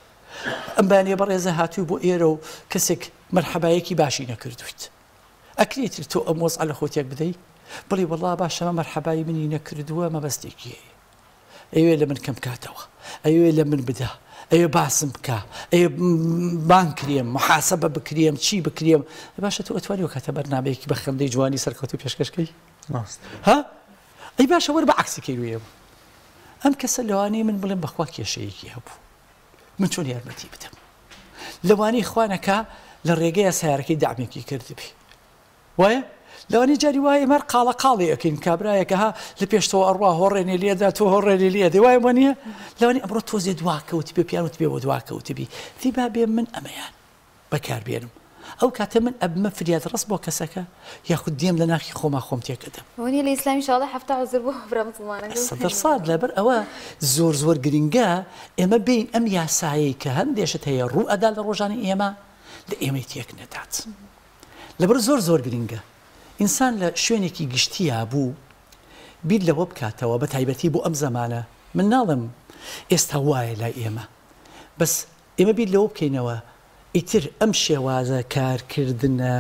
ئەم بانێ بەڕێزە هاتووی بۆ ئێرە و کەسێک مەرحەبایەکی باشی نەکردویت ئەکرێتر تۆ ئەم وەزعە لە خۆتێک بدەیت بڵی وەڵڵا باشەمە مەرحەبایی منی نەکردووە مەبەستێکی هەیە ئەوێ لە من کەم کاتەوە ئەوێ لە من بدە ئەوێ باسم بکە ئەوێ بان کرێم محاسەبە بکرێم چی بکرێم باشە تۆ ئەتوانیوە کاتە بەرنامەیەکی بە خەندەی جوانی سەرکەوتو پێشکەشکەی ها ئەی باشە وەرە بە عەکسەکەی وێ ئەم کەسە لەوانەیە من بڵێم بەخوا کێشەیەکی هەبوو من چۆن یارمەتی بدەم لەوانەی خوانەکە لە ڕێگەیە سیارەکەی دامێکی کردبی وایە لەوانەی جاری وایە مەر قاڵە قاڵی ئەەکەین کابرایەکە ها لە پێشتەوە ئەڕوا هۆڕێنێ لێدا تۆ هۆڕێنی لێدە وایە بۆ نییە لەوانەی ئەمڕۆ تۆزێ دواکەوت بێ پیانوت بێ بۆ دواکەوتبی دی با بێ من ئەمەیان بەکاربێنم ئەو کاتە من ئەبمە فریاد ڕست بۆ کەسەکە یاخود دێم لە ناخی خۆما خۆم تێکەدەم وەنی لە ئیسلامی شاڵە هەفتە عوزر بۆ برا مسلمانە سەد لەبەر ئەوە زۆر گرنگە ئێمە بین ئەم یاسایی کە هەندێشت هەیە ڕوو ئەدا لە ڕۆژانی ئێمە لە ئێمەی تێک نەدات لەبەر زۆر گرنگە ئینسان لە شوێنێکی گشتیە بوو بیر لەوە بکاتەوە بە تایبەتی بۆ ئەم زەمانە من ناڵم ئێستا وایە لای ئێمە بەس ئێمە بیر لەوە بکەینەوە ئیتر ئەم شێوازە کارکردنە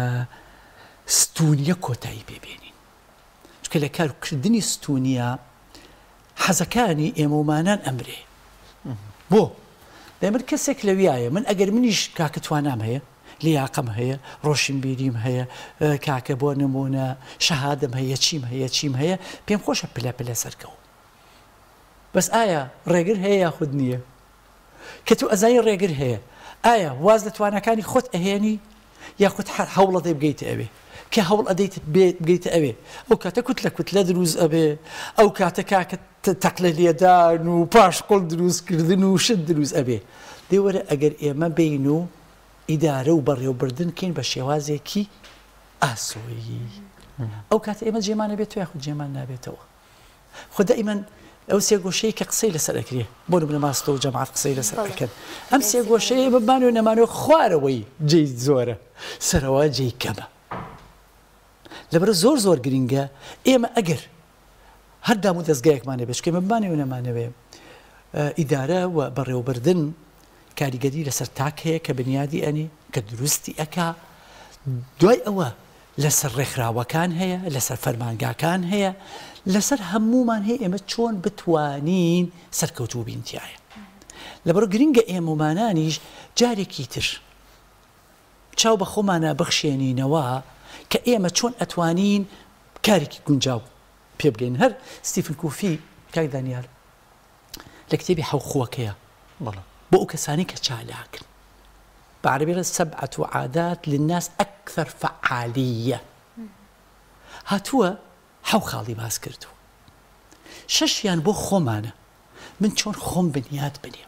ستونیە کۆتایی پێبێنین چکە لە کارکردنی ستونیە حەزەکانی ئێمەمانان ئەمرێ بۆ دەمر کەسێک لەویایە من ئەگەر منیش کاکەتوانام هەیە لیاقم هەیە ڕۆشنبیریم هەیە کاکە بۆ نمونە شەهادەم هەیە چیم هەیە پێم خۆشە پلە سەرکەوت بەس ئایا ڕێگر هەیە یاخود نییە کە تو ئەزای ڕێگر هەیە ئایا واز لە توانەکانی خۆت ئەهێنی یاخود هەوڵە دەی بگەیتە ئەوێ کە هەوڵ ئەدەیت بگەیتە ئەوێ ئەو کاتە کوتلە دروست ئەبێ ئەو کاتە کاکە تەقلە لێدان و پاشقۆڵ دروستکردن و شت دروست ئەبێ دێوەرە ئەگەر ئێمە بین و ئیدارە و بەڕێوەبردن کەین بە شێوازێکی ئاسۆیی ئەو کاتە ئێمە جێمانە بێت یاخود جێمان نابێتەوە خۆدا ئیمەن ئەو سێگۆشەیە کە قسەی لەسەر ئەکرێ بۆ نمونە ماستۆ و جەماعەت قسەی لەسەر ئەکەن ئەم سێگۆشەیە بمانێ و نەمانەوە خوارەوەی جێی زۆرە سەرەوە جێی کەمە لەبەرە زۆر گرینگە ئێمە ئەگەر هەردام و دەستگایەکمانە بێت ئێمە بمانێ و نەمانەوێ ئیدارە و بەڕێوەبردن کاریگەری لەسەر تاک هەیە کە بنیادی ئەنی کە دروستی ئەکا دوای ئەوە لەسەر ڕێکخراوەکان هەیە لەسەر فەرمانگاکان هەیە لەسەر هەمومان هەیە ئێمە چۆن بتوانین سەرکەوتوو بینتیایە لەبەرە گرینگە ئێمەمانانیش جارێکی تر چاو بە خۆمانە بخشێنینەوە کە ئێمە چۆن ئەتوانین کارێکی گونجاو پێ بگەین هەر ستیفن کوفی کاک دانیال لە کتێبی حەوخوەکەیە بۆ ئەو کەسانی کە چالاکن بعربية 7 عادات للناس أكثر فعالية هاتوا حو خالي باس كردو ششيان بو خومانا من چون خوم بنيات بنيم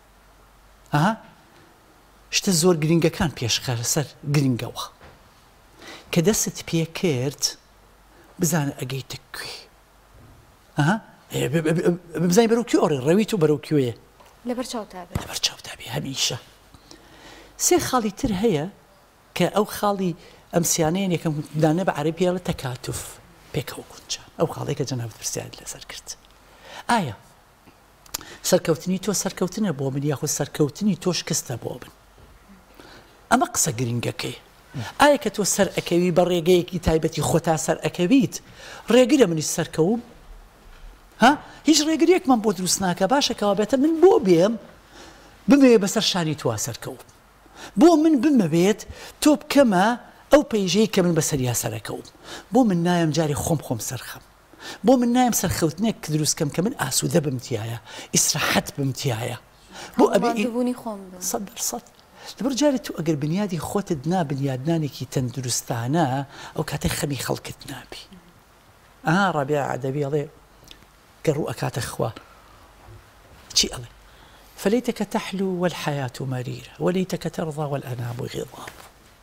شتا زور گرینگە کان پێشخەرە سەر گرینگەوە کە دەست پێ کرد بزانە ئەگەیتە کوێ بزانین بەرەو کوێ ئۆڕێ ڕەویت و بەرەو کوێیە لەبەر چاوتابێ هەمیشە سێ خاڵی تر هەیە کە ئەو خاڵی ئەمسیانەیە یەکەم دانە بە عەرەبیە تەکاتوف پێکەوە گونجان ئەو خاڵی کە جەنابەت پرسیارت لەسەر کرد ئایا سەرکەوتنی تۆ سەرکەوتنە بۆ من یاخود سەرکەوتنی تۆ شکستە بۆ من ئەمە قسە گرینگەکەی ئایا کە تۆ سەر ئەکەوی بە ڕێگەیەکی تایبەتی خۆتا سەر ئەکەویت ڕێگرە منیش سەرکەوم هیچ ڕێگریەکمان بۆ دروست ناکە باشەکەوە بێتە من بۆ بێم بمەوێ بەسەر شانی توا سەرکەوم بۆ من بمەوێت تۆ بکەمە ئەو پەیژەی کە من بەسەریا سەرەکەوم بۆ من نایم جاری خۆم سەرخەم بۆ من نایم سەرخەوتنێک کە دروستکەم کە من ئاسوودە بمتیایە ئیسراحەت بمتیایە بۆ ئەبێ 100% لەبەر جارێت تو ئەگەر بنیادی خۆتت نا بنیادنانێکی تەندروستانە ئەو کاتەی خەمی خەڵکت نابی ڕابیا عەدەبی ئەڵێ کە ڕوو ئەکاتە خوا چی ئەڵێ فليتك تحلو والحياة مريرة وليتك ترضى والأنام غضاب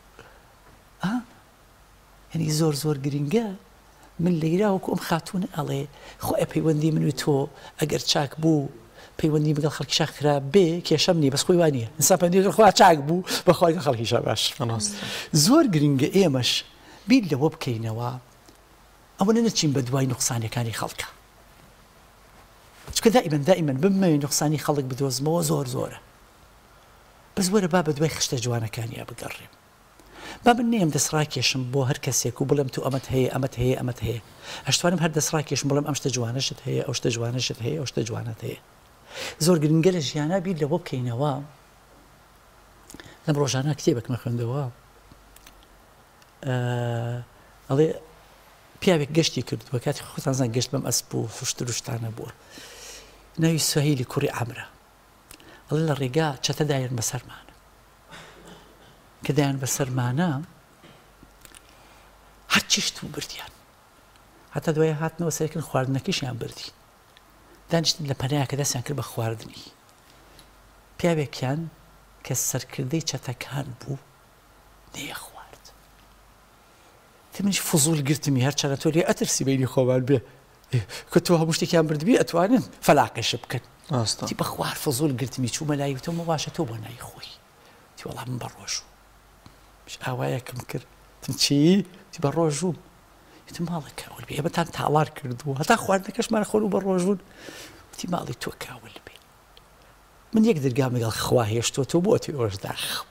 يعني زور گرینگە من لەیرا وەکو ئەم خاتون ئەڵێ خۆ پەیوەندی من و تۆ ئەگەر چاک بوو پەیوەندی بەگەڵ خەڵکیشا خراپ بێ کێشەم نیە بەس خۆی وانە ئینسان پەیوەندی خوا چاک بوو بەخوای خەڵکیشا باش زۆر گرینگە ئێمەش بیر لەوە بکەینەوە ئەوە نەچین بە دوای نوقسانەکانی خەڵکە چکە دائیمەن بمەوێ نوقسانی خەڵک بدۆزمەوە زۆرە بەس وەرە با بە دوای خشتە جوانەکانیە بگەڕێم با من نێم دەسڕاکێشم بۆ هەر کەسێک و بڵێم تو ئەمەت هەیە ئەشتوانم هەر دەسڕاکێشم بڵێم ئەم شتە جوانەشت هەیە ئەو شتە جوانەشت هەیە ئەو شتە جوانەت هەیە زۆر گرنگە لە ژیانە بیر لەوە بکەینەوە لەم ڕۆژانە کتێبێکمە خوێندەوە ئەڵێ پیاوێک گەشتی کردووە کاتی خۆتانزان گەشت بەم ئەسپ و فشتر و شتانە بووە ناوی سوهەیلی کوڕی عەمرە ئەڵێ لە ڕێگا چەتە دایان بەسەرمانە کە دایان بەسەرمانە هەرچی شت و بردیان هەتا دوای هاتنەوە سەرکردن خواردنەکەیشیان بردی دانیشتن لە پەنایە کە دەستیان کرد بە خواردنی پیاوێکیان کە سەرکردەی چەتەکان بوو نەیەخوارد منیش فزول گرتمی هەر چەنە تۆ لێ ئەترسی بینی خۆمان بێ کە تۆ هەموو شتێکیان بردبی ئەتوانن فەلاقەش بکەن تی بە خوار فزول گرتمی چوومە لای وتەوە باشە تۆ بۆ نای خۆی تی وەڵام من بە ڕۆژوو ئاوایەکم کرد تم چی تی بە ڕۆژوو وتم ماڵە کاول بێ ئێمەتان تاڵار کردووە هەتا خواردنەکەشمان خۆر و بە ڕۆژوون وتی ماڵی تۆ کاول بێ من یەک دەرگام لەگەڵ خوا هێشتۆ بۆ تی ئۆژ داخم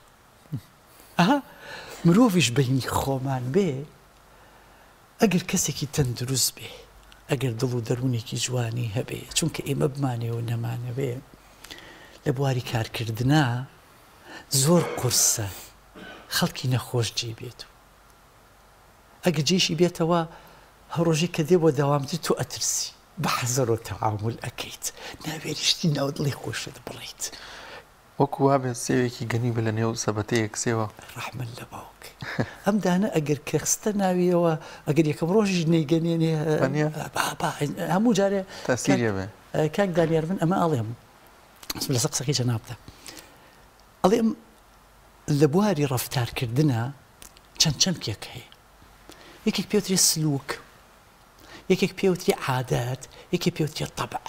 مرۆڤیش بینی خۆمان بێ ئەگەر کەسێکی تەندروست بێ ئەگەر دڵ و دەروونێکی جوانی هەبێ چونکە ئێمە بمانێ و نەمانەوێ لە بواری کارکردنا زۆر قورسە خەڵکی نەخۆش جێ بێت ئەگەر جێشی بێتەوە هەڕۆژی کە دێ بۆ داوامتر تۆ ئەترسی بە حەزەر و تەعامل ئەکەیت ناوێریشتی ناو دڵی خۆشت بڵیت وەکو وابێت سێوێکی گەنی بە لە نێو سەبەتەیەک سێوە ڕەحمە لە باوک ئەم دانە ئەگەر کە خستە ناویەوە ئەگەر یەکەم ڕۆژی نەیگەنێنێ هەموو جارێ تاسیریە بێ کاک دانیار من ئەمە ئەڵێم لەسەر قسەکەی جەنابتە ئەڵێم لە بواری ڕەفتارکردنە چەند پێک هەیە یەکێک پێوترێ سلوک یەکێک پێوتری عادەت یەکێک پێوترێ طەبع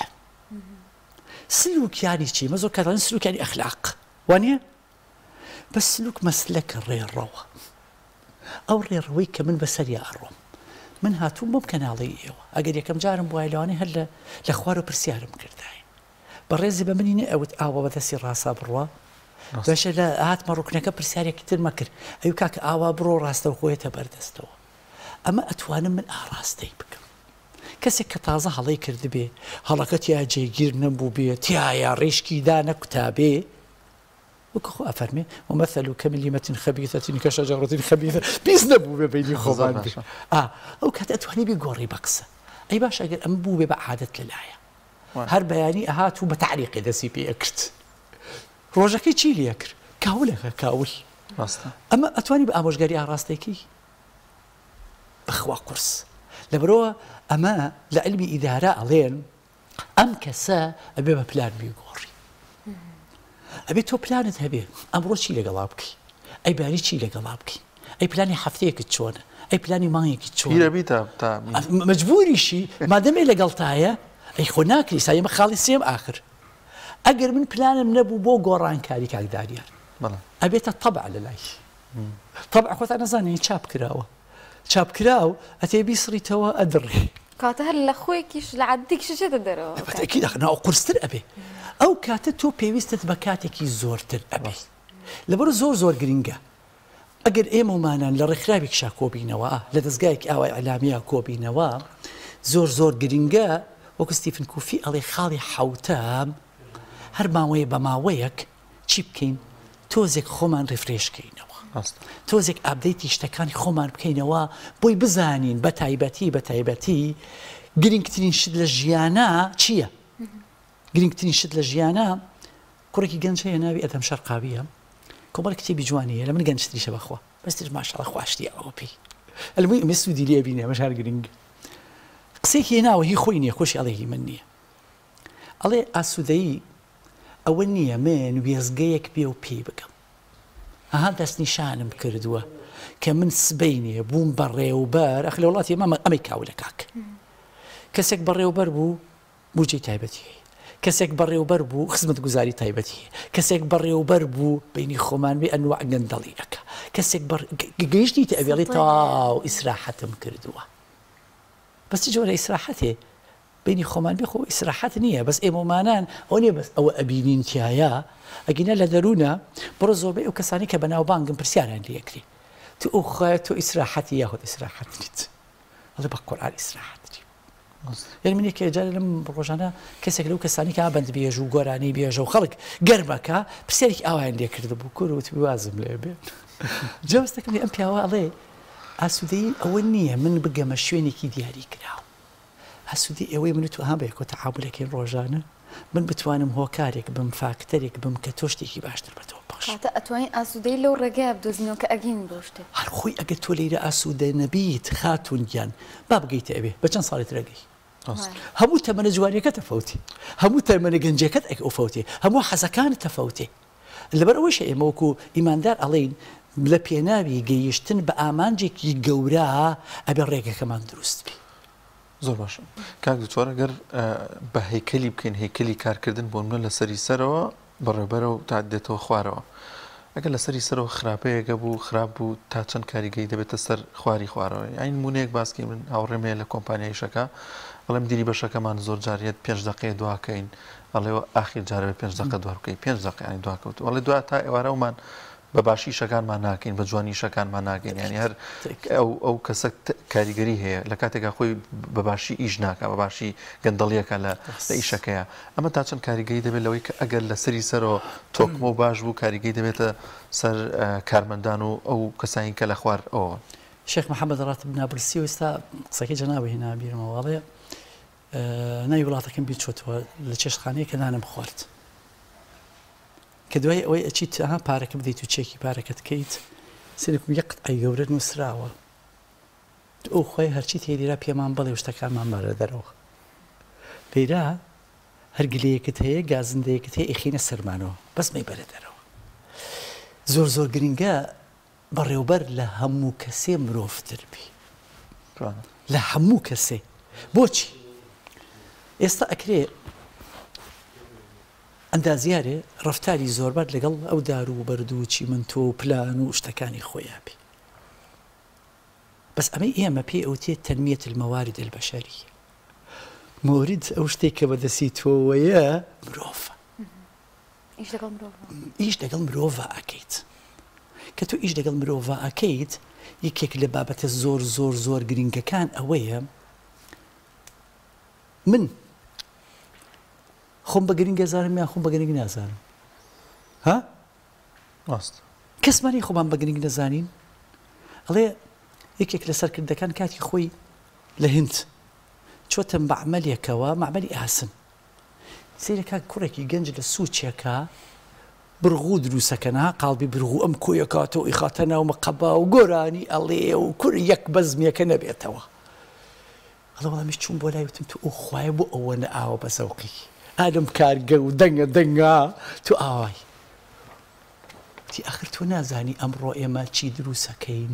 سلوک یانی چی مەزۆر کاتان سلوک یانی ئەخلاق وانە بە سلوک مەسلەکە ڕێڕەوە ئەو ڕێڕەوەی کە من بەسەری ئەڕۆم من هاتووم بۆم کەناڵی ئێوە ئەگەر یەکەم جارم بۆ لەوانەیە هەر لە خوار و پرسیارم کردایە بەڕێزی بە منی ئەوت ئاوە بەدەستی ڕاستە بڕوە باشە لە هاتمە ڕوکنەکە پرسیارێکی تر مەکرد ئەو کاکە ئاوا بڕۆ ڕاستە و خۆیەتە بەردەستەوە ئەمە ئەتوانم من ئاڕاستەی بکەم کەسێک کە تازە هەڵەی کرد بێ هەڵەکە تیا جێگیر نەبوو بێ تایە ڕێشکی دانە کوتابێ وەکو خۆ ئەفەرمێ ومەثل كمليمة خبيثة كشجرة خبيثة بیست نەبوو بێ بینی خۆمان بێ ئەو کات ئەتوانی بگۆڕی بە قسە ئەی باش ئەگەر ئەم بوو بێ بە عادەت لەلایە هەر بەیانی ئەهات و بە تعلیقی دەستی پێ کرد ڕۆژەکەی چی لێ کرد کاولەکە کاول ئەمە ئەتوانی بە ئامۆژگاری ئاڕاستێکی بەخوا قورس لەبرەوە ئەمە لە علمی ئیدارە ئەڵێن ئەم کەسە ئەبێ بە پلان بیگۆڕی ئەبێ تۆ پلانت هەبێ ئەمڕۆ چی لەگەڵا بکەی ئەی بانی چی لەگەڵا بکەی ئەی پلانی هەفتەیەکت چۆنە ئەی پلانی مانگێکی چۆنە مەجبوریشی مادەمێ لەگەڵتایە ئەی خۆ ناکری سایمە خاڵی سێم ئاخر ئەگەر من پلانم نەبوو بۆ گۆڕانکاری کاکداریان ئەبێتە طەبع لەلای طەبع خۆتان نەزانێ چاپ کراوە چاپکراو ئەتێ بیسڕیتەوە ئەدڕی کاتە هەر لە خۆیەکیش لە عادێکیش چێتە دەرەوە ناو قورستر ئەبێ ئەو کاتە تۆ پێویستت بە کاتێکی زۆرتر ئەبێ لەبەر زۆر گرنگە ئەگەر ئێمە ومانان لە ڕێکخراوێکشا کۆبینەوە لە دەستگایەکی ئاوای ئەعلامیە کۆبینەوە زۆر گرنگە وەکو ستیفن کوفی ئەڵێ خاڵی حەوتام هەر ماوەیە بە ماوەیەک چی بکەین تۆزێک خۆمان ڕێفرێشکەینەوە تۆزێک ئابدەیتی شتەکانی خۆمان بکەینەوە بۆی بزانین بە تایبەتی گرنگترین شت لە ژیانە چییە؟ گرنگترین شت لە ژیانە کوڕێکی گەنجەیە ناوی ئەدەم شەرقاویە کۆمەڵ کتێبی جوانیە لە من گەنجتریشە بەخوا بەستر ماشەڵڵا خواشتی ئەوپی ئەلمووی ئەمە سوودی لێ بینێ ئەمەش هەر گرنگ قسێکی هێناوە هی خۆی نییە خۆشی ئەڵێ هی من نییە ئەڵێ ئاسوودەیی ئەوە نییە من وێزگەیەک بێ و پێی بگەم ئەها دەستنیشانم کردووە کە من سبەینێ بووم بەڕێوبەر ئەخ لە وڵاتی ئەمەی کاولە کاک کەسێک بەڕێوبەر بوو بوجێ تایبەتی کەسێک بەڕێوبەر بوو خزمەت گوزاری تایبەتی کەسێک بەڕێوبەر بوو بینی خۆمان بێ ئەنواع گەندەڵی ئەکە کەسێک گەیشتی ئەوێڵی تاو ئیسراحەتم کردووە بەس جۆرە ئیسراحەتێ بینی خۆمان بێ خۆ ئیسراحەت نییە بەس ئێمەمانان ئەو نیە بەس ئەوە ئەبینین تایە ئەگینە لە دەروونە بڕۆ زۆربەی ئەو کەسانی کە بەناوبانگم پرسیاریان لێکری تو ئەو خۆیە تۆ ئیسراحەتی یاخۆ ئیسراحەت نیت ئەڵێ بە قورئان ئیسراحەت یعنی من یەکێ جارێ لەم ڕۆژانە کەسێک لەو کەسانی کە بەند بێژ و گۆرانی بێژە و خەڵک گەرمەکە پرسیارێکی ئاوایان لێ کرد بوو کوور وتی وازم لێ بێن جەوەستەکەم ئەم پیاوە ئەڵێ ئاسوودەی ئەوە نییە من بگەمە شوێنێکی دیاری کراوە ئاسوودی ئێوەی من تو هەبێ کۆ تەعاملێکی ڕۆژانە من بتوانم هۆکارێک بم فاکتەرێک بم کە تۆ شتێکی باشتر بەتەوە بەخش کاتە ئەتوانین ئاسوودەی لەو ڕێگەیە بدۆزینەوە کە ئەگەین بۆ شتێک هەر خۆی ئەگەر تۆ لەیرە ئاسوودە نەبیت خاتون گیان با بگەیتە ئەوێ بە چەند ساڵێت ڕێگەی هەموو تەمەنە جوانیەکە تەفەوتی هەموو تەمەنە گەنجەکەت ئەوفەوتێ هەموو حەزەکانت تەفەوتێ لەبەر ئەوەشە ئێمە وەکو ئیماندار ئەڵێن لە پێناوی گەیشتن بە ئامانجێکی گەورە ئەبێ ڕێگەکەمان دروست بی زۆر باشە کاک دکتۆر ئەگەر بە هەیکەلی بکەین هەیکەلی کارکردن بۆ منە لە سەری سەرەوە بەڕێبەرە و تا دێتەوە خوارەوە ئەگەر لە سەری سەرەوە خراپەیەگە بوو خراپ بوو تا چەند کاریگەی دەبێتە سەر خواری خوارەوە ئاین مونەیەک باسکی من هاوڕێمەیە لە کۆمپانیایشەکە ئەڵێم دیری بەشەکەمان زۆر جاریت 5 دقەیە دواکەین ئەڵێەوە ئاخیر جارە 5 دقە دوا بکەین 5 دقیقانی دواکەوت ئەڵێ دوا تا ئێوارەومان بە باشی شەکانمان ناکەین بە جوانی شەکانمان ناکەین ینی هەر ئەو کەسە کاریگەری هەیە لە کاتێکا خۆی بە باشی ئیش ناکە بە باشی گەندەڵیەکە لە ئیشەکەیە ئەمە تا چەند کاریگەری دەبێت لەوەی کە ئەگەر لە سەری سەرەوە تۆکمە و باش بوو کاریگەی دەبێتە سەر کارمەندان و ئەو کەسانی کە لە خوار ئەوە شێخ محەممەد ڕاتب نابرسی و ئێستا قسەکەی جەنابی هێنا بیرمەوەڵێ ناوی وڵاتەکەم بیر چۆتەوە لە چێشتخانەیە کە نانم خوارد کە دوای ئەوەی ئەچیت پارەکە بدەیت و چێکی پارەکەت کەیت سێرەکم یەک قەتعی گەورە نووسراوە ئەو خۆی هەرچی تێدیرا پێمان بڵێ شتەکانمان بەرە دەرەوە پێرا هەرگلەیەکت هەیە گازندەیەکت هەیە ئەخینە سەرمانەوە بەسمەی بەرە دەرەوە زۆر گرنگە بەڕێوبەر لە هەموو کەسێ مرۆڤتر بی لە هەموو کەسێ بۆچی ئێستا ئەکرێ ئەندازیارێ ڕفتاری زۆربەر لەگەڵ ئەو دار و بەردوو چی من تۆ و پلان و شتەکانی خۆیابی بەس ئەمەی ئێمە پێ ئەوتێ تەنمیەت المەوارد البەشەریە مورد ئەو شتێک کە بەدەستی تۆوەیە مرۆڤە ئیش لەگەڵ مرۆڤە ئەکەیت کە تۆ ئیش لەگەڵ مرۆڤە ئەکەیت یەکێک لە بابەتە زۆر گرنگەکان ئەوەیە من خۆم بە گرنگ ئەزانم یان خۆم بە گرنگ نازانم ها؟ کەسمانی خۆمان بە گرنگ نەزانین ئەڵێ یەکێک لە سەرکردەکان کاتی خۆی لە هند چۆتە معمەلێکەوە معمەلی ئاسن سیرەکە کوڕێکی گەنج لە سوچێکە برغوو دروسەکەنا قاڵبی برغوو ئەم کۆیەکاتەوە ئیخاتە ناو مەقەبا و گۆرانی ئەڵێ و کوڕ یەک بەزمیەکە نەبێتەوە ئەڵە وەڵامیش چوون بۆ لای وتم تو ئەو خوایە بۆ ئەوە نەئاوە بە زەوقی ئادەم کارگە و دەنگە تو ئاوای تی ئاخر تۆ نازانی ئەمڕۆ ئێمە چی دروسەکەین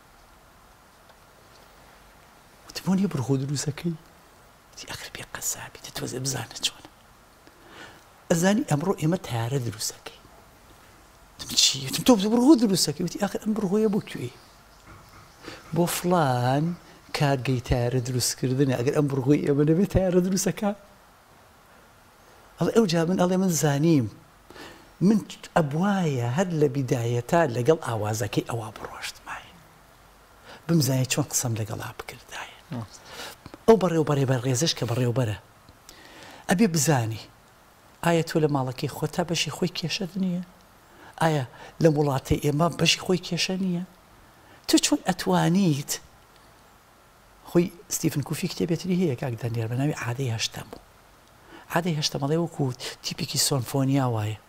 وتمۆنی برغوو دروسەکەی تی ئاخر بێ قەسابی تۆزێ بزانە چۆنە ئەزانی ئەمڕۆ ئێمە تیارە دروسەکەی چی تۆ برغوو دروسەکەی وتی ئاخر ئەم برغۆیە بۆ کوێ بۆ فڵان کارگەی تیارە دروستکردنە ئەگەر ئەم برغۆی ئێمە نەبێت تیارە دروسەکە ئەڵێ ئەو جا من ئەڵێ من زانیم من ئەبوایە هەر لە بیدایەتە لەگەڵ ئاوازەکەی ئەوە بڕۆشتمایە بمزانێ چۆن قسەم لەگەڵا بکردایە ئەو بەڕێوبەرێ بەڕێزش کە بەڕێوبەرە ئەبێ بزانی ئایا تۆ لە ماڵەکەی خۆتا بەشی خۆی کێشەت نییە ئایا لە وڵاتی ئێمە بەشی خۆی کێشە نییە تۆ چۆن ئەتوانیت خۆی ستیفن کوفی کتێبێتری هەیە کاک دانیێر بە ناوی عادەی هەشتەم عادەی هەشتەمەڵێ وەکو تیپێکی سۆنفۆنیا وایە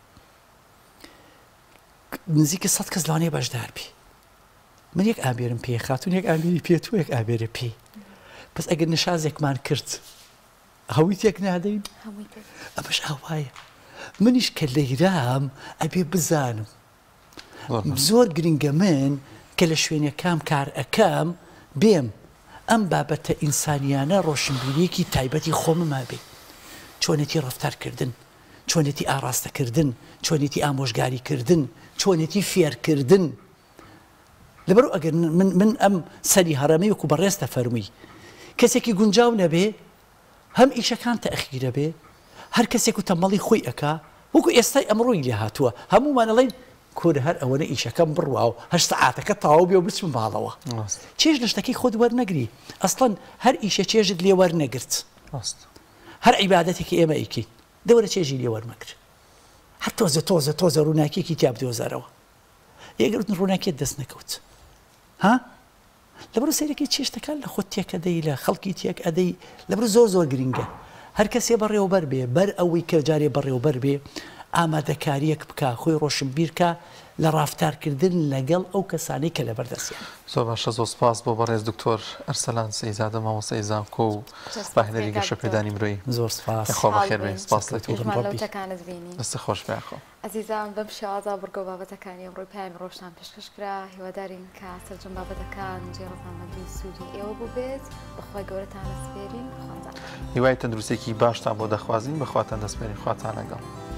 نزیکە 100 کەس لەوانەیە بەشدار بی من یەک ئابێرم پێ خاتون یەک ئابێری پێ تۆ یەک ئابێرە پێ بەس ئەگەر نشازێکمان کرد هەوی تێک نادەین ئەمەش ئاوایە منیش کە لەیرام ئەبێ بزانم زۆر گرنگە من کە لە شوێنەکەم کار ئەەکەم بێم ئەم بابەتە ئینسانیانە ڕۆشنبیریەکی تایبەتی خۆمما بێ چۆنێتی ڕەفتارکردن چۆنێتی ئاراستەکردن چۆنێتی ئامۆژگاریکردن چۆنێتی فێرکردن لەبەرو ئەگەر من ئەم سەری هەڕەمەی وەکو بەڕێستە فەرمووی کەسێکی گونجاو نەبێ هەم ئیشەکان تەخیرە بێ هەر کەسێک و تەمەڵی خۆی ئەکا وەکو ئێستای ئەمڕۆی لێ هاتووە هەموومانەڵێن کۆرە هەر ئەوەنە ئیشەکەم بڕوا و هەشت سەعاتەکە تەواو بێ و بچم باڵەوە چێژ لە شتەکەی خۆت وەرنەگری ئەسڵەن هەر ئیشە چێژت لێ وەرنەگرت هەر عیبادەتێکی ئێمە ئیکەین دەوەرە چێژی لێ وەرمەگرت هەر تۆزە ڕووناکیێکی تیا بدۆزارەوە یەگەرتن ڕووناکیت دەست نەکەوت ها لەبەرو سەیرەکەی چێشتەکان لە خۆت تێک ئەدەی لە خەڵکی تێک ئەدەی لەبەر زۆر گرنگە هەر کەسێ بەڕێوەبەر بێ بەر ئەوەی کە جارێ بەڕێوەبەر بێ ئامادەکاریەک بکە خۆی ڕۆشنبیرکە لە ڕافتارکردن لەگەڵ ئەو کەسانەی کە لەبەردەستیان زۆر باشە زۆر سپاس بۆ بەڕێز دکتۆر ئەرسەلان سەیزادە مامۆستای زانکۆ و ڕاهێنەری گەشەپێدانی مرۆیی زۆر سپاس خۆ بەخێر بێ سپاس لەوتەکانت بینی دەستە خۆش بێخۆ ئەزیزان بەم شێوازە بڕگە بابەتەکانی ئەمڕۆی پایم ڕۆژتان پێشکەش کرا هیوادارین کە سەرجەم بابەتەکان جێڕەزامەندی سوودی ئێوە بوو بێت بەخوای گەورەتان دەسپێرین خوازان هیوای تەندروستێکی باشتان بۆ دەخوازین بەخواتان دەسپێرین خواتان لەگەڵ